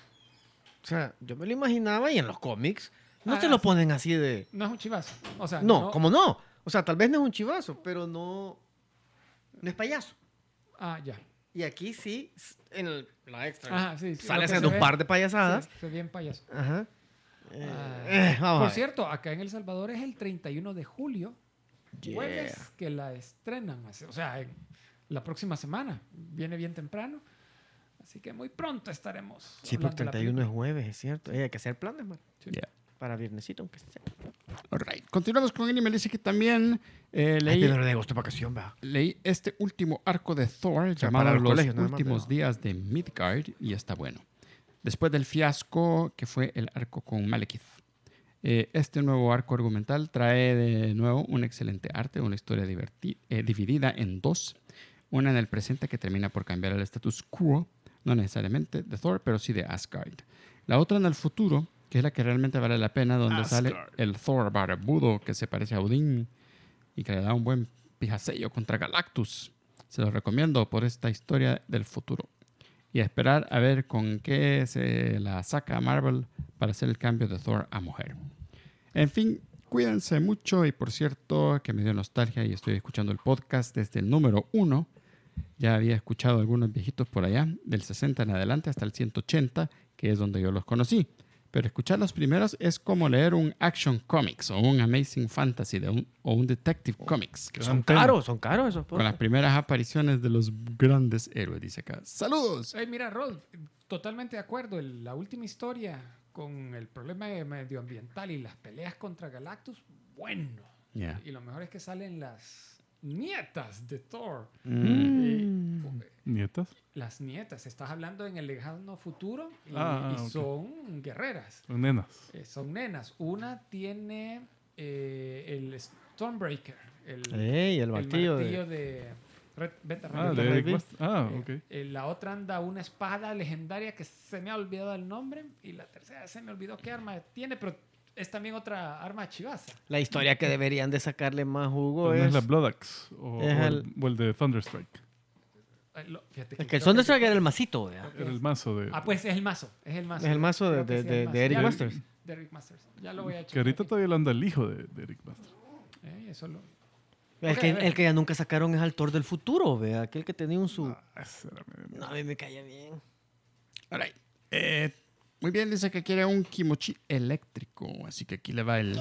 O sea, yo me lo imaginaba y en los cómics no Ah, te lo sí. ponen así de... No es un chivazo. O sea, No, ¿cómo no? O sea, tal vez no es un chivazo, pero no... No es payaso. Ah, ya. Y aquí sí, s- en el- la extra. Ajá, sí, sí, Sale lo que haciendo se un ve- par de payasadas. Sí, se ve bien payaso. Ajá. Eh, Ah, eh, vamos a por ver. cierto, acá en El Salvador es el treinta y uno de julio, Yeah. jueves, que la estrenan. así- O sea, en la próxima semana. Viene bien temprano. Así que muy pronto estaremos. Sí, hablando porque de la treinta y uno es película. jueves, es cierto. Eh, hay que hacer planes, man. Yeah. Para viernesito, aunque sea. Alright. Continuamos con Anime. Dice que también eh, Ay, leí, primero de agosto, vacación, va. leí este último arco de Thor sea, llamado para los Los colegios nada más, Últimos pero- Días de Midgard y está bueno. Después del fiasco que fue el arco con Malekith. Eh, este nuevo arco argumental trae de nuevo un excelente arte, una historia diverti- eh, dividida en dos. Una en el presente que termina por cambiar el status quo, no necesariamente de Thor, pero sí de Asgard. La otra en el futuro, que es la que realmente vale la pena, donde sale el Thor barbudo que se parece a Odín y que le da un buen pijasello contra Galactus. Se lo recomiendo por esta historia del futuro. Y a esperar a ver con qué se la saca Marvel para hacer el cambio de Thor a mujer. En fin, cuídense mucho y por cierto que me dio nostalgia y estoy escuchando el podcast desde el número uno. Ya había escuchado algunos viejitos por allá, del sesenta en adelante hasta el ciento ochenta, que es donde yo los conocí. Pero escuchar los primeros es como leer un Action Comics o un Amazing Fantasy de un, o un Detective Comics. Qué Son gran pena. caros, son caros esos Con las podcasts. primeras apariciones de los grandes héroes, dice acá. ¡Saludos! Ey, mira, Rod, totalmente de acuerdo. El- la última historia con el problema medioambiental y las peleas contra Galactus, bueno. Yeah. Y lo mejor es que salen las nietas de Thor. Mm. Y, ¿Nietas? las nietas, estás hablando en el lejano futuro y, Ah, y ok. son guerreras, Son nenas. eh, son nenas. Una tiene eh, el Stormbreaker, el, Ey, el el martillo. de- martillo de Red, Beta Ah, Red de Beta. Eric Red West. Ah, Eh, ok. eh, la otra anda una espada legendaria que se me ha olvidado el nombre. Y la tercera se me olvidó qué arma tiene, pero es también otra arma chivaza. La historia que deberían de sacarle más jugo Pero no es... es la Blood Axe o, es o el, el- o el de Thunderstrike. Eh, lo- fíjate Es que el creo Thunderstrike era el masito, ¿verdad? Era el mazo de... Ah, pues es el mazo. Es el mazo. Es el mazo de- Creo que de- sí, de- el mazo. de Eric Ya lo- Masters. De Eric Masters. Ya lo voy a checar. Que ahorita aquí. todavía lo anda el hijo de, de Eric Master. Eh, eso lo... El, Ok, que, a ver. el que ya nunca sacaron es al Thor del futuro, ¿verdad? Aquel que tenía un su... Ah, ese era medio- No, a mí me caía bien. Alright. Eh, muy bien, dice que quiere un kimochi eléctrico. Así que aquí le va el.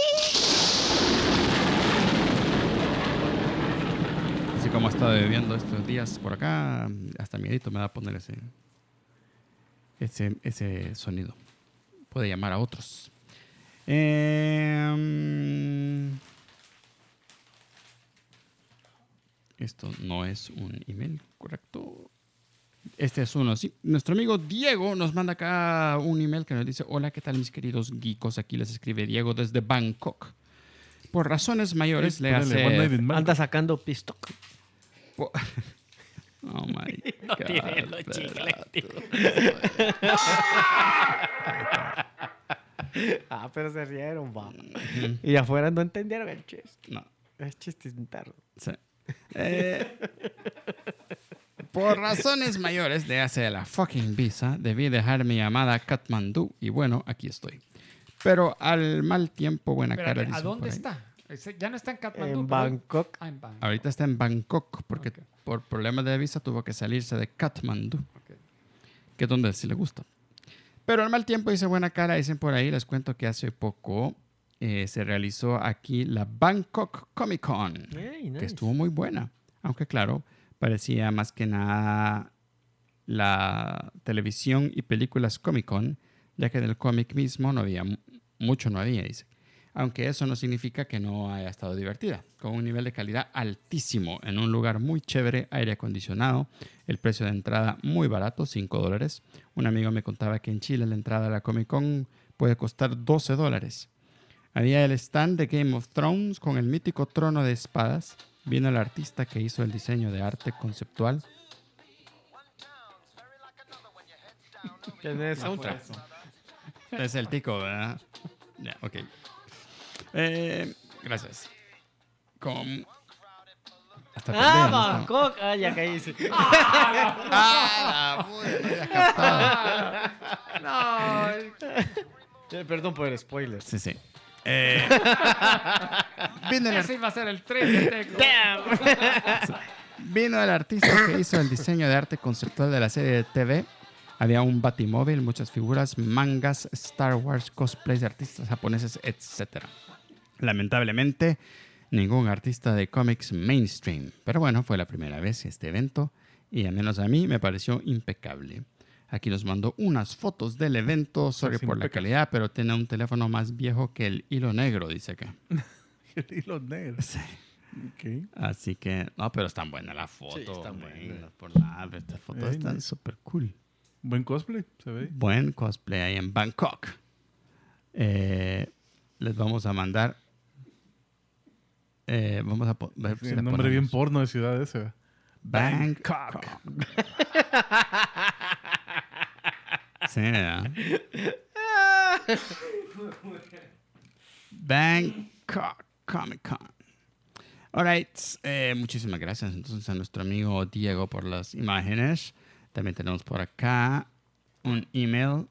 Así como ha estado bebiendo estos días por acá, hasta miedito me va a poner ese, ese, ese sonido. Puede llamar a otros. Em, esto no es un email, ¿correcto? Este es uno, sí. Nuestro amigo Diego nos manda acá un email que nos dice: hola, ¿qué tal mis queridos geekos? Aquí les escribe Diego desde Bangkok. Por razones mayores Sí, le ponele hace... One Night in Bangkok. Anda sacando pistock. Po- Oh my No God. tiene los chicles, tío. Ah, pero se rieron, va. Y afuera no entendieron el chiste. No. Es chiste interno. Sí. Eh, por razones mayores de hace la fucking visa, debí dejar mi amada Katmandú y bueno, aquí estoy. Pero al mal tiempo, buena Espérate, cara. ¿a dicen dónde por ahí. está? Ese- Ya no está en Katmandú. En pero- Bangkok. Ah, en Bangkok. Ahorita está en Bangkok porque Ok. por problemas de visa tuvo que salirse de Katmandú, Ok. que es donde sí le gusta. Pero al mal tiempo dice buena cara, dicen por ahí. Les cuento que hace poco eh, se realizó aquí la Bangkok Comic Con. Ey, Que nice. estuvo muy buena. Aunque claro, parecía más que nada la televisión y películas Comic Con, ya que del cómic mismo no había mu- mucho, no había, dice. Aunque eso no significa que no haya estado divertida. Con un nivel de calidad altísimo, en un lugar muy chévere, aire acondicionado, el precio de entrada muy barato, cinco dólares. Un amigo me contaba que en Chile la entrada a la Comic Con puede costar doce dólares. Había el stand de Game of Thrones con el mítico trono de espadas. Vino el artista que hizo el diseño de arte conceptual. Tiene soundtrack. Es el tico, ¿verdad? Ya, ok. Eh, gracias. Con... Hasta perdí, Ah, ¿no? Estaba- Bangkok. Ah, ya caí. Sí. ¡Ah, la puta! No había captado. Eh, Perdón por el spoiler. Sí, sí. Eh, vino, el Ese iba a ser el tres de Teco. Damn. Vino el artista que hizo el diseño de arte conceptual de la serie de T V. Había un batimóvil, muchas figuras, mangas, Star Wars, cosplays de artistas japoneses, etcétera. Lamentablemente, ningún artista de cómics mainstream. Pero bueno, fue la primera vez este evento y al menos a mí me pareció impecable. Aquí nos mandó unas fotos del evento. Sorry Pues por la impecable. calidad, pero tiene un teléfono más viejo que el hilo negro, dice acá. El hilo negro. Sí. Ok. Así que, no, pero están buenas las fotos. Sí, están man, buenas. no por nada, pero estas fotos Ey, están no. súper cool. Buen cosplay, se ve. Buen cosplay ahí en Bangkok. Eh, les vamos a mandar. Eh, vamos a po- ver si El le nombre bien ponemos porno de ciudad ese. ¿verdad? Bangkok. Sí, ¿verdad? Bangkok Comic Con. Alright, eh, muchísimas gracias entonces a nuestro amigo Diego por las imágenes. También tenemos por acá un email.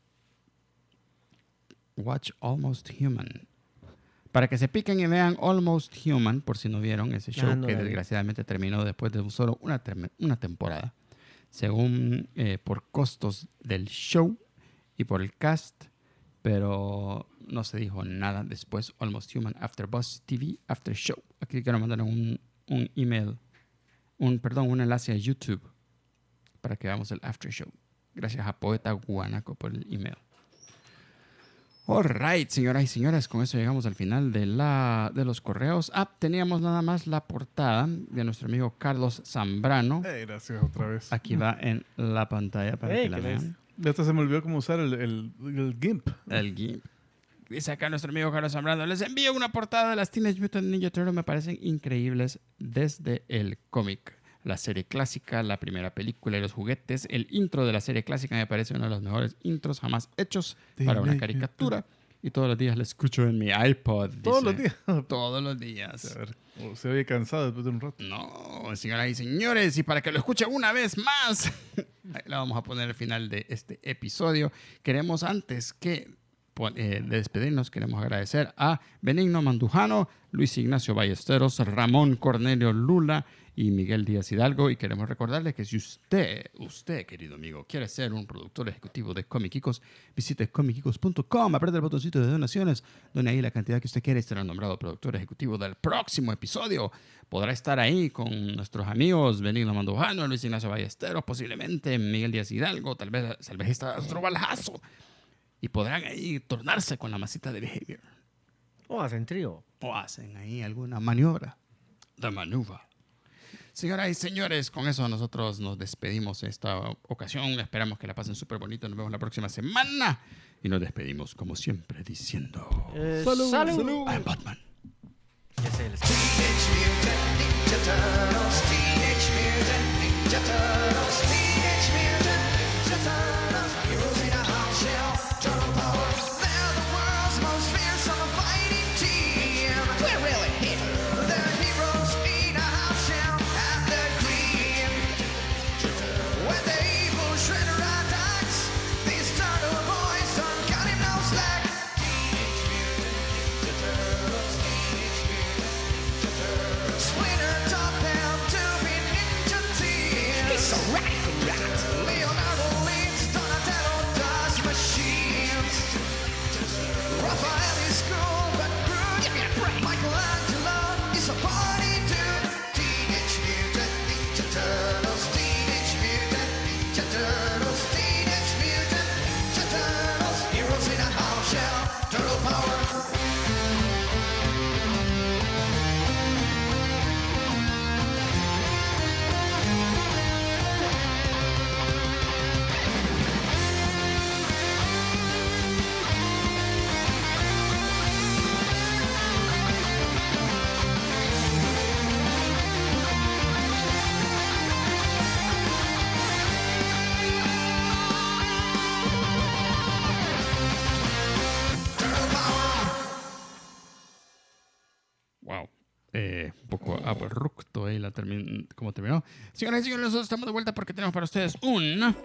Watch Almost Human. Para que se piquen y vean Almost Human, por si no vieron ese show Ah, no que la vi. desgraciadamente terminó después de un solo una, term- una temporada. Según eh, por costos del show y por el cast, pero no se dijo nada después. Almost Human After Buzz T V After Show. Aquí quiero mandar un, un email, un perdón, un enlace a YouTube para que veamos el After Show. Gracias a Poeta Guanaco por el email. Alright, señoras y señores, con eso llegamos al final de, la, de los correos. Ah, teníamos nada más la portada de nuestro amigo Carlos Zambrano. Eh, gracias otra vez. Aquí va en la pantalla para Ey, que la ¿qué vean. Ya hasta se me olvidó cómo usar el, el, el GIMP. El GIMP. Dice acá nuestro amigo Carlos Zambrano. Les envío una portada de las Teenage Mutant Ninja Turtles. Me parecen increíbles desde el cómic. La serie clásica, la primera película y los juguetes. El intro de la serie clásica me parece uno de los mejores intros jamás hechos para una caricatura. Y todos los días la escucho en mi iPod. Todos dice. los días. Todos los días. A ver, o se oye cansado después de un rato. No, señoras y señores, y para que lo escuchen una vez más, ahí la vamos a poner al final de este episodio. Queremos antes que pon- eh, de despedirnos, queremos agradecer a Benigno Mandujano, Luis Ignacio Ballesteros, Ramón Cornelio Lula y Miguel Díaz Hidalgo. Y queremos recordarle que si usted, usted, querido amigo, quiere ser un productor ejecutivo de Comic Icos, visite comic icos punto com, apriete el botoncito de donaciones, done ahí la cantidad que usted quiere y será nombrado productor ejecutivo del próximo episodio. Podrá estar ahí con nuestros amigos Benigno Mandujano, Luis Ignacio Ballesteros, posiblemente Miguel Díaz Hidalgo, tal vez, tal vez está otro balazo. Y podrán ahí tornarse con la masita de Behavior. O hacen trío. O hacen ahí alguna maniobra de manuva. Señoras y señores, con eso nosotros nos despedimos esta ocasión. Esperamos que la pasen súper bonito. Nos vemos la próxima semana. Y nos despedimos como siempre diciendo... Eh, Salud. salud. I'm Batman. Ya sé, les- Teenage Mutant Ninja Turtles, Teenage Mutant Ninja Turtles, Teenage Mutant Ninja Turtles, heroes in a house shell, turtle power. They're the world's most fearsome fighting team. We're really hip. They're heroes in a house shell, and they're green. When the evil Shredder attacks, these turtle boys don't cut him no slack. Teenage Mutant Ninja Turtles, Teenage Mutant Ninja Turtles. Splinter Top and Tubby Ninja Team. He's so radical, radical. Leonardo leads, Donatello does machines. Raphael is cool but crude. Give me a break. Michelangelo is a party dude. Teenage Mutant Ninja Turtles, Teenage Mutant Ninja Turtles, Teenage Mutant Ninja Turtles. Heroes in a house shell, turtle power. Wow. Eh, un poco abrupto ahí la termin como terminó. Señoras y señores, nosotros estamos de vuelta porque tenemos para ustedes un...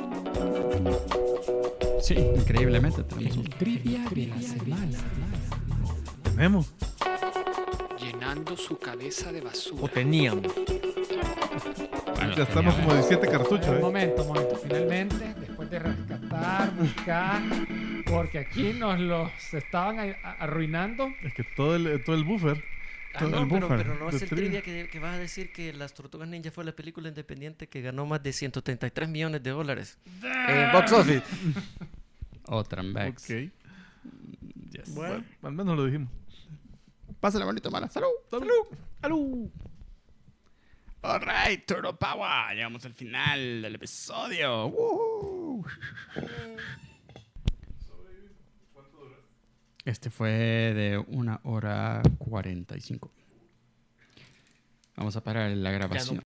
Sí, increíblemente tenemos un... Trivia de la semana. Tenemos. Llenar llenando su cabeza de O basura. teníamos. Bueno, Ya estamos como diecisiete cartuchos, Un ¿eh? momento, un momento. Finalmente, después de rescatar, buscar, porque aquí nos los estaban a- a- arruinando. Es que todo el, todo el buffer. Ah, Todo no, el pero, buffer pero no de es el trivia. trivia que, que vas a decir que Las Tortugas Ninja fue la película independiente que ganó más de ciento treinta y tres millones de dólares en box office. Otra vez. Ok. Yes. Bueno, al menos lo dijimos. Pásale bonito, mala. ¡Salud! ¡Salud! ¡Salud! Alright, Turtle Power. Llegamos al final del episodio. ¡Woohoo! Este fue de una hora cuarenta y cinco. Vamos a parar la grabación.